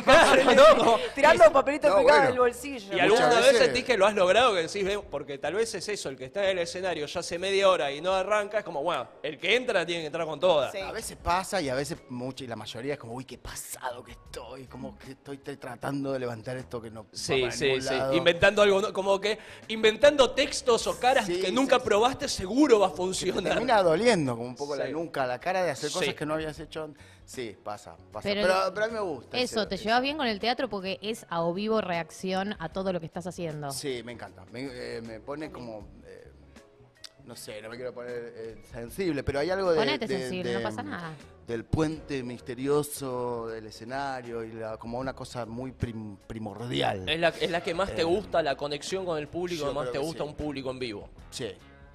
Tirando papelitos No, picados bueno. del bolsillo. Y alguna Muchas vez veces- sentís que lo has logrado, que decís, porque tal vez es eso, el que está en el escenario ya hace media hora y no arranca, es como, bueno, el que entra tiene que entrar con toda. Sí. A veces pasa y a veces y la mayoría es como, uy, qué pasado que estoy, como que estoy tratando de levantar esto que no va Sí, para sí, ningún sí. lado. Inventando algo, como que inventando textos o caras Sí, que sí, nunca sí. probaste, seguro va a Te funcionar. termina doliendo como un poco la Sí. nuca, la cara de hacer cosas Sí. que no habías hecho. Sí, pasa. Pero- Pero a mí me gusta. Eso, ¿te llevas bien con el teatro? Porque es a o vivo reacción a todo lo que estás haciendo. Sí, me encanta. Me pone como... no sé, no me quiero poner sensible, pero hay algo de... Ponete sensible, no pasa nada. Del puente misterioso del escenario y como una cosa muy primordial. Es la que más te gusta, la conexión con el público, yo más creo te que gusta sí. un público en vivo. Sí.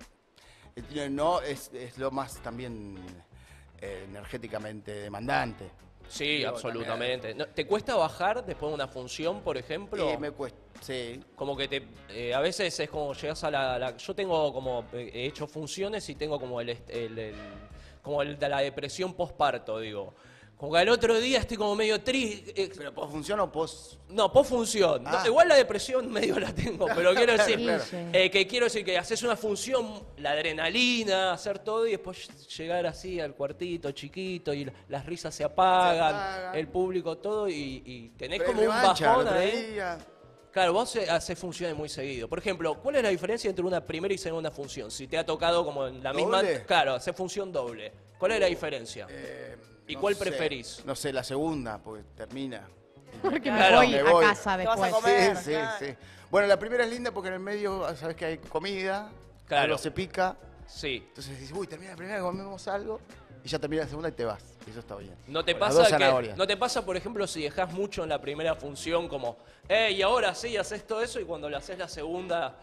No, es lo más también energéticamente demandante. Sí, Digo, absolutamente. No, ¿te cuesta bajar después de una función, por ejemplo? Me cuesta, sí. Como que a veces es como llegas a yo tengo como, he hecho funciones y tengo como como el de la depresión postparto, digo. Como que al otro día estoy como medio triste. ¿Pero posfunción o pos...? No, posfunción. Ah. No, igual la depresión medio la tengo, pero quiero decir, Claro. que quiero decir que haces una función, la adrenalina, hacer todo y después llegar así al cuartito chiquito y las risas se apagan, el público todo y tenés Pero como un revancha, el bajón otro ahí. día. Claro, vos haces funciones muy seguido. Por ejemplo, ¿cuál es la diferencia entre una primera y segunda función? Si te ha tocado como en la misma... ¿Doble? Claro, hacer función doble. ¿Cuál es la diferencia? ¿Y No cuál sé, preferís? No sé, la segunda, porque termina. Porque Claro, me voy a casa Te vas a después. comer. Sí, claro. sí. Bueno, la primera es linda porque en el medio sabes que hay comida, Claro. algo se pica, Sí. entonces dices, uy, termina la primera, comemos algo, y ya termina la segunda y te vas. Y eso está bien. ¿No te, Con las dos pasa zanahorias. ¿No te pasa, por ejemplo, si dejas mucho en la primera función como, y ahora sí, haces todo eso y cuando lo haces la segunda,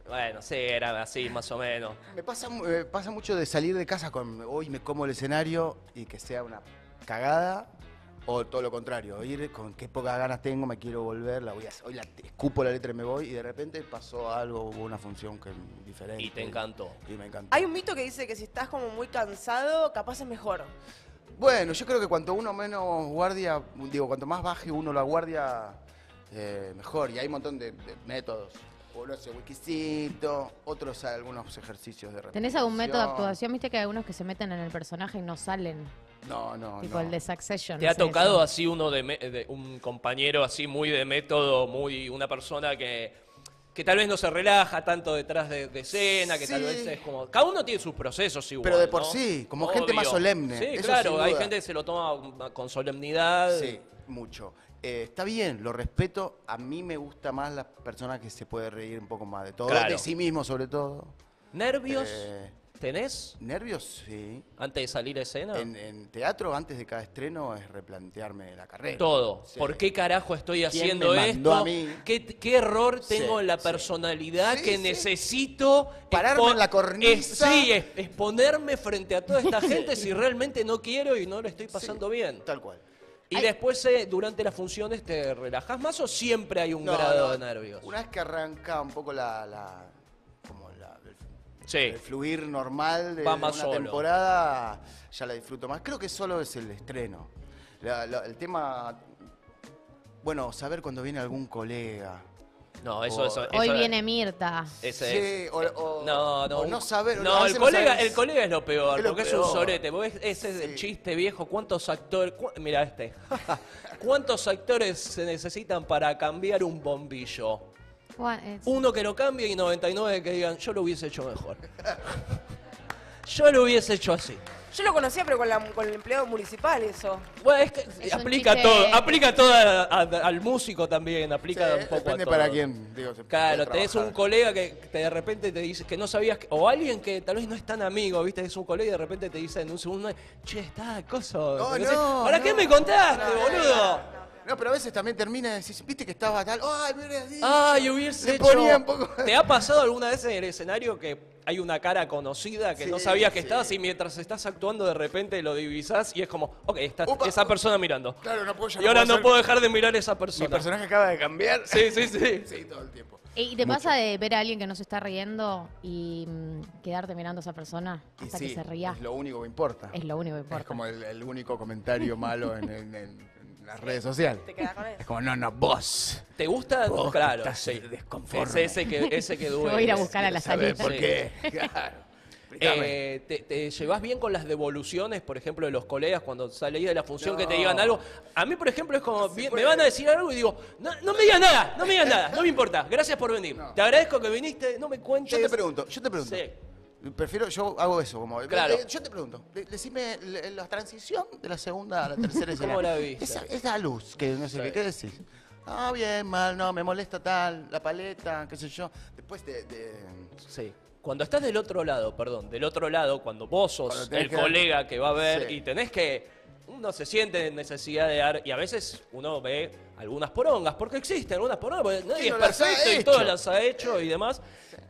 Bueno, sí, era así, más o menos. Me pasa mucho de salir de casa con hoy me como el escenario y que sea una cagada, o todo lo contrario, ir con qué pocas ganas tengo, me quiero volver, hoy escupo la letra y me voy, y de repente pasó algo, hubo una función que diferente. Y te encantó. Y me encantó. Hay un mito que dice que si estás como muy cansado, capaz es mejor. Bueno, yo creo que cuanto uno menos guardia, cuanto más baje uno la guardia, mejor. Y hay un montón de métodos. Uno hace wikisito, otros algunos ejercicios de repetición. ¿Tenés algún método de actuación? Viste que hay algunos que se meten en el personaje y no salen. No. Tipo el de Succession. ¿Te ha tocado así uno de un compañero así muy de método, una persona que tal vez no se relaja tanto detrás de escena, que tal vez es como... Cada uno tiene sus procesos igual, Pero de por ¿no? sí, como gente más solemne. Sí, eso claro, sin hay duda. gente que se lo toma con solemnidad. Sí, mucho. Está bien, lo respeto. A mí me gusta más la persona que se puede reír un poco más de todo, Claro. de sí mismo sobre todo. ¿Nervios tenés? Nervios, sí. ¿Antes de salir a escena? En teatro, antes de cada estreno, es replantearme la carrera. Todo. Sí. ¿Por qué carajo estoy ¿Quién haciendo me mandó esto? a mí? ¿Qué error tengo Sí, en la sí. personalidad Sí, que sí. necesito Pararme en la cornisa? exponerme frente a toda esta gente si realmente no quiero y no lo estoy pasando bien? Tal cual. Y después, durante las funciones, ¿te relajás más o siempre hay un grado de nervios? Una vez que arranca un poco el Sí. fluir normal de Va una más solo. temporada, ya la disfruto más. Creo que solo es el estreno. El tema, bueno, saber cuando viene algún colega. No, eso Hoy viene Mirta. Sí, no, o no saber. No, a el veces colega, sabes. el colega es lo peor, Es lo porque es peor. un sorete. Ese es el chiste viejo. ¿Cuántos actores? Mira este. ¿Cuántos actores se necesitan para cambiar un bombillo? Uno que lo cambie y 99 que digan, yo lo hubiese hecho mejor. Yo lo hubiese hecho así. Yo lo conocía, pero con el empleado municipal eso. Bueno, es que Es un aplica chiste- todo, al músico también, aplica un poco Depende a todo. para quién. Digo, se Claro, puede tenés trabajar. un colega que de repente te dice que no sabías, o alguien que tal vez no es tan amigo, ¿viste? Es un colega y de repente te dice en un segundo, che, está, coso. No, no sé, no, ¿Para no. qué me contaste, No, boludo? No, pero a veces también termina de decir, viste que estaba tal. ¡Ay, me hubieras dicho! Ay, hubiese Le hecho. ponía un poco. ¿Te ha pasado alguna vez en el escenario que hay una cara conocida que Sí, no sabías que sí. estabas y mientras estás actuando de repente lo divisás y es como, ok, está esa persona mirando. Claro, no puedo, ya Y ahora no hacer- puedo dejar de mirar a esa persona. Mi personaje acaba de cambiar. Sí, sí, sí. Sí, todo el tiempo. ¿Y te pasa de ver a alguien que no se está riendo y quedarte mirando a esa persona Y hasta sí, que se ría? es lo único que importa. Es lo único que importa. Es como el único comentario malo en las redes sociales. Te quedas con eso. Es como, no, vos. ¿Te gusta? Vos Claro, estás sí. desconforme. Ese que duele. Voy a ir a buscar a la ¿Sabés salida. por Sí. qué? Claro. Explícame. ¿Te llevas bien con las devoluciones, por ejemplo, de los colegas cuando salís de la función que te digan algo? A mí, por ejemplo, es como, me van a decir algo y digo, no me digas nada, no me digas nada, no me importa, gracias por venir. Te agradezco que viniste, no me cuentes. Yo te pregunto. Sí. Yo hago eso, como. Claro. Yo te pregunto, decime la transición de la segunda a la tercera escena. ¿Cómo la viste? Esa luz, que no sé qué decís. Ah, bien, mal, no, me molesta tal, la paleta, qué sé yo. Después Sí. Cuando estás del otro lado, cuando vos sos Cuando tenés el que colega que va a ver Sí. y tenés que... Uno se siente en necesidad de dar, y a veces uno ve algunas porongas, porque existen algunas porongas, porque nadie es no las ha perfecto y hecho? todas las ha hecho y demás.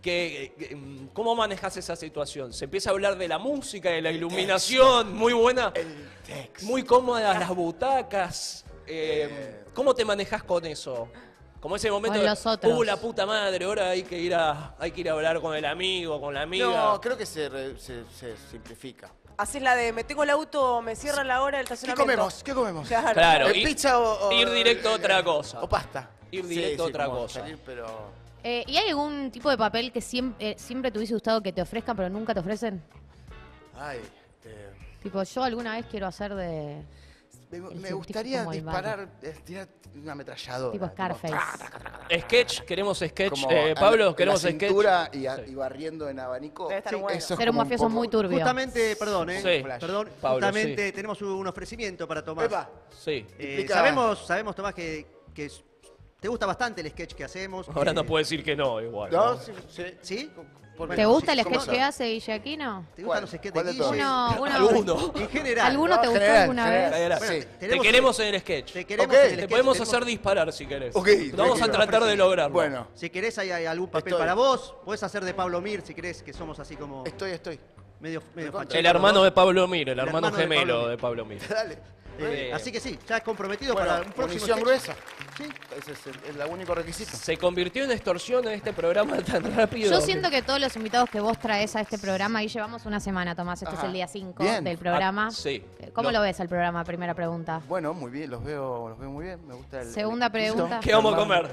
¿Cómo manejas esa situación? Se empieza a hablar de la música, de la iluminación, muy buena, muy cómodas las butacas. ¿Cómo te manejas con eso? Como ese momento Con los otros. la puta madre, ahora hay que ir a hablar con el amigo, con la amiga. No, creo que se simplifica. Haces la de me tengo el auto, me cierran la hora del ¿Qué estacionamiento. comemos? ¿Qué comemos? Claro. Claro, ¿Pizza o ir directo a otra cosa. O pasta. Ir directo a Sí, otra como cosa. salir, pero... ¿Y hay algún tipo de papel que siempre te hubiese gustado que te ofrezcan, pero nunca te ofrecen? Ay, Tipo, yo alguna vez quiero hacer de... me gustaría como el disparar, tirar una ametralladora. Tipo Scarface. Sketch, queremos sketch. Como Pablo, en queremos la sketch. cintura y barriendo en abanico. Debe estar bueno. Eso es Ser un como mafioso poco- muy turbio. Justamente, perdón, Sí. perdón, Pablo, justamente tenemos un ofrecimiento para Tomás. Epa, Sí. Explica. Sabemos, Tomás, que Te gusta bastante el sketch que hacemos. Ahora no puedo decir que no, igual. No, ¿no? ¿Sí? ¿Te gusta el sketch que hace Guille Aquino? ¿Te gustan los sketches de de Guille? todos? Alguno. En general. ¿Alguno te gustó alguna vez? General. Bueno, Te tenemos- queremos en el sketch. Te queremos Ok. en el Te sketch, podemos tenemos- hacer disparar si querés. Ok, Vamos a tranquilo. tratar de lograrlo. Bueno, Si querés hay algún papel Estoy. para vos, podés hacer de Pablo Mir si querés, que somos así como estoy. medio Recontra. facheros El hermano los de dos. Pablo Mir, el El hermano hermano de gemelo Pablo de Pablo Mir. Dale. Así que sí, ya es comprometido Bueno, para un próximo munición sketch. gruesa. Sí. Ese es el único requisito. Se convirtió en extorsión en este programa tan rápido. Yo siento que todos los invitados que vos traes a este programa, y llevamos una semana, Tomás, este Ajá. es el día 5 Bien. del programa. Sí. ¿Cómo lo ves el programa? Primera pregunta. Bueno, muy bien, los veo muy bien. Me gusta el. Segunda el equipito. pregunta. ¿Qué vamos a comer?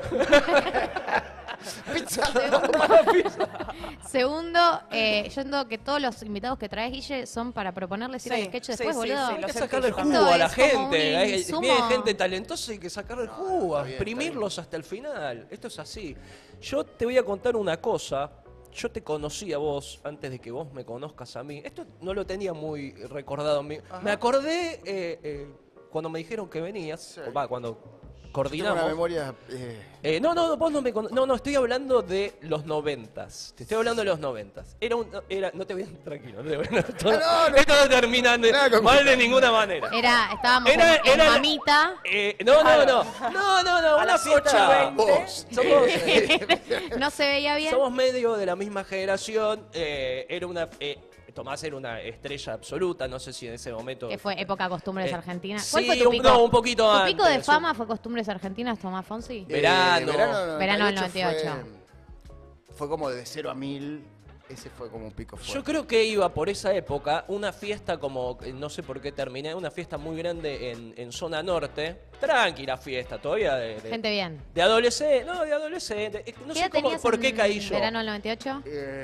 Pizza. Segundo, yo entiendo que todos los invitados que traes, Guille, son para proponerles ir Sí, al sketch sí, después, sí, boludo. sí, Hay lo que sentí sacarle el yo jugo también. a la Esto es como gente. un insumo. Viene gente talentosa y hay que sacarle el jugo, está bien, exprimirlos hasta el final. Esto es así. Yo te voy a contar una cosa. Yo te conocí a vos antes de que vos me conozcas a mí. Esto no lo tenía muy recordado en mí. Me acordé cuando me dijeron que venías, o va, cuando Tengo coordinamos. una memoria. No, vos no me no, estoy hablando de los 90s. Te estoy hablando de los 90s. No te voy a... Tranquilo, no te voy a... Esto, esto no termina mal de ninguna manera. Estábamos en mamita. No, A una las fiesta. 8:20. Somos, No se veía bien. somos medio de la misma generación. Tomás era una estrella absoluta, no sé si en ese momento... Que fue época Costumbres Eh, Argentinas. sí, ¿Cuál fue tu pico? no, un poquito ¿Tu pico de antes, fama fue Costumbres Argentinas, Tomás Fonsi? Verano. Verano del 98. Fue como de 0 a 1000. Ese fue como un pico fuerte. Yo creo que iba por esa época una fiesta como, no sé por qué terminé, una fiesta muy grande en zona norte. Tranquila fiesta, todavía Gente bien. de adolescente. No, de adolescente. No ¿Qué sé edad tenías por qué en caí yo. verano del 98?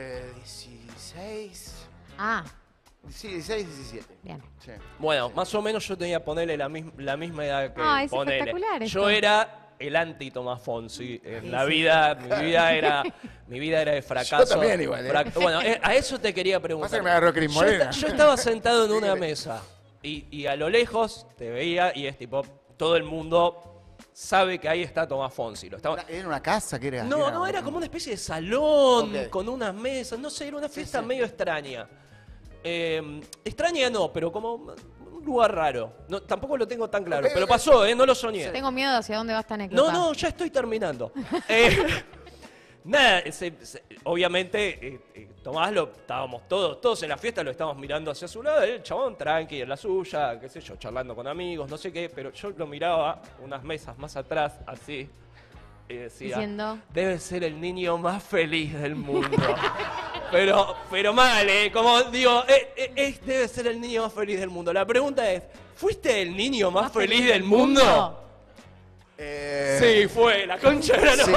16. Ah, Sí, 16, 17. bien. Sí. Bueno, más o menos yo tenía que ponerle la misma edad que Ah, es ponele. espectacular Yo esto. era el anti Tomás Fonsi en la sí. vida. Mi vida era de fracaso. Yo también igual, Bueno, a eso te quería preguntar. Pasa que me agarró Cris Morena. Yo estaba sentado en una mesa y a lo lejos te veía y es tipo, todo el mundo sabe que ahí está Tomás Fonsi. ¿Era una casa que era? No, era como una especie de salón Ok. con unas mesas, no sé, era una fiesta medio extraña. Extraña no, pero como un lugar raro. No, tampoco lo tengo tan claro, pero pasó, no lo soñé. Tengo miedo hacia dónde va esta anécdota. No, ya estoy terminando. Nada, obviamente Tomás estábamos todos en la fiesta, lo estábamos mirando hacia su lado, el chabón tranqui en la suya, qué sé yo, charlando con amigos, no sé qué, pero yo lo miraba unas mesas más atrás, así, y decía, Diciendo. debe ser el niño más feliz del mundo. pero mal, como digo, debe ser el niño más feliz del mundo. La pregunta es, ¿fuiste el niño más feliz del mundo? Sí, fue, la concha de la Sí.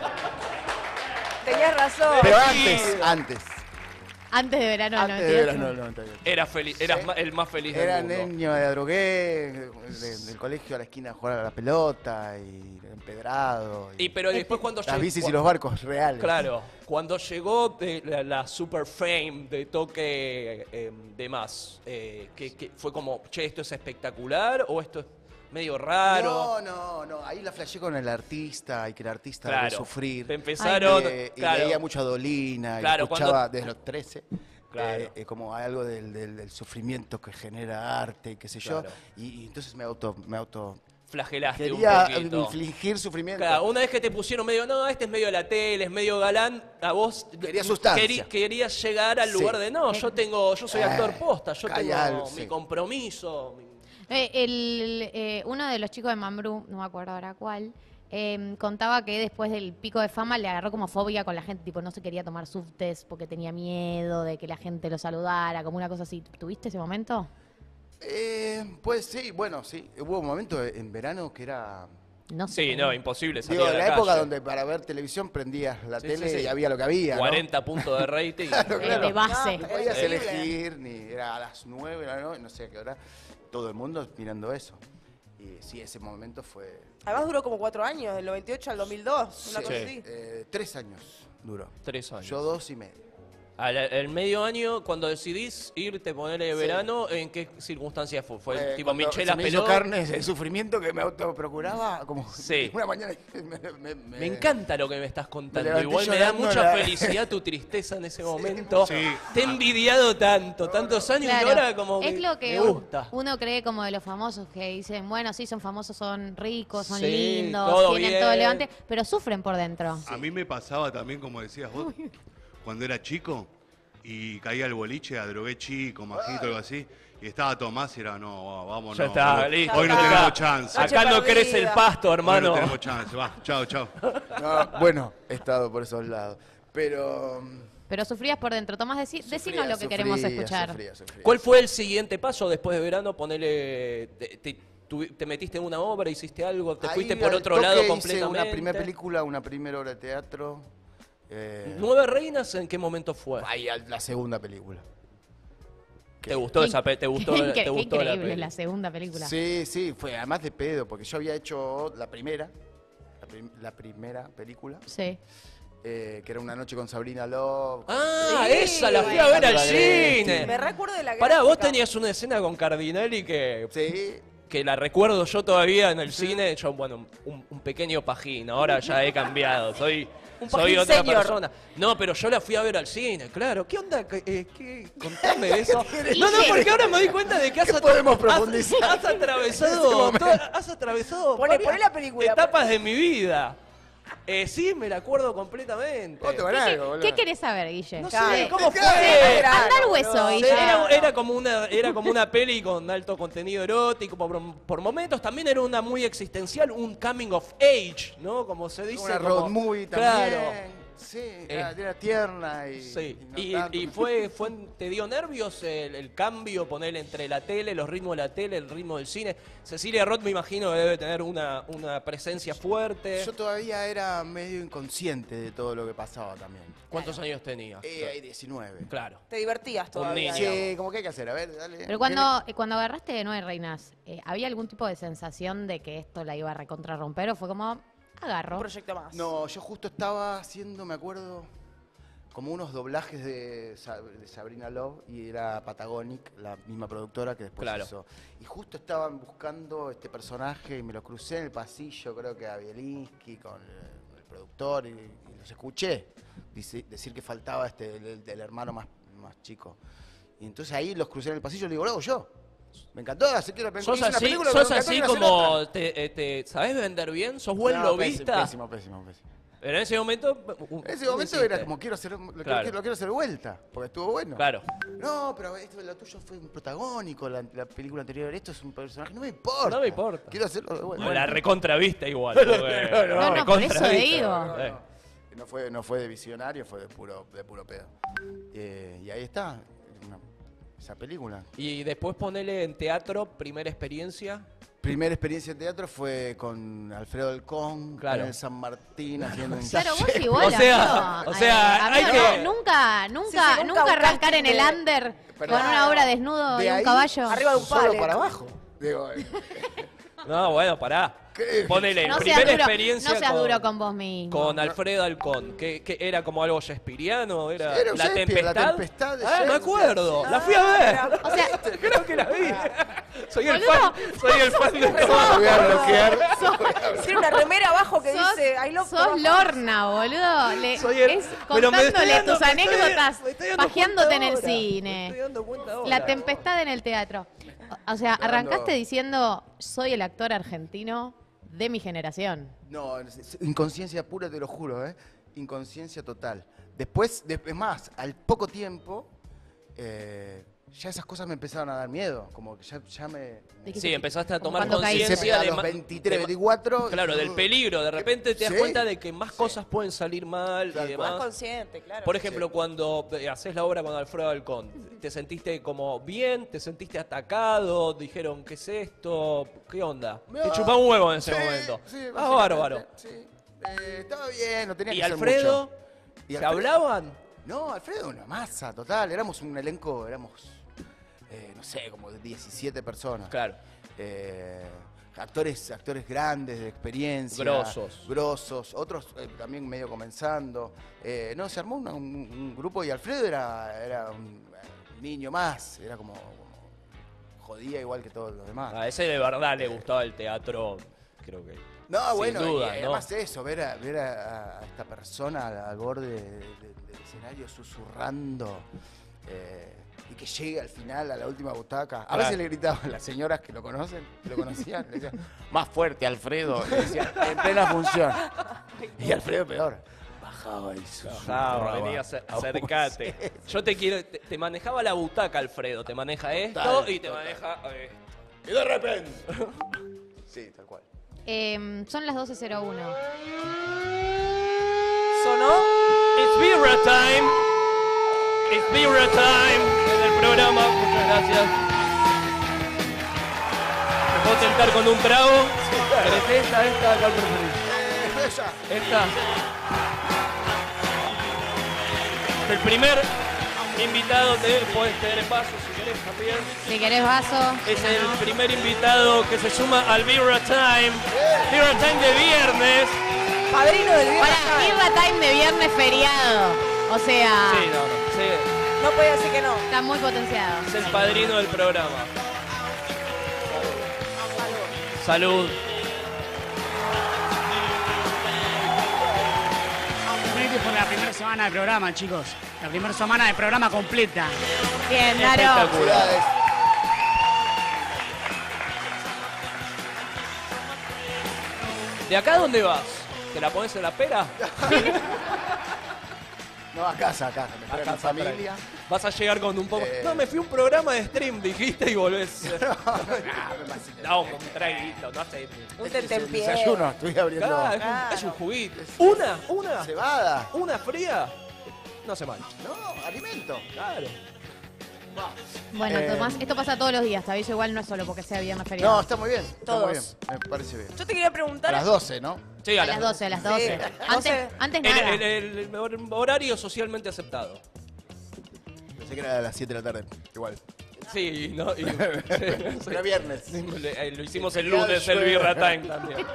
Tenías razón. Pero Sí. antes. Antes de verano del Antes de 98. verano del 98. Era feliz, eras el más feliz Era del mundo. niño de drogué, del colegio a la esquina a jugar a la pelota y empedrado. Pero después cuando Las bicis y los barcos reales. Claro, cuando llegó de la super fame de toque de más, que fue como, che, ¿esto es espectacular o esto es medio raro? No. Ahí la flashé con el artista y que el artista Claro. debe sufrir. Te empezaron, Y claro. leía mucho a Dolina Claro, y escuchaba cuando- desde los 13. Claro. Como algo del sufrimiento que genera arte y qué sé Claro. yo. Y entonces me auto Flagelaste quería un poquito. infligir sufrimiento. Claro, una vez que te pusieron medio, no, este es medio de la tele, es medio galán, a vos Quería sustancia. querías llegar al Sí. lugar de, no, yo soy actor posta, yo tengo callalo, mi sí. compromiso. Uno de los chicos de Mambrú, no me acuerdo ahora cuál, contaba que después del pico de fama le agarró como fobia con la gente, tipo no se quería tomar subtes porque tenía miedo de que la gente lo saludara, como una cosa así. ¿Tuviste ese momento? Pues sí, bueno, sí. Hubo un momento en verano que era... No sé. Sí, no, imposible salir Digo, a la la época calle. donde para ver televisión prendías la Sí, tele sí, sí. y había lo que había, ¿no? 40 puntos de rating. Claro, claro. De base. No podías Terrible. elegir, ni era a las 9, no sé a qué hora. Todo el mundo mirando eso. Y sí, ese momento fue... Además duró como 4 años, del 98 al 2002, una Sí. cosa así. 3 años duró. 3 años. Yo 2 y medio. El medio año, cuando decidís irte, ponerle verano, ¿en qué circunstancias fue? ¿Fue tipo Michela me hizo peló? carne el sufrimiento que me autoprocuraba como Sí. una mañana. Me encanta lo que me estás contando. levanté Igual me da llorando mucha la- felicidad tu tristeza en ese momento. Sí. Te he envidiado tantos años Claro, y ahora como es que lo que me gusta. uno cree como de los famosos que dicen, bueno, sí, son famosos, son ricos, son Sí, lindos, todo tienen bien. todo levante, pero sufren por dentro. A mí me pasaba también, como decías vos, cuando era chico y caía al boliche, a drogué chico, majito, algo así, y estaba Tomás y era, no, vámonos. Ya está, hoy listo. hoy no Ya está. tenemos chance. Acá no crece el pasto, Hoy hermano. no tenemos chance, va, chao. No, bueno, he estado por esos lados. Pero. Pero sufrías por dentro. Tomás, decinos lo que queremos escuchar. ¿Cuál fue el siguiente paso después de verano? Ponele, te metiste en una obra, hiciste algo, te Ahí fuiste por al otro toque lado hice completamente. una primera película, una primera obra de teatro. ¿Nueve Reinas en qué momento fue? Ahí, la segunda película. ¿Te gustó esa te gustó, Qué te gustó la increíble peli? la segunda película. Sí, fue además de pedo, porque yo había hecho la primera película. Sí. Que era Una noche con Sabrina Love. Ah, Sí, esa la fui a ver al cine. Me recuerdo de la Pará, vos gráfica. tenías una escena con Cardinelli que la recuerdo yo todavía en el cine. Yo, bueno, un pequeño pajín, ahora ya he cambiado. Soy pajín otra senior. persona. No, pero yo la fui a ver al cine, claro. ¿Qué onda? Contame de eso. No, porque ahora me di cuenta de que has atravesado Poné varias la película. etapas de mi vida. Sí, me la acuerdo completamente. ¿Qué querés saber, Guille? No sé, ¿cómo fue? Anda al hueso, Guille. Era como una peli con alto contenido erótico por momentos. También era una muy existencial, un coming of age, ¿no? Como se dice. Una como- road movie también. Claro. Sí, era tierna y. Sí. y no tanto. Y ¿te dio nervios el cambio, poner entre la tele, los ritmos de la tele, el ritmo del cine? Cecilia Roth me imagino que debe tener una presencia fuerte. Yo todavía era medio inconsciente de todo lo que pasaba también. ¿Cuántos años tenías? 19. Claro. Te divertías todavía. niño. Sí, como que hay que hacer, a ver, dale. Pero cuando agarraste de Nueve Reinas, ¿había algún tipo de sensación de que esto la iba a recontrarromper o fue como, agarro? Un proyecto más. No, yo justo estaba haciendo, me acuerdo, como unos doblajes de Sabrina Love y era Patagonic, la misma productora que después Claro. hizo. Y justo estaban buscando este personaje y me lo crucé en el pasillo, creo que a Bielinski con el productor y los escuché decir que faltaba el hermano más chico. Y entonces ahí los crucé en el pasillo y le digo, lo hago yo. Me encantó, así que Sos hice una así, película, pero me encantó, quiero hacer como, otra. ¿sabés vender bien? ¿Sos buen No, lobista? Pésimo. Pero en ese momento... En ese momento era como quiero hacer, lo Claro. quiero hacer de vuelta, porque estuvo bueno. Claro. No, pero lo tuyo fue un protagónico, la película anterior, esto es un personaje, no me importa. No me importa. Quiero hacerlo de vuelta. La recontravista igual. No, por eso digo. No fue de visionario, fue de puro pedo. Y ahí está, esa película. Y después ponele en teatro, primera experiencia. Primera experiencia en teatro fue con Alfredo Alcón, Claro. en el San Martín, haciendo un Claro, vos taller. igual, hay amigo, que- nunca buscar arrancar en el casting under Perdón. con una obra desnudo De y un ahí, caballo. Arriba de un solo pallet. para abajo. Digo, No, bueno, pará. ¿Qué? Ponele, No seas primera duro, experiencia no seas duro con vos mismo. con Alfredo Alcón. ¿Que era como algo shakespeariano? ¿Era Era un La Shakespeare, Tempestad? La Tempestad de me Shakespeare. acuerdo. La fui a ver. O sea, Creo que la vi. Soy el Boludo, fan de todo. Lo voy a bloquear. Tiene una remera abajo que sos, dice I love sos Tomás. Lorna, boludo. Soy el- Es pero me estoy contándole dando- tus me estoy- anécdotas, me estoy dando pajeándote en cuenta el ahora. Me cine. estoy dando cuenta ahora. La tempestad en el teatro. O sea, arrancaste diciendo, soy el actor argentino de mi generación. No, inconsciencia pura, te lo juro, ¿eh? Inconsciencia total. Después, es más, al poco tiempo, ya esas cosas me empezaron a dar miedo. Como que ya me... Sí, empezaste a tomar cuando conciencia a de los ma- 23, de- 24. Claro, del peligro. De repente te das Sí. cuenta de que más cosas pueden salir mal Tal y cual. Más demás. consciente, claro. Por ejemplo, cuando haces la obra con Alfredo Alcón, ¿te sentiste como bien? ¿Te sentiste atacado? ¿Dijeron qué es esto? ¿Qué onda? Te chupaba un huevo en ese momento. Sí, Ah, bárbaro. Sí. Estaba bien, no tenía ¿Y que hacer Alfredo? mucho. ¿Y ¿Se Alfredo? hablaban? No, Alfredo una masa, total. Éramos un elenco, no sé, como 17 personas. Claro. actores grandes, de experiencia. Grosos, otros también medio comenzando. No, se armó un grupo y Alfredo era un niño más, era como jodía igual que todos los demás. A ese de verdad le gustaba el teatro, creo que. No, sin bueno, duda, y ¿no? además eso, ver a esta persona al borde del escenario susurrando y que llegue al final, a la última butaca. A veces le gritaban a las señoras que lo conocen, que lo conocían, le decían, más fuerte, Alfredo, le decían, en plena función. Y Alfredo peor. Bajaba y susurraba. Venía, acercate. Yo te quiero, te manejaba la butaca, Alfredo, te maneja esto Total, y te total. maneja Y de repente. Sí, tal cual. Son las 12:01. ¿Sonó? It's Birra Time. It's Birra Time en el programa. Muchas gracias. ¿Me puedo tentar con un trago? ¿Querés esta? ¿Cuál preferís? Esta. El primer invitado, te puedes tener paso si querés también. Si querés vaso. Es el primer invitado que se suma al Birra Time. Birra Time de viernes. Padrino del Birra Para Birra Time de viernes feriado. O sea, Sí, sí. No podía decir que no. está muy potenciado. Es el padrino del programa. Salud. Por la primera semana de programa, chicos. La primera semana de programa completa. Bien, Daro. Espectacular. ¿De acá a dónde vas? ¿Te la pones en la pera? No, a casa, me espera mi familia. Vas a llegar con un poco. No, me fui a un programa de stream, dijiste, y volvés. No, un traguito, no sé. Un tentempié. Desayuno, estoy abriendo. Claro, es un juguito. Una. Cebada. Una fría. No se mancha. No, alimento. Claro. Bueno, Tomás, esto pasa todos los días, te aviso, igual no es solo porque sea viernes feriado. No, está muy bien. Está Todos. muy bien. Me parece bien. Yo te quería preguntar. A las 12, ¿no? Sí, A las 12, a las 12. Sí. Antes nada. El horario socialmente aceptado. Pensé que era a las 7 de la tarde. Igual. Sí, no. Era viernes. Lo hicimos el lunes, el Birra Time también.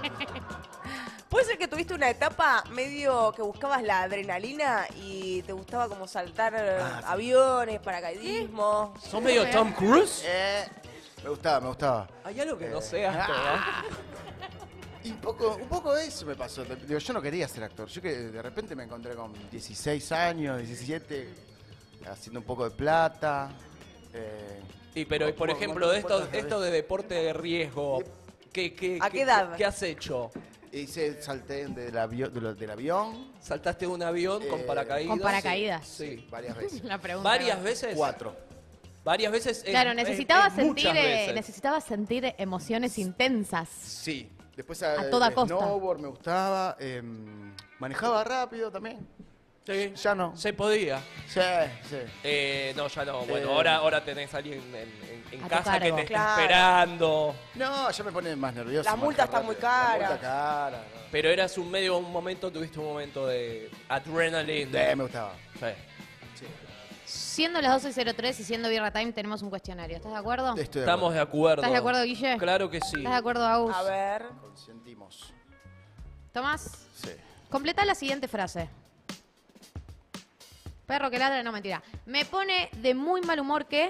¿Puede ser que tuviste una etapa medio que buscabas la adrenalina y te gustaba como saltar aviones, paracaidismo? ¿Sos medio Tom Cruise? Me gustaba. Hay algo que no seas, Y un poco eso me pasó. Digo, yo no quería ser actor. Yo que de repente me encontré con 16 años, 17, haciendo un poco de plata. Pero, por ejemplo, de esto de deporte de riesgo, ¿A qué edad? ¿Qué has hecho? Salté del avión. ¿Saltaste de un avión con paracaídas? Con paracaídas. Sí, varias veces. La pregunta. ¿Varias veces? 4. Varias veces. Claro, necesitaba muchas veces. sentir emociones intensas. Sí. Después A toda costa. snowboard me gustaba. Manejaba rápido también. Sí. Ya no. Se podía. Sí. No, ya no. Bueno, ahora tenés a alguien en A tu casa que cargo. te está Claro. esperando. No, ya me pone más nervioso. Las multas están muy caras. La multa cara. Pero eras un momento, tuviste un momento de adrenaline. Me gustaba. Sí. Siendo las 12:03 y siendo Birra Time, tenemos un cuestionario. ¿Estás de acuerdo? Estoy de Estamos de acuerdo. ¿Estás de acuerdo, Guille? Claro que sí. ¿Estás de acuerdo, Agus? A ver. Consentimos. Tomás, Sí. completa la siguiente frase. Perro que ladra, no, mentira. Me pone de muy mal humor que...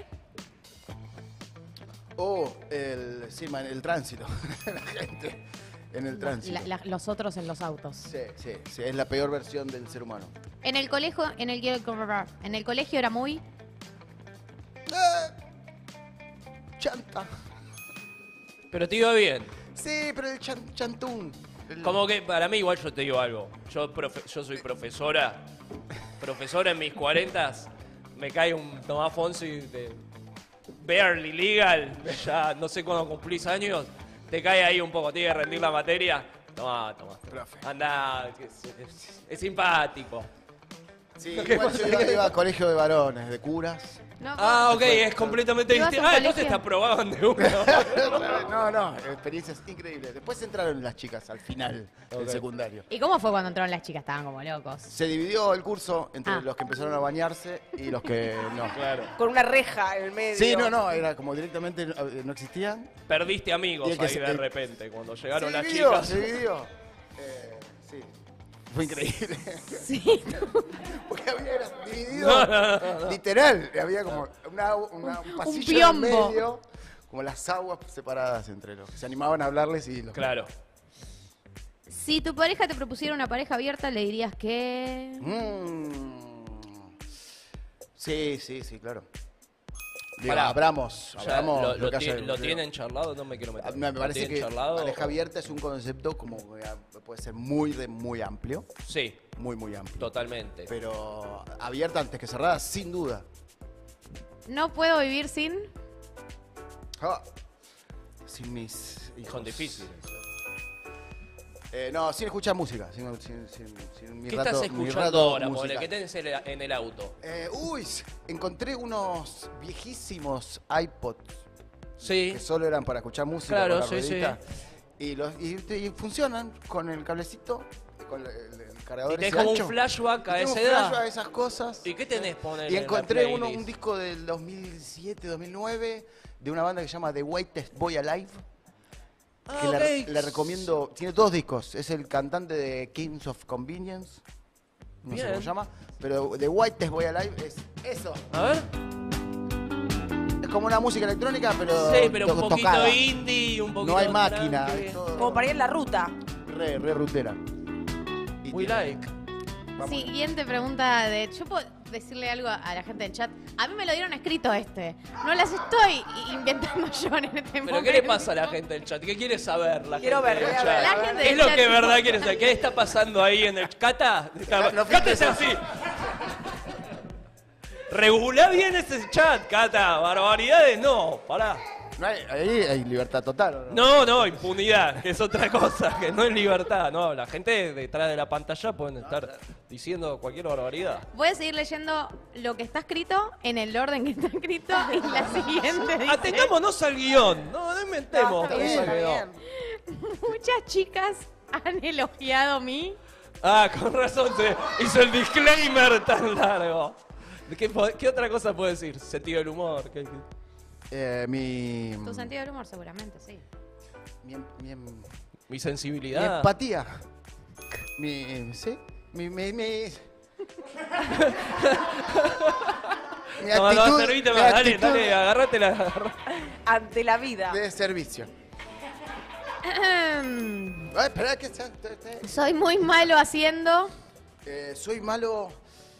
el tránsito. La gente en el tránsito. Los otros en los autos. Sí, es la peor versión del ser humano. En el colegio era muy... Chanta. Pero te iba bien. Sí, pero el chantún. Como que para mí igual yo te digo algo. Yo soy profesora. Profesora en mis 40s. Me cae un Tomás Fonsi de barely legal. Ya no sé cuándo cumplís años. Te cae ahí un poco. Tienes que rendir la materia. Tomá. Profe. Anda. Es simpático. Sí, igual yo iba a colegio de varones, de curas. Ah, ok, es completamente distinto. Ah, entonces te aprobaban de una. No, experiencias increíbles. Después entraron las chicas al final del secundario. ¿Y cómo fue cuando entraron las chicas? Estaban como locos. Se dividió el curso entre los que empezaron a bañarse y los que no. Claro. Con una reja en el medio. Sí, no, era como directamente no existían. Perdiste amigos Y el que ahí se- de repente, cuando llegaron las dividió, chicas. Se dividió. Sí. Fue increíble. Sí. Porque había dividido. No. Literal. Había como un pasillo en piombo. medio. Como las aguas separadas entre los que se animaban a hablarles y los que- Claro. Si tu pareja te propusiera una pareja abierta, le dirías que... Sí, claro. Digo, Pará. abramos Ya, lo lo que haya- lo tienen charlado, no me quiero meter. Me ¿Lo parece tienen que charlado? pareja abierta es un concepto como que puede ser muy amplio. Sí. Muy amplio. Totalmente. Pero abierta antes que cerrada, sin duda. No puedo vivir sin... Ah, sin mis hijos. Son difíciles. No, sin escuchar música. Sin mi ¿Qué rato, estás mi escuchando rato ahora, musical. ponele? ¿Qué tenés en el auto? Encontré unos viejísimos iPods. Sí. Que solo eran para escuchar música. Claro, con la sí, ruedita. Y funcionan con el cablecito, con el cargador. Y tenés ese como ancho. un flashback a Y tengo esa un edad. flashback a esas cosas. ¿Y qué tenés poner Y en la encontré playlist? un disco del 2007, 2009 de una banda que se llama The Whitest Boy Alive. Ah, Que ok. le recomiendo. Tiene 2 discos. Es el cantante de Kings of Convenience. No sé Bien. cómo se llama. Pero The Whitest Boy Alive es eso. A ver. Es como una música electrónica, pero. Sí, pero un poquito tocada. indie, un poquito. No hay máquina. tranqui. es todo Como para ir en la ruta. re rutera. We like. Siguiente pregunta de... Yo puedo decirle algo a la gente del chat. A mí me lo dieron escrito este. No las estoy inventando yo en este momento. ¿Pero qué le pasa a la gente del chat? ¿Qué quiere saber la Quiero gente ver, del voy a chat? ver. La gente ¿Qué del es lo chat que de tipo- verdad quiere saber? ¿Qué está pasando ahí en el... ¿Cata? ¡Cata es así! Regulá bien ese chat, Cata. Barbaridades, no. Pará. Ahí hay libertad total. ¿o no? No, impunidad, que es otra cosa, que no es libertad. No, la gente detrás de la pantalla pueden estar diciendo cualquier barbaridad. Voy a seguir leyendo lo que está escrito en el orden que está escrito y la siguiente dice... Atengámonos al guión, no inventemos. Está bien, cosas que está no. bien. Muchas chicas han elogiado mi... Ah, con razón se hizo el disclaimer tan largo. ¿Qué otra cosa puede decir? Sentido del humor. Mi Tu sentido del humor seguramente, sí. Mi sensibilidad. Mi empatía. ¿Sí? Mi No, actitud, servite mi más, dale, actitud dale, agárratela. Ante la vida. de servicio. Ay, espera que Soy muy malo haciendo... soy malo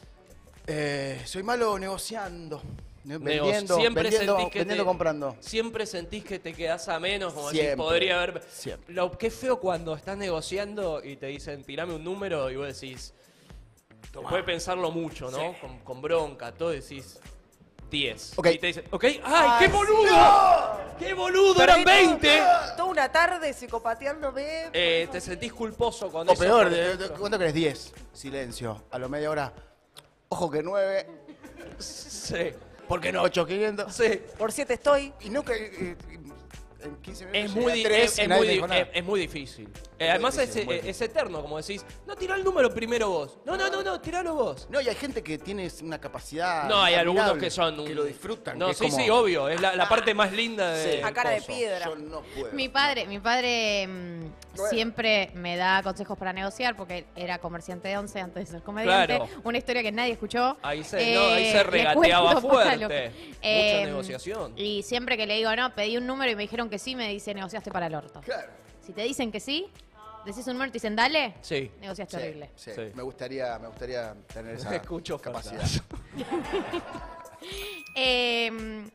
negociando. Vendiendo, Siempre vendiendo, sentís que vendiendo, te- comprando. Siempre sentís que te quedás a menos, como Siempre, decís, podría haber... siempre. Qué feo cuando estás negociando y te dicen, tirame un número, y vos decís... Después de pensarlo mucho, ¿no? Sí. Con bronca, todo decís... 10. Ok. Y te dicen, ok, ¡ay, qué boludo! ¡Qué boludo! ¡Eran 20! Toda una tarde psicopateándome. Te sentís culposo con O eso. peor, por ejemplo. ¿cuánto crees? 10. Silencio. A lo media hora. Ojo que 9. Sí. ¿Por qué no 8,500? Sí. Por 7 estoy. Y nunca. En 15 minutos. Es muy, llegué a 3 y nadie me dijo nada. es muy difícil. Además difícil, muy es eterno, como decís. No, tirá el número primero vos. No, tiralo vos. No, y hay gente que tiene una capacidad. No, hay algunos admirable, que son... que lo disfrutan. No, que es sí, como- sí, obvio. Es la parte más linda de... A cara de piedra. Yo no puedo. Mi padre siempre me da consejos para negociar porque era comerciante de 11 antes de ser comediante. Claro. Una historia que nadie escuchó. Ahí se le regateaba cuento para fuerte. lo que- Mucha negociación. Y siempre que le digo, no, pedí un número y me dijeron que sí, me dice, negociaste para el orto. Claro. Si te dicen que sí, decís un número y te dicen, dale, Sí. negociaste horrible. Sí, Sí. Me gustaría tener esa Escucho capacidad. En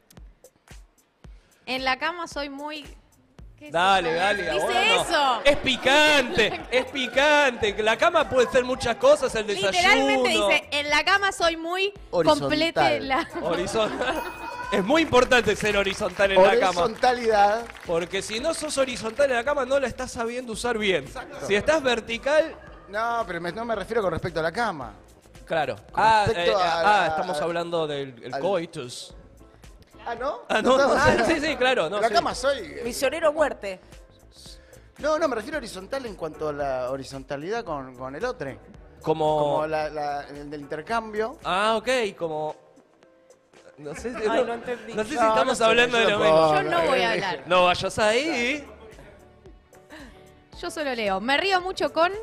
la cama soy muy... ¿Qué es Dale, eso? dale. Dice ahora no. eso. Es picante, es picante. La cama puede ser muchas cosas, el desayuno. Literalmente dice, en la cama soy muy Horizontal. complete la... Horizontal. Es muy importante ser horizontal en la cama. Horizontalidad. Porque si no sos horizontal en la cama, no la estás sabiendo usar bien. Si estás vertical, No, pero no me refiero con respecto a la cama. Claro. respecto a- Estamos hablando del al- coitus. Ah, ¿no? No, Ah, sí, claro. No, en la sí. cama soy. Misionero muerte. No, me refiero a horizontal en cuanto a la horizontalidad con el otro. Como... Como el del intercambio. Ah, ok, como... No sé, Ay, no entendí. no sé si No, estamos no sé, hablando yo de lo tampoco. mismo. Yo no voy a hablar. No vayas ahí. Yo solo leo. Me río mucho con...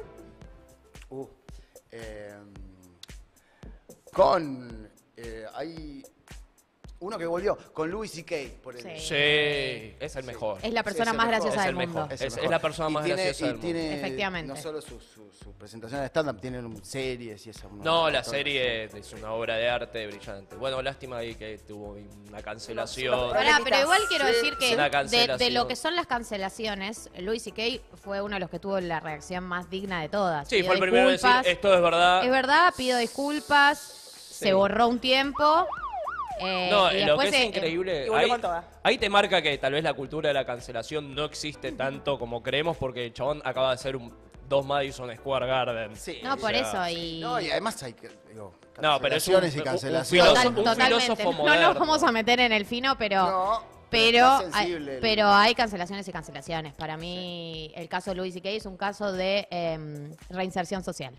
Hay uno que volvió, con Louis C.K. por ejemplo. Sí, es el mejor. Es la persona Sí, más es el graciosa Es del el mundo. mejor. Es la persona más graciosa del mundo. Efectivamente. No solo su presentación de stand-up, tienen series y eso. No, la serie es una obra de arte brillante. Bueno, lástima ahí que tuvo una cancelación. Pará, pero igual quiero Sí, decir que una de cancelación. lo que son las cancelaciones, Louis C.K. fue uno de los que tuvo la reacción más digna de todas. Sí, Pidió fue el primero en decir, disculpas. esto es verdad. Es verdad, pido disculpas, se borró un tiempo. No, y lo que después es increíble, y volvió ahí, con toda. ahí te marca que tal vez la cultura de la cancelación no existe tanto como creemos porque el chabón acaba de hacer dos Madison Square Garden. No, por eso, y... No, y además hay No, pero es cancelaciones y cancelaciones. Totalmente. filósofo No moderno. nos vamos a meter en el fino, pero... No, Pero está sensible el- pero hay cancelaciones y cancelaciones. Para mí, el caso de Louis C.K. es un caso de reinserción social.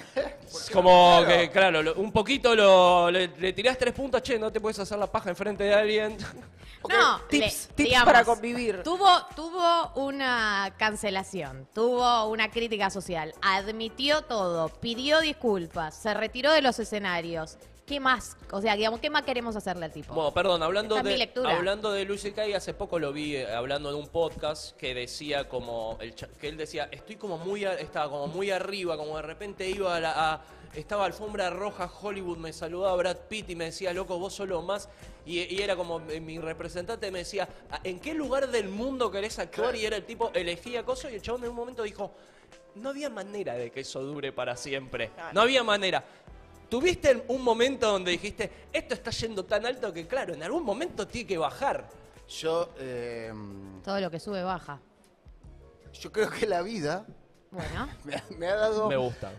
Como que, claro, un poquito le tirás 3 puntos, che, no te puedes hacer la paja enfrente de alguien. No, Tips digamos, para convivir. Tuvo una cancelación, tuvo una crítica social, admitió todo, pidió disculpas, se retiró de los escenarios. ¿Qué más? O sea, digamos, ¿qué más queremos hacerle al tipo? Bueno, perdón, Esa es mi lectura. hablando de Louis C.K., hace poco lo vi hablando en un podcast que decía como, que él decía, estoy como estaba como muy arriba, como de repente iba estaba alfombra roja, Hollywood, me saludaba Brad Pitt y me decía, loco, vos sos lo más, y era como, mi representante me decía, ¿en qué lugar del mundo querés actuar? Y era el tipo, elegía cosas y el chabón en un momento dijo, no había manera de que eso dure para siempre, no había manera. ¿Tuviste un momento donde dijiste, esto está yendo tan alto que, claro, en algún momento tiene que bajar? Yo, Todo lo que sube, baja. yo creo que la vida Bueno. me ha dado Me gusta.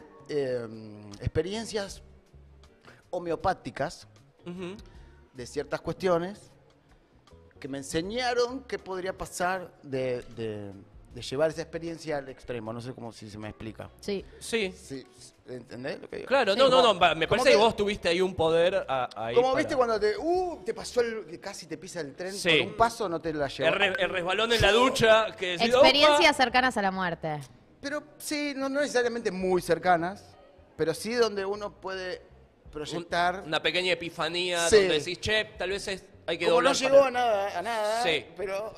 experiencias homeopáticas de ciertas cuestiones que me enseñaron qué podría pasar de llevar esa experiencia al extremo. No sé cómo si se me explica. Sí. Sí. ¿Entendés lo que digo? Claro, Sí, no, como- me como parece que vos tuviste ahí un poder ahí. Como para- viste cuando te pasó que casi te pisa el tren Sí. por un paso, no te la llevas. El resbalón en la ducha, que decís, Experiencias cercanas a la muerte. Pero sí, no necesariamente muy cercanas, pero sí donde uno puede proyectar. una pequeña epifanía Sí. donde decís, che, tal vez hay que Como no doblar. llegó a nada, Sí. pero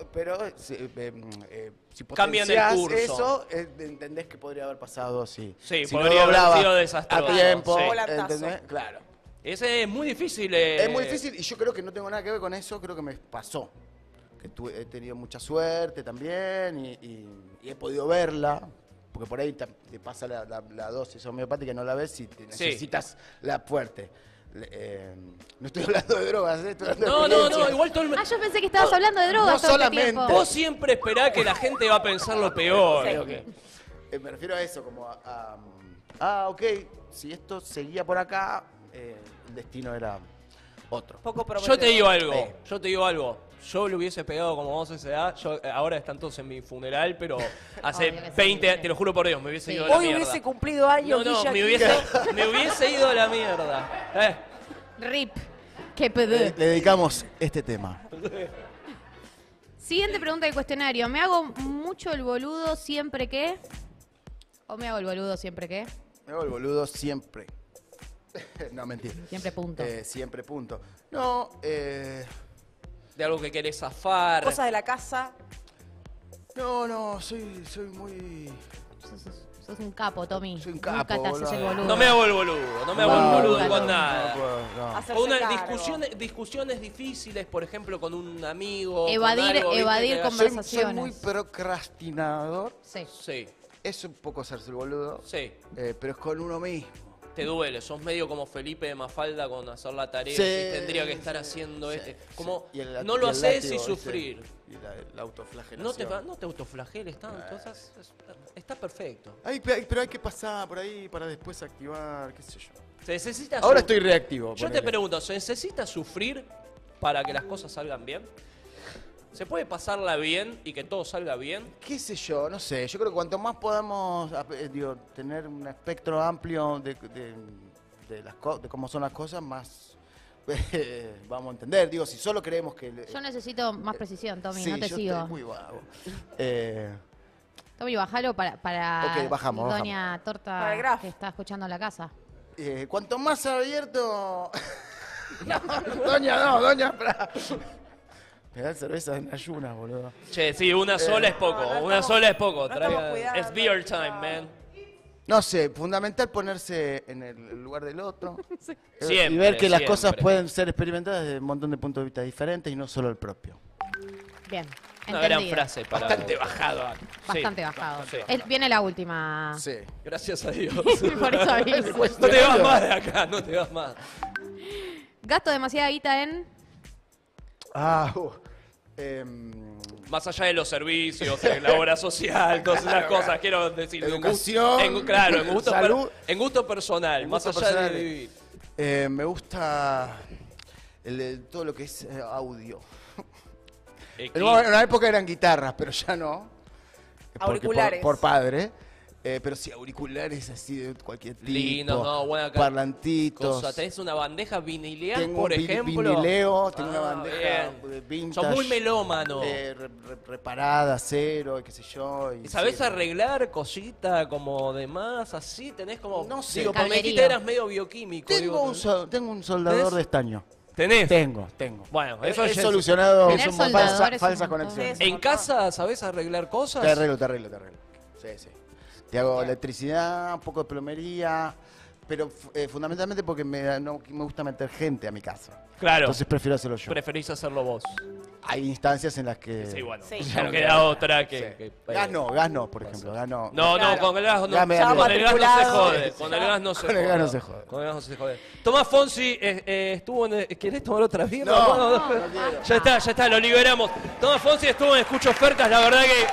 si Cambian el potenciás curso. eso, entendés que podría haber pasado si, Sí, si no podría haber doblaba sido desastroso. a tiempo, Sí. ¿entendés? Claro. Ese es muy difícil. Es muy difícil y yo creo que no tengo nada que ver con eso, creo que me pasó. Que he tenido mucha suerte también y he podido verla, porque por ahí te pasa la dosis homeopática y no la ves y necesitas la fuerte. No estoy hablando de drogas, estoy hablando de No, experiencias. igual todo el Ah, yo pensé que estabas hablando de drogas no todo este solamente. tiempo. Vos siempre esperás que la gente va a pensar lo peor. Sí. Ok. Me refiero a eso, como ok, si esto seguía por acá, el destino era otro. Yo te digo algo. Yo le hubiese pegado como vos a esa edad. Ahora están todos en mi funeral, pero hace Obvio que sí, 20 sí. te lo juro por Dios, me hubiese ido a la Hoy mierda. hubiese cumplido años. No, Guilla, me aquí. hubiese ido a la mierda. RIP. Qué pedo. Le dedicamos este tema. Siguiente pregunta del cuestionario. ¿Me hago mucho el boludo siempre que? ¿O me hago el boludo siempre que? Me hago el boludo siempre. No, mentira. Siempre punto. Siempre punto. No, De algo que querés zafar. Cosas de la casa. No, soy muy... Sos un capo, Tommy. Soy un Nunca capo, te haces el boludo. boludo. No me hago el boludo, no me hago el boludo con nada. no. Hacerse Una cargo. discusiones difíciles, por ejemplo, con un amigo. con Evadir- algo, ¿viste? evadir Que- conversaciones. Soy muy procrastinador. Sí. Sí, Es un poco hacerse el boludo. sí. Pero es con uno mismo. Te duele, sos medio como Felipe de Mafalda con hacer la tarea. Sí, y tendría que estar sí, haciendo sí, como sí. Y el no lo y el haces y látigo, sufrir. ¿viste? Y la autoflagelación. No te autoflageles tanto, está perfecto. Pero hay que pasar por ahí para después activar, qué sé yo. Se necesita Ahora estoy reactivo. Yo te pregunto, ¿se necesita sufrir para que las cosas salgan bien? ¿Se puede pasarla bien y que todo salga bien? ¿Qué sé yo? No sé. Yo creo que cuanto más podamos tener un espectro amplio de cómo son las cosas, más vamos a entender. Digo, si solo creemos que... Yo necesito más precisión, Tommy, sí, no te yo sigo. estoy muy vago. Tommy, bajalo para Ok, bajamos. Doña Torta Para el Graf. que está escuchando en la casa. Cuanto más abierto... Doña, pará. Me dan cerveza en ayunas, boludo. Che, sí, una sola es poco. Una sola es poco. No estamos cuidando. Es beer time, man. No sé, fundamental ponerse en el lugar del otro. Siempre, y ver que las siempre. cosas pueden ser experimentadas desde un montón de puntos de vista diferentes y no solo el propio. Bien, Una gran entendido. frase para... Bastante bajado. Bastante Sí, bajado. sí. Viene la última. Sí. Gracias a Dios. Por eso aviso. No te vas más de acá, no te vas más. Gasto demasiada guita en... Más allá de los servicios, en la obra social, todas esas cosas, quiero decir. Educación, Claro, salud. En gusto personal, En más gusto allá personal. de vivir. Me gusta todo lo que es audio. En una época eran guitarras, pero ya no. Porque Auriculares. Por padre. Pero sí, auriculares así de cualquier tipo. Lindo, no, buena parlantitos. cosa. ¿Tenés una bandeja vinilear, Tengo por un ejemplo? vinileo, tengo una Ah, bandeja bien. vintage. Sos muy melómano. Reparada, cero, qué sé yo. ¿Y sabés arreglar cosita como demás, así? ¿Tenés como...? No sé, Digo, porque me dijiste eras medio bioquímico. Tengo un soldador ¿Tenés? de estaño. ¿Tenés? Tengo. Bueno, He eso ya es- solucionado Tener soldador es un falsas montón. conexiones. ¿En casa sabés arreglar cosas? Te arreglo. Sí, sí. Te hago electricidad, un poco de plomería, pero fundamentalmente porque no me gusta meter gente a mi casa. Claro. Entonces prefiero hacerlo yo. Preferís hacerlo vos. Hay instancias en las que... Sí, bueno. Sí. Ya no queda otra que... Gas no, por ejemplo. Gas no. No, Claro. con el gas no. Gas me da Con el gas no se matriculado. jode. Con el gas no se Con el jode. gas no se jode. Con el gas no se jode. Tomás Fonsi estuvo en... ¿Querés tomar otra birra? No, Ya está, lo liberamos. Tomás Fonsi estuvo en Escucho Ofertas, la verdad que...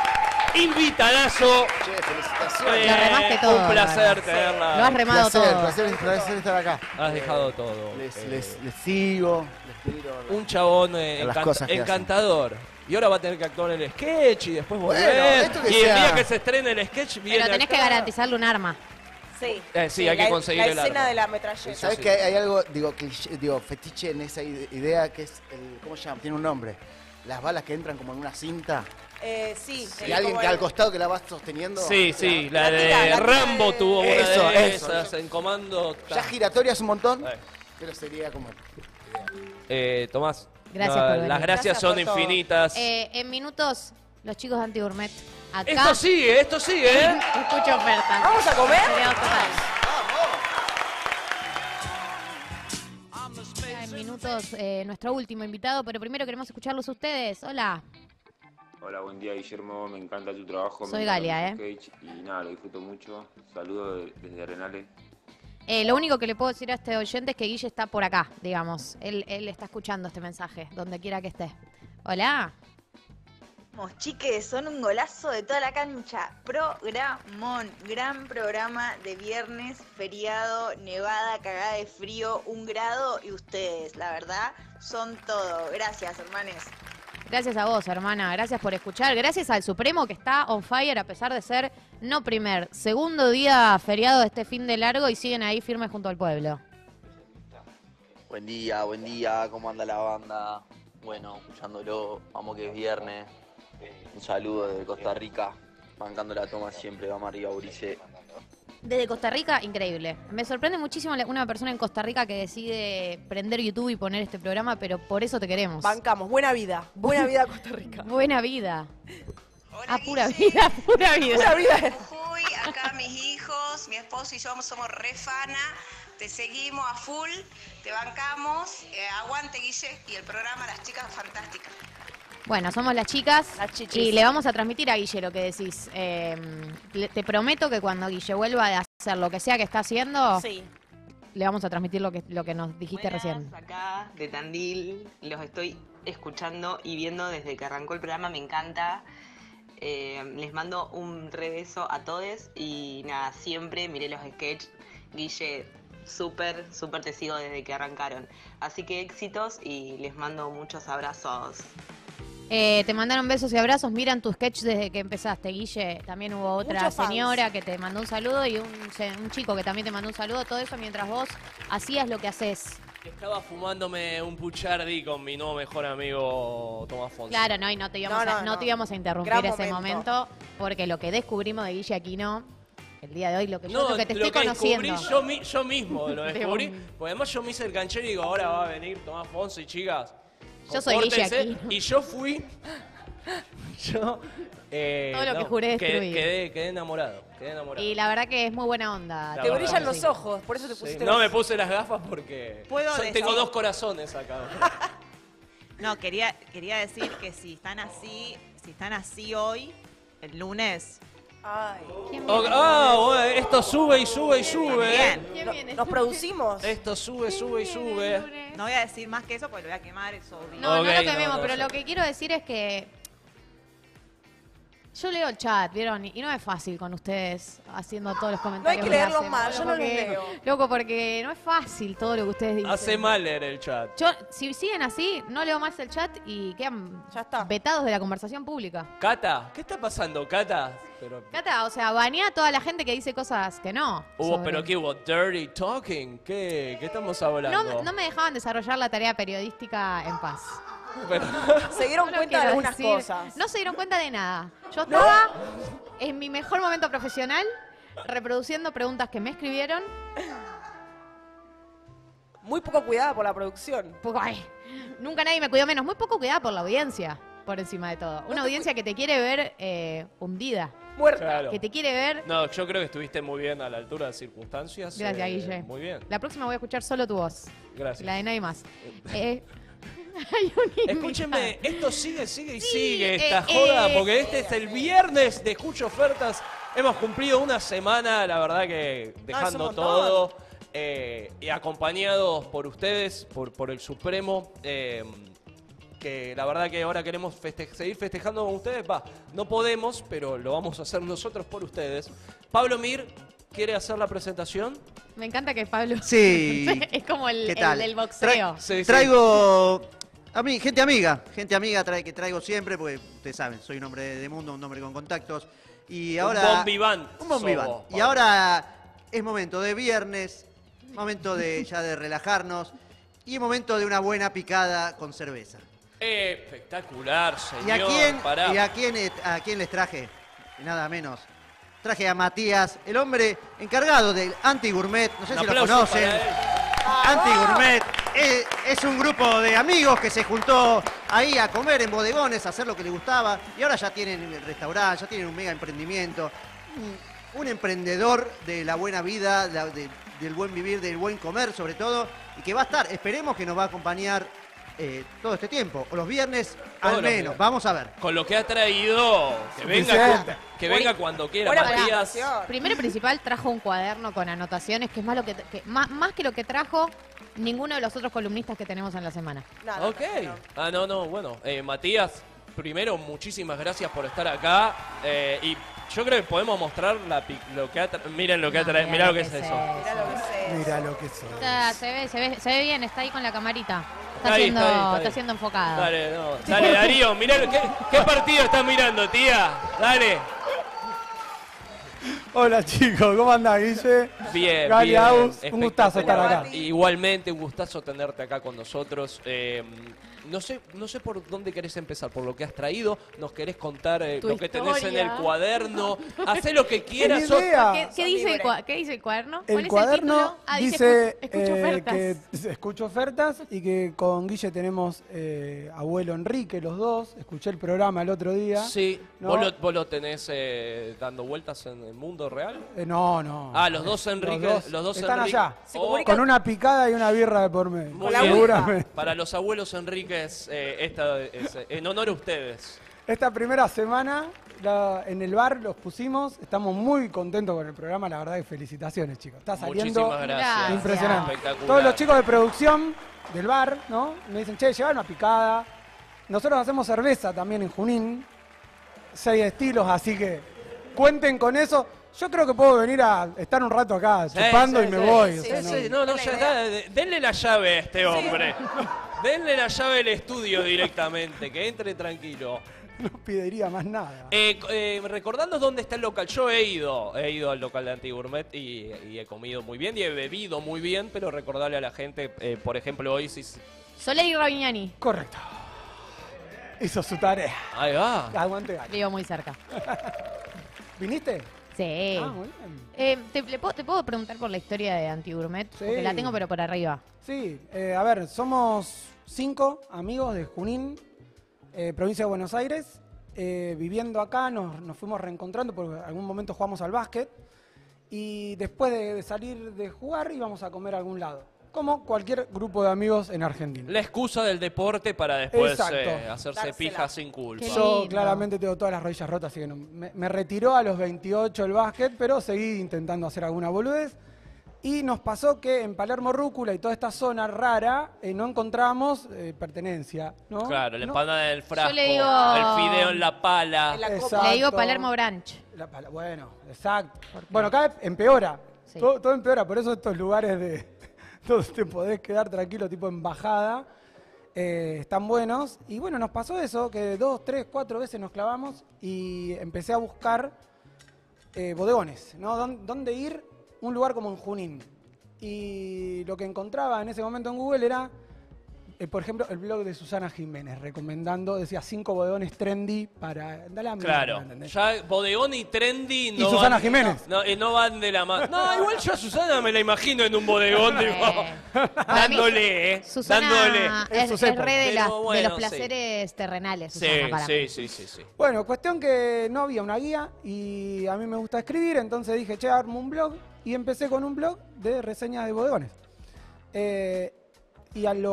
Invitadazo. Che, felicitaciones. Lo remaste todo, Un placer la verdad. tenerla. Lo has remado todo. Placer estar acá. Has dejado todo. Les sigo, les tiro. Un chabón las cosas que encantador. Y ahora va a tener que actuar en el sketch y después volver. esto que Y el sea- día que se estrene el sketch viene Pero tenés que acá. garantizarle un arma. Sí. Sí, hay que conseguir la el escena arma. de la metralleta. ¿Sabes sí. que hay algo, fetiche en esa idea que es ¿cómo se llama? Tiene un nombre. Las balas que entran como en una cinta. Sí. Y alguien que al costado que la vas sosteniendo. Sí, sí, la de tira Rambo de- tuvo una Eso, de eso. esas en comando. Ya giratorias un montón, Ahí. pero sería como... Tomás, Gracias por venir. las gracias son Gracias por todo. infinitas. En minutos, los chicos de Anti-Gourmet. Acá. Esto sigue, ¿eh? Escucho ofertas. ¿Vamos a comer? Feriado total. En minutos, nuestro último invitado, pero primero queremos escucharlos a ustedes. Hola. Hola, buen día Guillermo, me encanta tu trabajo. Soy me encanta Galia, tu sketch y nada, lo disfruto mucho. Saludos desde Arenales. Lo único que le puedo decir a este oyente es que Guille está por acá, digamos. Él está escuchando este mensaje, donde quiera que esté. Hola. Vamos, chiques, son un golazo de toda la cancha. Programón, gran programa de viernes, feriado, nevada, cagada de frío, 1 grado y ustedes, la verdad, son todo. Gracias, hermanes. Gracias a vos, hermana. Gracias por escuchar. Gracias al Supremo que está on fire a pesar de ser no segundo día feriado de este fin de largo y siguen ahí firmes junto al pueblo. Buen día, ¿cómo anda la banda? Bueno, escuchándolo, vamos que es viernes. Un saludo desde Costa Rica, bancando la toma siempre, vamos arriba, Urice. Desde Costa Rica, increíble. Me sorprende muchísimo una persona en Costa Rica que decide prender YouTube y poner este programa, pero por eso te queremos. Bancamos. Buena vida Costa Rica. Buena vida. Pura vida, pura vida. Pura vida. Uy, acá mis hijos, mi esposo y yo somos re fana. Te seguimos a full, te bancamos. Aguante, Guille, y el programa Las Chicas Fantásticas. Bueno, somos las chicas y le vamos a transmitir a Guille lo que decís. Te prometo que cuando Guille vuelva a hacer lo que sea que está haciendo, le vamos a transmitir lo que nos dijiste recién. Acá de Tandil, los estoy escuchando y viendo desde que arrancó el programa, me encanta. Les mando un re beso a todos y nada, siempre miré los sketches. Guille, súper te sigo desde que arrancaron. Así que éxitos y les mando muchos abrazos. Te mandaron besos y abrazos. Miran tu sketch desde que empezaste, Guille. También hubo otra Muchos fans. señora que te mandó un saludo y un chico que también te mandó un saludo. Todo eso mientras vos hacías lo que haces. Estaba fumándome un puchardi con mi nuevo mejor amigo Tomás Fonsi. Claro, no, y no te íbamos a interrumpir Gran ese momento, porque lo que descubrimos de Guille Aquino, el día de hoy, lo que te estoy conociendo. Descubrí yo mismo, lo De descubrí. un- Porque además yo me hice el canchero y digo, ahora va a venir Tomás Fonsi, chicas. Yo soy Guille compórtense. Aquino. Y yo fui... Todo lo que juré destruir. Quedé enamorado. Y la verdad que es muy buena onda. La Te verdad brillan que los sí. ojos, por eso te Sí, pusiste no los- me puse las gafas porque tengo dos corazones acá. No, quería decir que si están así hoy, el lunes. Ay. Bueno, esto sube y sube y sube. Bien. Nos producimos. Esto sube y sube. No voy a decir más que eso porque lo voy a quemar, es obvio. No, Ok, no lo quememos, no, pero no. lo que quiero decir es que yo leo el chat, ¿vieron? Y no es fácil con ustedes haciendo todos los comentarios. que leerlos hacen, mal, yo no los porque- leo. Loco, porque no es fácil todo lo que ustedes dicen. Hace mal leer el chat. Yo, si siguen así, no leo más el chat y quedan vetados de la conversación pública. Cata, ¿qué está pasando, Cata? Pero, Cata, o sea, banea a toda la gente que dice cosas que no. ¿Pero qué hubo? ¿Dirty talking? ¿Qué estamos hablando? No me dejaban desarrollar la tarea periodística en paz. Pero- Se dieron No lo cuenta de quiero algunas decir. cosas. No se dieron cuenta de nada. Yo estaba en mi mejor momento profesional, reproduciendo preguntas que me escribieron. Muy poco cuidada por la producción. Nunca nadie me cuidó menos. Muy poco cuidada por la audiencia, por encima de todo. Una audiencia que te quiere ver hundida. Muerta. Que te quiere ver. No, yo creo que estuviste muy bien a la altura de las circunstancias. Gracias, Guille. Muy bien. La próxima voy a escuchar solo tu voz. Gracias. La de nadie más. Hay un Escúchenme, esto sigue y sigue eh, esta joda, porque este es el viernes de Escucho Ofertas. Hemos cumplido una semana, la verdad que dejando montón. todo, y acompañados por ustedes, por el Supremo, que la verdad que ahora queremos seguir festejando con ustedes. No podemos, pero lo vamos a hacer nosotros por ustedes. Pablo Mir, ¿quiere hacer la presentación? Me encanta que Pablo. Sí. Es como el ¿Qué tal? del boxeo. Traigo a mí, gente amiga que traigo siempre, porque ustedes saben, soy un hombre de mundo, un hombre con contactos. Y ahora. Un bon vivant. Un bon vivant. Somos, Y ahora es momento de viernes, momento de ya de relajarnos y momento de una buena picada con cerveza. Espectacular, señor. ¿Y a quién les traje? Nada menos. Traje a Matías, el hombre encargado del Anti-Gourmet. No sé Un si lo aplauso conocen. para él. Anti-Gourmet es un grupo de amigos que se juntó ahí a comer en bodegones, a hacer lo que les gustaba. Y ahora ya tienen el restaurante, ya tienen un mega emprendimiento. Un emprendedor de la buena vida, del buen vivir, del buen comer sobre todo. Y que va a estar, esperemos que nos va a acompañar todo este tiempo. O los viernes Todos al los menos. viernes. Vamos a ver. Con lo que ha traído, que venga cuando quiera, Matías. Primero y principal, trajo un cuaderno con anotaciones, que es más, más que lo que trajo ninguno de los otros columnistas que tenemos en la semana. Ok. Bueno. Matías, primero, muchísimas gracias por estar acá. Y yo creo que podemos mostrar lo que ha traído. Miren lo que ha traído. Mirá lo que es eso. Mira lo que es. Se ve bien, está ahí con la camarita. Está ahí, Está siendo enfocado. Dale, Darío, mirá ¿qué partido estás mirando, tía? Dale. Hola chicos, ¿cómo andás, Guille? Bien, Gali, bien. Aus, un gustazo estar acá. Igualmente, un gustazo tenerte acá con nosotros. No sé por dónde querés empezar, por lo que has traído. ¿Nos querés contar lo que tenés en el cuaderno? Hacé lo que quieras. Ni idea. ¿Qué dice el cuaderno? ¿Cuál El es cuaderno título? dice escucho ofertas. que escucho ofertas y que con Guille tenemos abuelo Enrique, los dos. Escuché el programa el otro día. Sí, ¿no? ¿Vos lo tenés dando vueltas en el mundo real? No. Ah, los dos Enrique. Los dos están Enrique. allá. Oh, Con una picada y una birra de por medio. muy bien. Seguramente. Para los abuelos Enríquez, esta es en honor a ustedes. Esta primera semana en el bar los pusimos. Estamos muy contentos con el programa. La verdad que felicitaciones, chicos. Está saliendo Muchísimas gracias. impresionante. Espectacular. Todos los chicos de producción del bar, ¿no? Me dicen, che, lleva una picada. Nosotros hacemos cerveza también en Junín. 6 estilos, así que cuenten con eso. Yo creo que puedo venir a estar un rato acá chupando y me voy. o sea, No, ya está. Denle la llave a este hombre. Denle la llave del estudio directamente, que entre tranquilo. No pediría más nada. Recordando dónde está el local. Yo he ido al local de Antigourmet y he comido muy bien y he bebido muy bien, pero recordarle a la gente, por ejemplo, hoy sí. Soleil Ravignani. Correcto. Hizo su tarea. Ahí va. Aguante, Gali. Vivo muy cerca. ¿Viniste? Sí. Ah, muy bien. ¿Te puedo preguntar por la historia de Antigourmet? Porque la tengo, pero por arriba. Sí, a ver, somos 5 amigos de Junín, provincia de Buenos Aires, viviendo acá, nos fuimos reencontrando porque en algún momento jugamos al básquet y después de salir de jugar íbamos a comer a algún lado, como cualquier grupo de amigos en Argentina. La excusa del deporte para después Exacto. hacerse pija sin culpa. Yo claramente tengo todas las rodillas rotas, así que me retiró a los 28 el básquet, pero seguí intentando hacer alguna boludez. Y nos pasó que en Palermo Rúcula y toda esta zona rara no encontrábamos pertenencia, ¿no? Claro, la empanada del frasco, Yo le digo- el fideo en la pala. Exacto. Le digo Palermo Branch. Bueno, exacto. Bueno, acá empeora. Sí. Todo empeora, por eso estos lugares donde te podés quedar tranquilo, tipo embajada, están buenos. Y bueno, nos pasó eso, que 2, 3, 4 veces nos clavamos y empecé a buscar bodegones, ¿no? ¿Dónde ir? Un lugar como en Junín. Y lo que encontraba en ese momento en Google era, por ejemplo, el blog de Susana Jiménez, recomendando, decía 5 bodegones trendy para... Dale a mí, Claro, ¿entendés? ya bodegón y trendy no Y Susana van, Jiménez. no van de la mano. No, igual yo a Susana me la imagino en un bodegón, digo, dándole, Susana dándole. es re de, Pero bueno, de los sí. placeres terrenales. Sí, Susana, para mí. sí. Bueno, cuestión que no había una guía y a mí me gusta escribir, entonces dije, che, armo un blog y empecé con un blog de reseñas de bodegones. Y a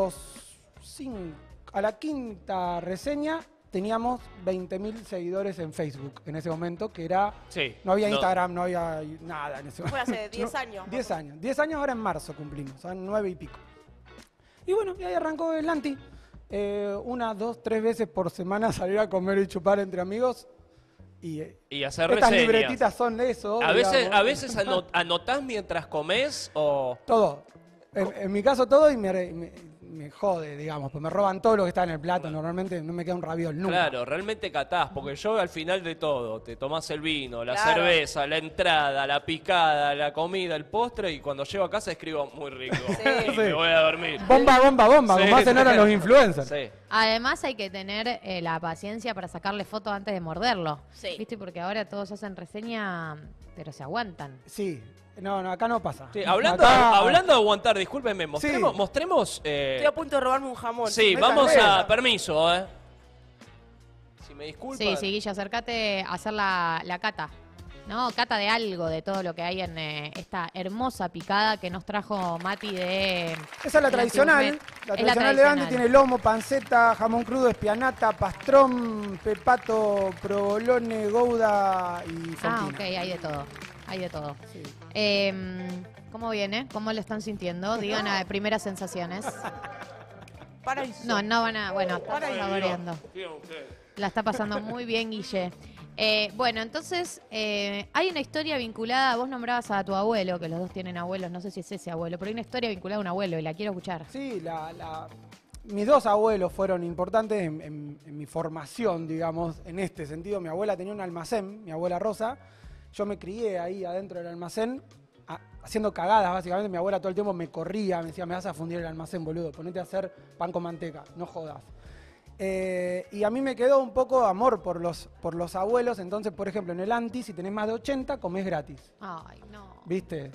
la quinta reseña teníamos 20.000 seguidores en Facebook en ese momento, que era... Sí, no había no. Instagram, no había nada en ese Fue momento. hace 10 años. 10 años. 10 años ahora en marzo cumplimos, son 9 y pico. Y bueno, y ahí arrancó el Anti. 1, 2, 3 veces por semana salir a comer y chupar entre amigos. Y hacer estas reseñas. libretitas son de eso. A veces, digamos. anotás mientras comés o... Todo. En mi caso todo y me jode, digamos, pues me roban todo lo que está en el plato. Normalmente no me queda un raviol nunca. Claro, realmente catás, porque yo al final de todo, te tomás el vino, la Claro. cerveza, la entrada, la picada, la comida, el postre, y cuando llego a casa escribo muy rico. Y me voy a dormir. Bomba, Sí, como hacen ahora los influencers. Sí. Además hay que tener la paciencia para sacarle fotos antes de morderlo. Sí. ¿Viste? Porque ahora todos hacen reseña, pero se aguantan. Sí. No, acá no pasa. Sí, hablando de aguantar, discúlpenme, mostremos Estoy a punto de robarme un jamón. sí, vamos a... Permiso, Si me disculpan. Sí, Guilla, acércate a hacer la cata. ¿No? Cata de algo, de todo lo que hay en esta hermosa picada que nos trajo Mati de... Esa es la tradicional. Antigourmet. La Es la tradicional de Andy tradicional. tiene lomo, panceta, jamón crudo, espianata, pastrón, pepato, provolone, gouda y Ah, fontina. ok, hay de todo. Hay de todo. ¿Cómo viene? ¿Cómo lo están sintiendo? Digan primeras sensaciones. Paraíso. No van a... Bueno, está Paraíso. saboreando. La está pasando muy bien, Guille. Bueno, entonces, hay una historia vinculada, vos nombrabas a tu abuelo, que los dos tienen abuelos, no sé si es ese abuelo, pero hay una historia vinculada a un abuelo y la quiero escuchar. Sí, mis dos abuelos fueron importantes en mi formación, digamos, en este sentido. Mi abuela tenía un almacén, mi abuela Rosa. Yo me crié ahí adentro del almacén, haciendo cagadas, básicamente. Mi abuela todo el tiempo me corría, me decía, me vas a fundir el almacén, boludo, ponete a hacer pan con manteca, no jodas. Y a mí me quedó un poco amor por los abuelos. Entonces, por ejemplo, en el Anti, si tenés más de 80, comés gratis. Ay, no. ¿Viste?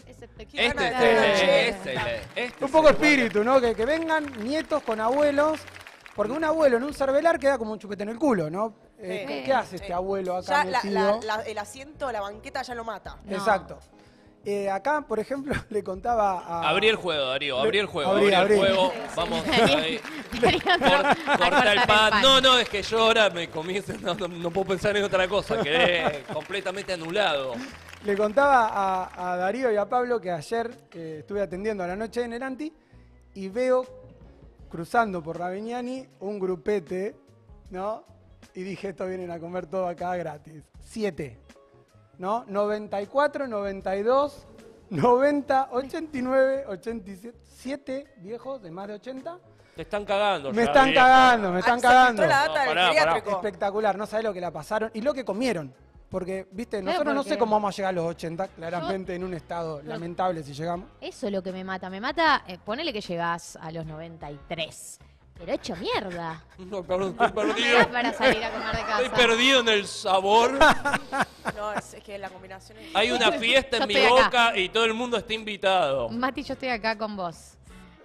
Este Un poco espíritu, ¿no? Que vengan nietos con abuelos. Porque un abuelo en un cervelar queda como un chupete en el culo, ¿no? ¿Qué hace este abuelo acá Ya metido? el asiento, la banqueta ya lo mata. Exacto. Acá, por ejemplo, le contaba a... Abrí el juego, Darío, abrí el juego, Abrí. el juego. Vamos ahí. Corta el pan. No, es que yo ahora me comí, no puedo pensar en otra cosa, quedé completamente anulado. Le contaba a Darío y a Pablo que ayer estuve atendiendo a la noche en el Anti y veo cruzando por Ravignani un grupete, ¿no? Y dije, estos vienen a comer todo acá gratis. 7. ¿no? 94, 92, 90, 89, 87 viejos de más de 80. Te están cagando. Me ya, están viejo. cagando, me están cagando. la data del geriátrico. Espectacular, no sabés lo que la pasaron y lo que comieron. Porque, viste, Claro, nosotros no porque- sé cómo vamos a llegar a los 80, claramente en un estado lamentable si llegamos. Eso es lo que me mata. Me mata, ponele que llegás a los 93. Pero hecho mierda. No, perdón, estoy No me perdido. da para salir a comer de casa. Estoy perdido en el sabor. No, es que la combinación es... Hay una fiesta Yo en mi estoy acá. boca y todo el mundo está invitado. Mati, yo estoy acá con vos.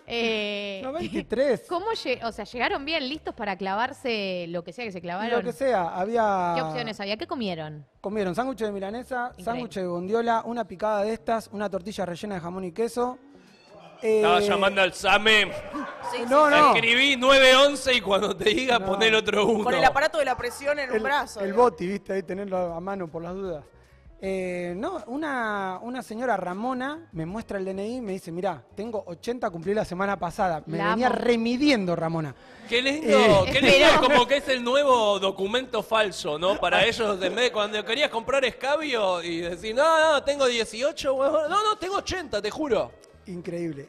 93. ¿Cómo o sea, llegaron bien listos para clavarse lo que sea que se clavaron? Lo que sea, había... ¿Qué opciones había? ¿Qué comieron? Comieron sándwich de milanesa, Increíble. sándwich de bondiola, una picada de estas, una tortilla rellena de jamón y queso. Estaba llamando al SAME. No, no. Escribí 911 y cuando te diga poner otro uno. Con el aparato de la presión en un brazo. El boti, viste, ahí tenerlo a mano por las dudas. No, una señora Ramona me muestra el DNI y me dice, mirá, tengo 80, cumplí la semana pasada. Me La venía amo. remidiendo Ramona. Qué lindo, qué lindo, Pero- como que es el nuevo documento falso, ¿no? Para ellos, en vez de cuando querías comprar escabio y decir, no, tengo 18, huevón. No, tengo 80, te juro. Increíble.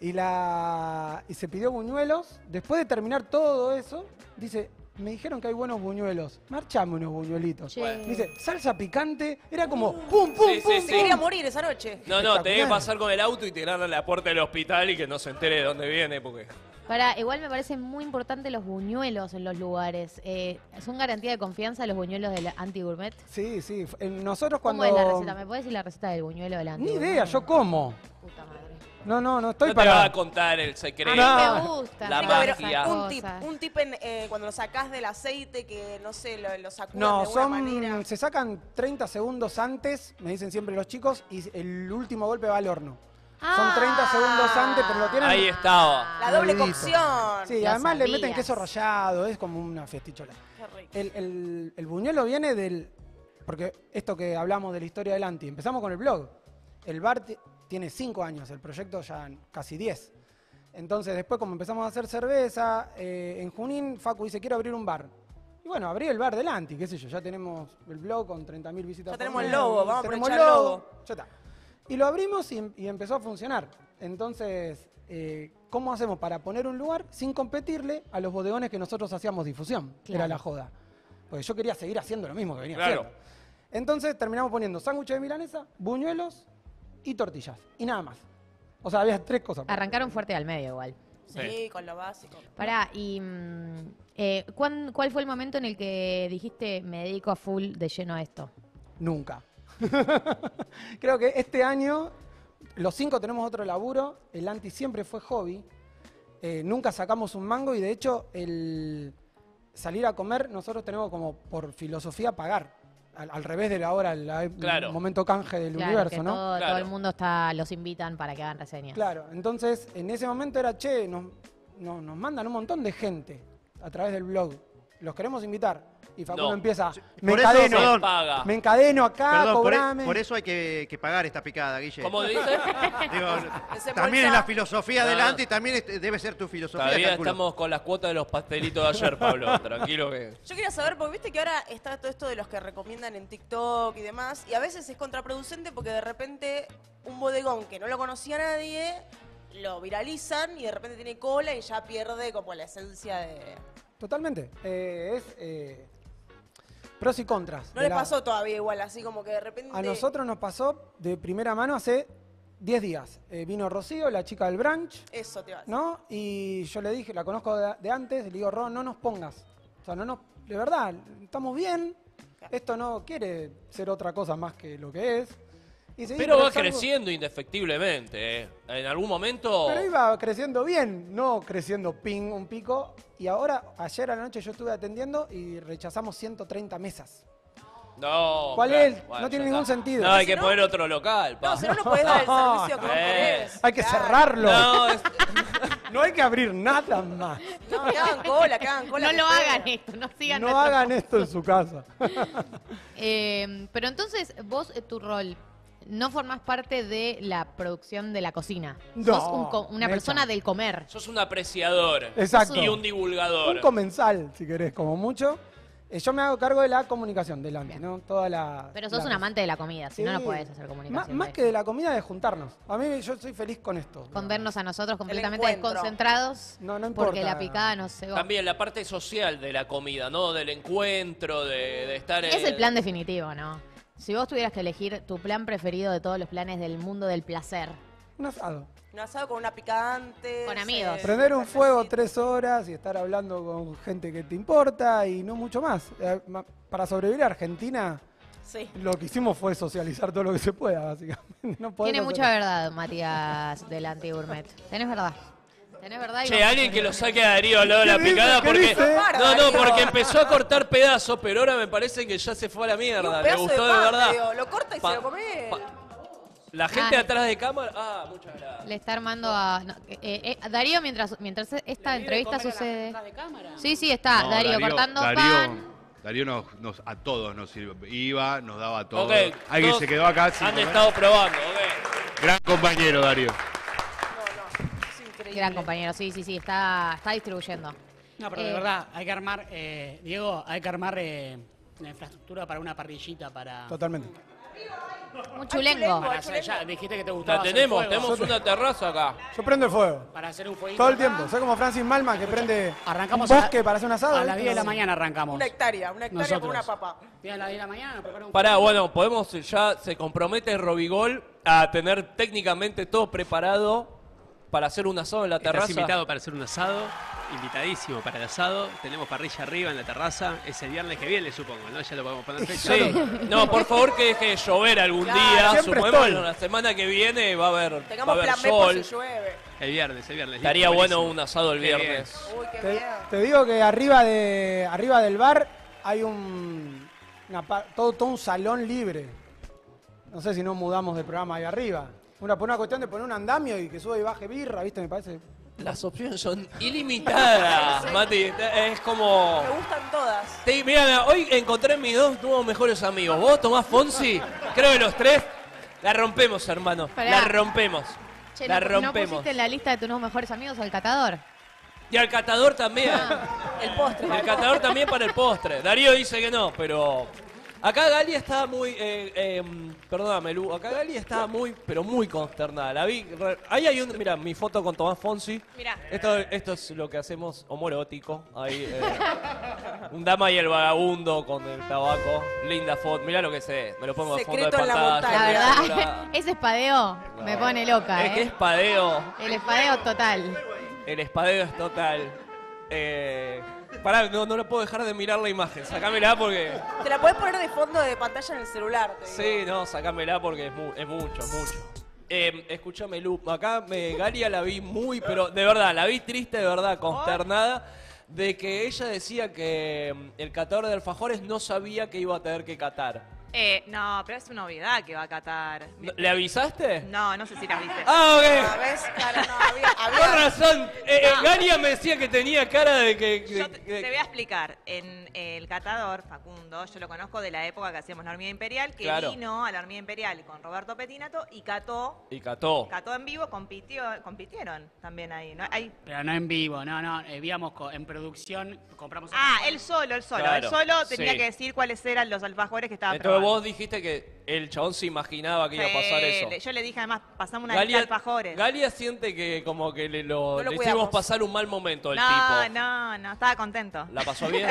Y se pidió buñuelos. Después de terminar todo eso, dice, me dijeron que hay buenos buñuelos. Marchame unos buñuelitos. Che. Dice, salsa picante. Era como pum, pum, Sí, pum, sí, Se sí. quería morir esa noche. No, te Espectacular. debe pasar con el auto y tirarle a la puerta del hospital y que no se entere de dónde viene, porque... Igual me parece muy importante los buñuelos en los lugares. ¿Son garantía de confianza los buñuelos del Anti-Gourmet? Sí, sí. Nosotros ¿Cómo cuando... es la receta? ¿Me puedes decir la receta del buñuelo del Ni Anti-Gourmet? idea, yo como. Puta madre. No estoy No te para... va a contar el secreto. A mí me gusta. La Tiene que haber magia. un tip cuando lo sacás del aceite que, no sé, lo sacudas No, de alguna manera. se sacan 30 segundos antes, me dicen siempre los chicos, y el último golpe va al horno. Son 30 segundos antes, pero lo tienen... Ahí estaba. La doble movidito. cocción. Sí, Lo además le sabías. meten queso rallado, es como una festichola. Qué rico. El buñuelo viene del... Porque esto que hablamos de la historia del Anti, empezamos con el blog. El bar tiene 5 años, el proyecto ya casi 10. Entonces después como empezamos a hacer cerveza, en Junín Facu dice, quiero abrir un bar. Y bueno, abrí el bar del Anti, qué sé yo, ya tenemos el blog con 30.000 visitas. Ya por tenemos el mes, logo, vamos a tenemos aprovechar el logo. ya está. Y lo abrimos y empezó a funcionar. Entonces, ¿cómo hacemos para poner un lugar sin competirle a los bodegones que nosotros hacíamos difusión? Que era Claro. la joda. Porque yo quería seguir haciendo lo mismo que venía Claro. haciendo. Entonces terminamos poniendo sándwiches de milanesa, buñuelos y tortillas. Y nada más. O sea, había 3 cosas. Arrancaron fuerte al medio igual. Sí, con lo básico. Pará, y ¿cuál fue el momento en el que dijiste me dedico a full de lleno a esto? Nunca. Creo que este año los 5 tenemos otro laburo. El Anti siempre fue hobby. Nunca sacamos un mango y de hecho el salir a comer nosotros tenemos como por filosofía pagar. Al revés de la hora, el Claro. momento canje del Claro, universo, que ¿no? todo Claro. el mundo los invitan para que hagan reseñas. Claro, entonces en ese momento era, che, nos mandan un montón de gente a través del blog. Los queremos invitar. Y Facundo No. empieza, me Por eso, encadeno, perdón. Paga. me encadeno acá, Perdón, cobrame. por eso hay que pagar esta picada, Guille. ¿Cómo dice? Digo, Desembolsa. también es la filosofía No. adelante y también debe ser tu filosofía. Todavía calculo. estamos con las cuotas de los pastelitos de ayer, Pablo. Tranquilo que... Yo quería saber, porque viste que ahora está todo esto de los que recomiendan en TikTok y demás, y a veces es contraproducente porque de repente un bodegón que no lo conocía nadie, lo viralizan y de repente tiene cola y ya pierde como la esencia de... Totalmente. Pros y contras. No de les pasó todavía igual, así como que de repente... A nosotros nos pasó de primera mano hace 10 días. Vino Rocío, la chica del brunch, Eso te va a decir. ¿no? Y yo le dije, la conozco de antes, le digo, Ro, no nos pongas. O sea, de verdad, estamos bien. Esto no quiere ser otra cosa más que lo que es. Y sí, Pero va es algo- creciendo indefectiblemente, ¿eh? En algún momento... Pero iba creciendo bien, no creciendo un pico. Y ahora, ayer a la noche yo estuve atendiendo y rechazamos 130 mesas. No. ¿Cuál claro, es? bueno, No tiene ya ningún está. sentido. No, hay Si que no- poner otro local, pa. No, si no, no podés dar el servicio que vos querés. Hay que Claro. cerrarlo. No, No hay que abrir nada más. No, que hagan cola, que hagan cola. No que lo esperen. hagan esto, no sigan No nuestro- hagan esto en su casa. Pero entonces, vos, tu rol, no formás parte de la producción de la cocina. No, Sos una Mecha. persona del comer. Sos un apreciador. Exacto. Y un divulgador. Un comensal, si querés, como mucho. Yo me hago cargo de la comunicación delante, ¿no? Toda la... Pero sos la- un amante de la comida, si no, no Sí. podés hacer comunicación. Más que de la comida, de juntarnos. A mí yo soy feliz con esto. Con vernos a nosotros completamente encuentro. desconcentrados. No importa. Porque la picada nos cegó. También la parte social de la comida, ¿no? Del encuentro, de estar Es el plan definitivo, ¿no? Si vos tuvieras que elegir tu plan preferido de todos los planes del mundo del placer. Un asado. Un asado con una picante. Con amigos. Prender un fuego 3 horas y estar hablando con gente que te importa y no mucho más. Para sobrevivir a Argentina, Sí. lo que hicimos fue socializar todo lo que se pueda, básicamente. No podés Tiene hacer- mucha verdad, Matías del Anti-Gourmet. Tenés verdad. Tenés verdad. y Che, vamos a alguien que seguir. lo saque a Darío al lado de la ¿Qué dice? picada ¿Qué porque. dice? No, porque empezó a cortar pedazos, pero ahora me parece que ya se fue a la Y un mierda. Le pedazo gustó de pan, verdad. digo, lo corta y Pa- se lo come. La gente Ah. atrás de cámara. Ah, muchas gracias. Le está armando a... no, Darío, mientras esta entrevista sucede... Sí, sí, está. No, Darío cortando pan. Darío a todos nos iba, nos daba todo. Ok, Alguien todos se quedó acá. sin Han comer. estado probando, ok. Gran compañero, Darío. Gran compañero, sí, está distribuyendo. No, pero de verdad, hay que armar, Diego, hay que armar la infraestructura para una parrillita para... Totalmente. Un chulengo. Para hacer- ya dijiste que te gustaba La hacer tenemos, fuego. tenemos una terraza acá. Yo prendo el fuego. Para hacer un fueguito. Todo el tiempo. Soy como Francis Malman que prende Arrancamos un bosque para hacer un asado. a las 10 de la No. mañana arrancamos. Una hectárea con Nosotros. una papa. 10 a las 10 de la mañana, prepara un Pará, bueno, podemos, ya se compromete Robigol a tener técnicamente todo preparado para hacer un asado en la terraza. Estás invitado para hacer un asado, invitadísimo para el asado. Tenemos parrilla arriba en la terraza. Es el viernes que viene, supongo, ¿no? Ya lo podemos poner fecha. Sí, no, por favor que deje de llover algún Claro, día. siempre Suponemos estoy. que la semana que viene va a haber, va a Tengamos haber plan B por sol. si llueve. El viernes. Estaría bueno Buenísimo. un asado el Qué bien. viernes. Uy, qué Te, bien. te digo que arriba del bar hay todo un salón libre. No sé si no mudamos de programa ahí arriba. Por una cuestión de poner un andamio y que sube y baje birra, ¿viste? Me parece. Las opciones son ilimitadas, Mati. Es como... Me gustan todas. Mira, hoy encontré mis dos nuevos mejores amigos. Vos, Tomás Fonsi, creo que los tres la rompemos, hermano. Pará. La rompemos. Che, La ¿no rompemos. pusiste en la lista de tus nuevos mejores amigos al catador? Y al catador también. El postre. El catador también para el postre. Darío dice que no, pero... Acá Galia estaba muy... perdóname, Lu. Acá Galia estaba muy, pero muy consternada. La vi... Ahí hay un... Mira, mi foto con Tomás Fonsi. Mirá. Esto es lo que hacemos homoerótico. Ahí, un dama y el vagabundo con el tabaco. Linda foto. Mirá lo que sé. Me lo pongo de fondo de Secreto en la pantalla. La montaña. verdad, ese espadeo me pone loca, Es que espadeo. El espadeo total. El espadeo es total. Pará, no lo puedo dejar de mirar la imagen. Sacámela porque... Te la podés poner de fondo de pantalla en el celular. te digo. Sí, no, sacámela porque es mucho, mucho. Escúchame, Lu, acá Galia la vi muy, pero de verdad, la vi triste, de verdad, consternada, de que ella decía que el catador de alfajores no sabía que iba a tener que catar. No, pero es una obviedad que va a catar. ¿Le avisaste? No, no sé si la viste. Ah, ok. Ah, ¿ves? Claro, no, había... Con razón. Galia me decía que tenía cara de que... Yo te voy a explicar. En el catador, Facundo, yo lo conozco de la época que hacíamos la hormiga imperial, que Claro. vino a la hormiga imperial con Roberto Petinato y cató. Y cató. Cató en vivo, compitieron también ahí. ¿No? Pero no en vivo, no. Víamos en producción, compramos... Él solo. Claro, Él solo tenía sí. que decir cuáles eran los alfajores que estaba Entonces probando. vos dijiste que el chabón se imaginaba que iba a pasar eso. Yo le dije además, pasamos una lista de alfajores. Galia siente que como que le lo hicimos cuidamos. pasar un mal momento al No, tipo. no, estaba contento. ¿La pasó bien?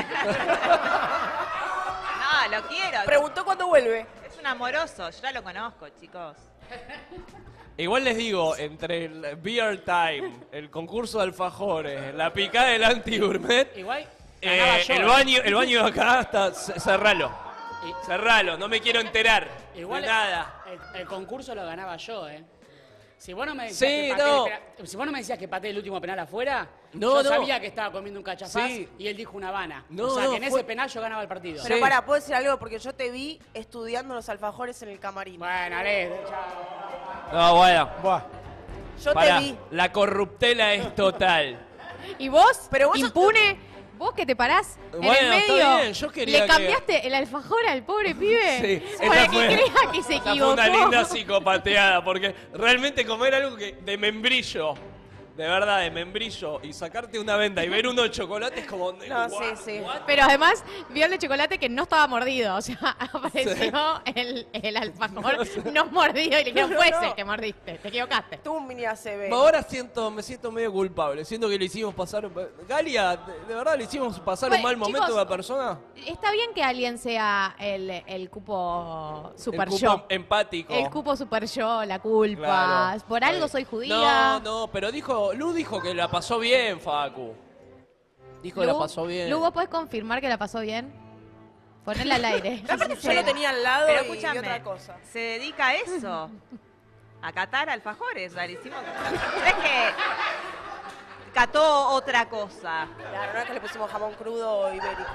No, lo quiero. Preguntó cuándo vuelve. Es un amoroso, yo ya lo conozco, chicos. Igual les digo, entre el Beer Time, el concurso de alfajores, la picada del Anti-Gourmet, Igual, ganaba yo, el baño de acá hasta cerralo. Cerralo, no me quiero enterar Igual de nada. El concurso lo ganaba yo, ¿eh? Si vos no me decías, Sí, que pateé no. si vos no me decías que pateé el último penal afuera, No, yo no. sabía que estaba comiendo un cachafaz Sí. y él dijo una Habana. No, o sea, no, que en fue- ese penal yo ganaba el partido. Pero para, ¿puedo decir algo? Porque yo te vi estudiando los alfajores en el camarín. Bueno, Ale, No, bueno. Yo Pará, te vi. la corruptela es total. ¿Y vos? Pero vos sos- impune. ¿Vos que te parás en Bueno, el está medio? bien, yo quería ¿Le que- cambiaste el alfajor al pobre pibe? Sí, Para esa que crea que se esa equivocó. fue una linda psicopateada, porque realmente comer algo de membrillo, de verdad, de membrillo y sacarte una venda y ver unos chocolates como... No, sí. Pero además vio el de chocolate que no estaba mordido. O sea, apareció el alfajor no mordido y le dijeron, fue ese el que mordiste, te equivocaste. Tuvo un mini ACV. Ahora me siento medio culpable. Siento que le hicimos pasar... Galia, ¿de verdad le hicimos pasar un mal momento chicos, a la persona? Está bien que alguien sea el cupo super El cupo yo. empático. El cupo super yo, la culpa. Claro. Por algo soy judía. No, pero Lu dijo que la pasó bien, Facu. Dijo que la pasó bien. Lu, ¿vos podés confirmar que la pasó bien? Ponela al aire. Yo lo tenía al lado Pero y escúchame, otra cosa. se dedica a eso. A catar alfajores, rarísimo. ¿Crees que cató otra cosa? Claro, no es que le pusimos jamón crudo ibérico.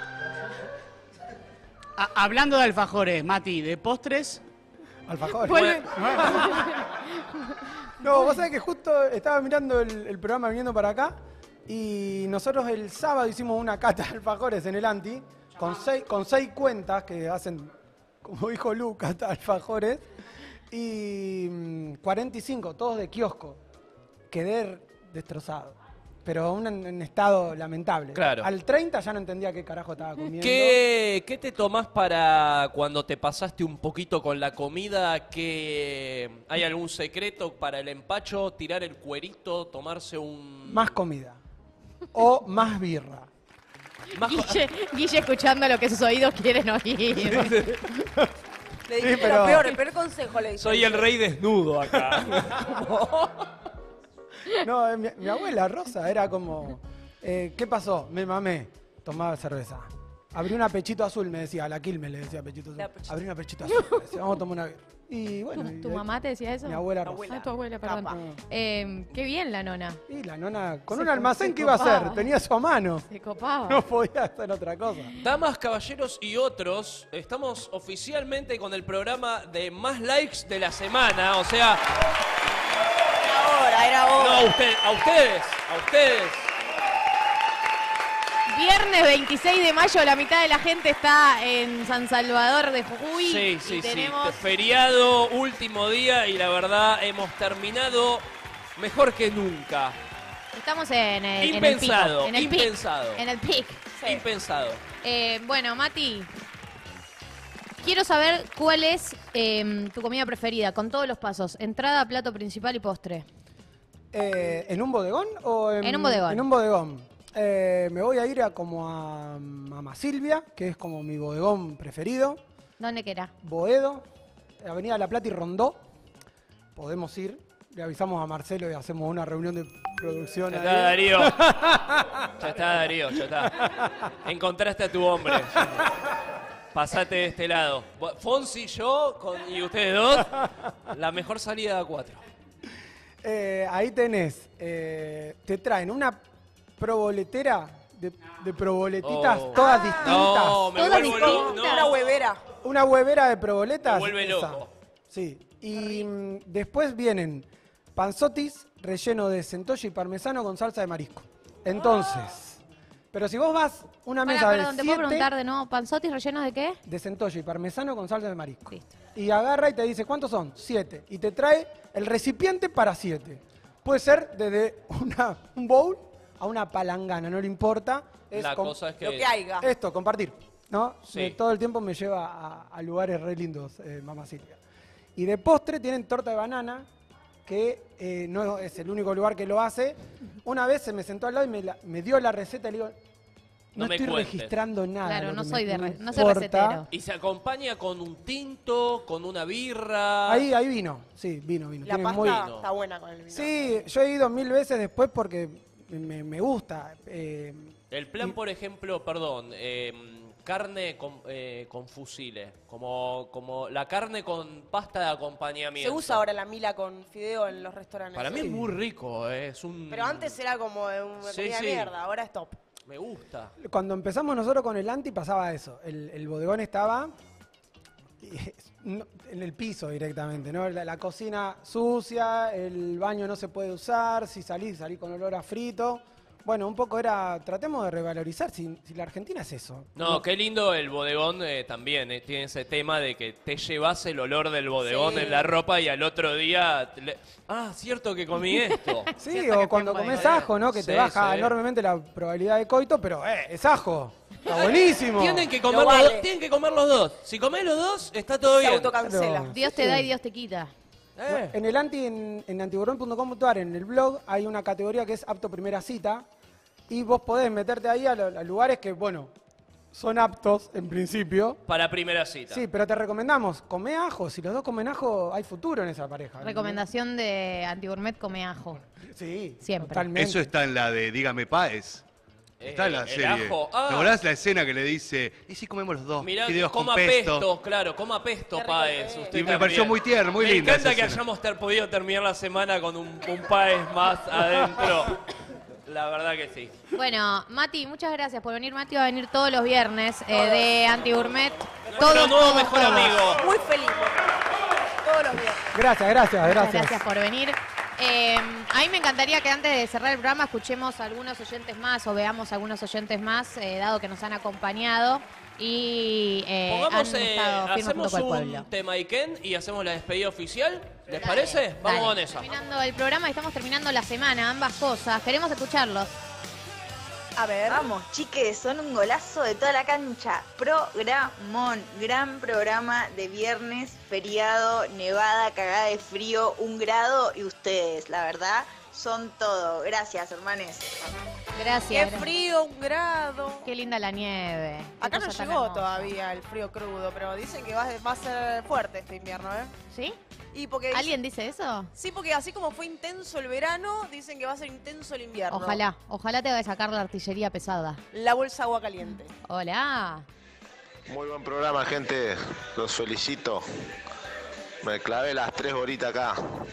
Hablando de alfajores, Mati, de postres. Alfajores. Vuelve. No, vos sabés que justo estaba mirando el programa viniendo para acá y nosotros el sábado hicimos una cata de alfajores en el Anti con seis cuentas que hacen, como dijo Lu, cata de alfajores y 45, todos de kiosco. Quedé destrozado, pero aún en estado lamentable. Claro. Al 30 ya no entendía qué carajo estaba comiendo. ¿Qué te tomás para cuando te pasaste un poquito con la comida? ¿Hay algún secreto para el empacho? ¿Tirar el cuerito? ¿Tomarse un...? Más comida. O más birra. Guille escuchando lo que sus oídos quieren oír. Le dijiste pero- el peor consejo le dije. Soy el rey desnudo acá. No, mi abuela Rosa era como, ¿qué pasó? Me mamé, tomaba cerveza. Abrí una pechito azul, me decía, a la Quilmes le decía pechito azul. Abrí una pechito azul, me decía, vamos a tomar una... Y bueno, ¿Tu mamá te decía eso? mi abuela Rosa. Ah, tu abuela, perdón. Qué bien la nona. Y la nona, con Se un almacén se que iba a hacer, copaba. tenía eso a mano. Se copaba. No podía hacer otra cosa. Damas, caballeros y otros, estamos oficialmente con el programa de más likes de la semana. O sea, Era hora. no, a ustedes. Viernes 26 de mayo, la mitad de la gente está en San Salvador de Jujuy. Sí, y tenemos... Feriado, último día y la verdad hemos terminado mejor que nunca. Estamos en el Impensado, pico, en el impensado. pic, en el pic. Impensado. Bueno, Mati, quiero saber cuál es tu comida preferida, con todos los pasos. Entrada, plato principal y postre. ¿En un bodegón o En un bodegón. En un bodegón. Me voy a ir a Mamá Silvia, que es como mi bodegón preferido. ¿Dónde queda? Boedo, Avenida La Plata y Rondó. Podemos ir. Le avisamos a Marcelo y hacemos una reunión de producción. Ya ahí. está, Darío. Ya está. Encontraste a tu hombre. Pasate de este lado. Fonsi, yo y ustedes dos, la mejor salida de A4. Ahí tenés. Te traen una proboletera de proboletitas, Oh. todas distintas. No, me Todas vuelvo loco. distintas. Una huevera. Una huevera de proboletas. Me vuelve esa. loco. Sí. Y después vienen panzotis relleno de centollo y parmesano con salsa de marisco. Entonces, pero si vos vas una mesa Perdón, de ¿te puedo 7 preguntar de nuevo? ¿Panzotis rellenos de qué? de centollo y parmesano con salsa de marisco. Listo. Y agarra y te dice, ¿cuántos son? 7. Y te trae el recipiente para 7. Puede ser desde un bowl a una palangana, no le importa. La cosa es que... Lo que haya. Esto, compartir, ¿no? Sí. Todo el tiempo me lleva a lugares re lindos, Mamá Silvia. Y de postre tienen torta de banana, que no es el único lugar que lo hace. Una vez se me sentó al lado y me dio la receta y le digo, No no me estoy cuentes. registrando nada. Claro, lo no que soy me no soy importa". recetero. Y se acompaña con un tinto, con una birra. Ahí vino, sí, vino. La Tiene pasta muy- está buena con el vino. Sí, yo he ido 1000 veces después porque me gusta. El plan, por ejemplo, perdón, carne con fusiles, como la carne con pasta de acompañamiento. Se usa ahora la mila con fideo en los restaurantes. Para mí es muy rico, es un... Pero antes era como una Sí, comida sí. mierda, ahora es top. Me gusta. Cuando empezamos nosotros con el Anti pasaba eso. El bodegón estaba en el piso directamente, ¿no? La cocina sucia, el baño no se puede usar, si salís con olor a frito. bueno, un poco era, tratemos de revalorizar si la Argentina es eso. No, qué lindo el bodegón también. Tiene ese tema de que te llevas el olor del bodegón Sí. en la ropa y al otro día... cierto que comí esto. Sí, o cuando comes ajo, ¿no? Que te baja enormemente la probabilidad de coito, pero es ajo. Está buenísimo. Tienen que comer los dos. Tienen que comer los dos. Si comés los dos, está todo bien. Claro. Dios te da y Dios te quita. En el en antiburrón.com.ar, en el blog, hay una categoría que es apto primera cita. Y vos podés meterte ahí a lugares que, bueno, son aptos en principio. Para primera cita. Sí, pero te recomendamos, comé ajo. Si los dos comen ajo, hay futuro en esa pareja. Recomendación de Antigourmet, come ajo. Sí, siempre. totalmente. Eso está en la de Dígame Páez. Está en la el serie. ajo. ¿Te acordás la escena que le dice, ¿y si comemos los dos? Mirá, Fideos con coma pesto. pesto, claro, coma pesto, Páez. Usted Y me pareció también. muy tierno, muy Me linda encanta esa que escena. hayamos podido terminar la semana con un Páez más adentro. La verdad que sí. Bueno, Mati, muchas gracias por venir. Mati va a venir todos los viernes de Antigourmet. Nuestro nuevo mejor amigo. Muy feliz. Todos los días. Gracias. Muchas gracias por venir. A mí me encantaría que antes de cerrar el programa escuchemos a algunos oyentes más o veamos a algunos oyentes más, dado que nos han acompañado y Pongamos, han estado firmes junto hacemos con el un pueblo. tema Iken y hacemos la despedida oficial. ¿Les parece? Vamos con esa. Terminando el programa y estamos terminando la semana, ambas cosas. Queremos escucharlos. A ver. Vamos, chiques, son un golazo de toda la cancha. Programón, gran programa de viernes, feriado, nevada, cagada de frío, 1 grado y ustedes, la verdad, son todo. Gracias, hermanes. Gracias. Qué frío, 1 grado. Qué linda la nieve. Qué Acá no cosa tan llegó hermosa. todavía el frío crudo, pero dicen que va a ser fuerte este invierno, ¿eh? ¿Sí? Y porque ¿Alguien dice eso? Sí, porque así como fue intenso el verano, dicen que va a ser intenso el invierno. Ojalá te vaya a sacar la artillería pesada. La bolsa agua caliente. Hola. Muy buen programa, gente. Los felicito. Me clavé las 3 horitas acá.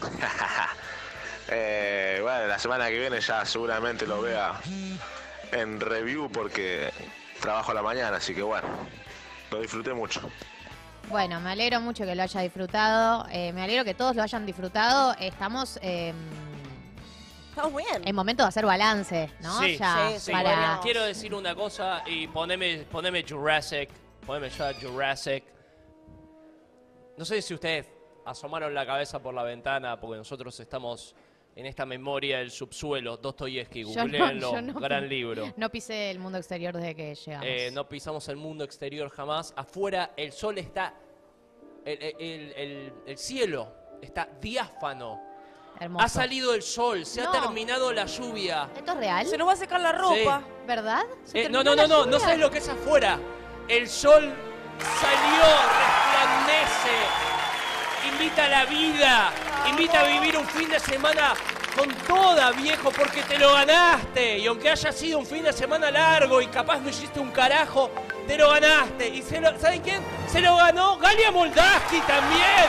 Bueno, la semana que viene ya seguramente lo vea en review porque trabajo a la mañana, así que bueno, lo disfruté mucho. Bueno, me alegro mucho que lo haya disfrutado. Me alegro que todos lo hayan disfrutado. Estamos muy bien. en momento de hacer balance, ¿no? Sí, Ya sí. para... Quiero decir una cosa y poneme Jurassic. Poneme ya Jurassic. No sé si ustedes asomaron la cabeza por la ventana porque nosotros estamos en esta memoria del subsuelo. Dostoyevsky, googleenlo, yo no- gran libro. No pisé el mundo exterior desde que llegamos. No pisamos el mundo exterior jamás. Afuera el sol está... El cielo está diáfano. Hermoso. Ha salido el sol, se ha No. terminado la lluvia. ¿Esto es real? Se nos va a secar la ropa. Sí. ¿Verdad? ¿Se No terminó la no lluvia? sabes lo que es afuera. El sol salió, resplandece, invita a la vida, invita a vivir un fin de semana con toda, viejo, porque te lo ganaste. Y aunque haya sido un fin de semana largo y capaz no hiciste un carajo, te lo ganaste. Y ¿saben quién? Se lo ganó Galia Moldavsky también.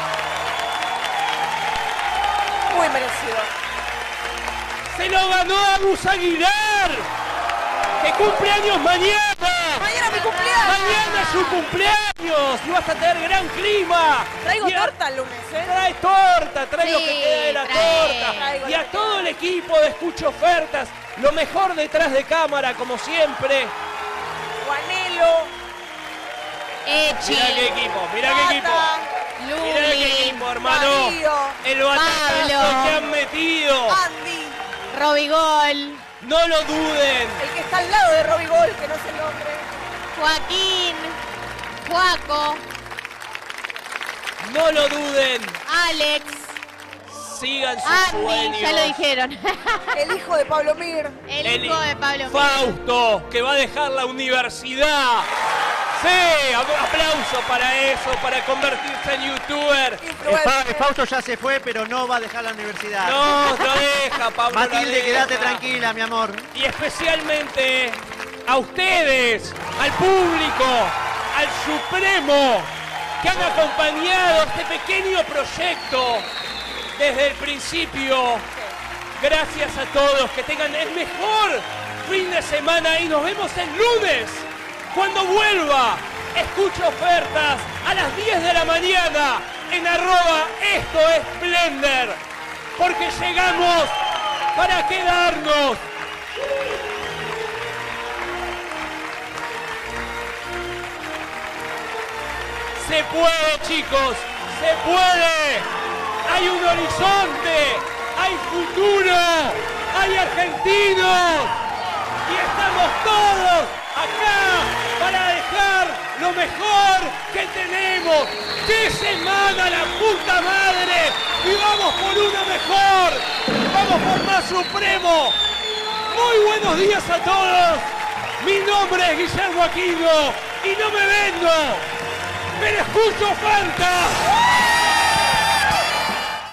Muy merecido. Se lo ganó Agus Aguilar, que cumple años mañana. Mañana mi cumpleaños. Mañana es su cumpleaños y vas a tener gran clima. Traigo Y a- torta el lunes, ¿eh? Trae torta, trae lo que Sí, queda de la trae. torta. Traigo Y a la todo el equipo de Escucho Ofertas, lo mejor detrás de cámara, como siempre. Juanelo. Echi. Mirá qué equipo, mirá qué equipo. Mirá qué equipo, hermano. Darío, El batacazo Pablo. que han metido. Andy. Robigol. No lo duden. El que está al lado de Robbie Gol, que no sé el nombre. Joaquín. Juaco. No lo duden. Alex. Sigan sus Andy, sueños. ya lo dijeron. El hijo de Pablo Mir. El hijo de Pablo Mir. Fausto, que va a dejar la universidad. Sí, aplauso para eso, para convertirse en youtuber. Fausto ya se fue, pero no va a dejar la universidad. No, lo deja, Pablo. Matilde, lo quédate deja. tranquila, mi amor. Y especialmente a ustedes, al público, al Supremo, que han acompañado este pequeño proyecto desde el principio. Gracias a todos, que tengan el mejor fin de semana y nos vemos el lunes cuando vuelva. Escucho Ofertas a las 10 de la mañana en @esto es Blender, porque llegamos para quedarnos. Se puede, chicos, se puede. Hay un horizonte, hay futuro, hay argentinos. Y estamos todos acá para dejar lo mejor que tenemos. ¡Qué semana, la puta madre! ¡Y vamos por una mejor! ¡Vamos por más supremo! Muy buenos días a todos. Mi nombre es Guillermo Aquino y no me vendo, pero escucho Fanta.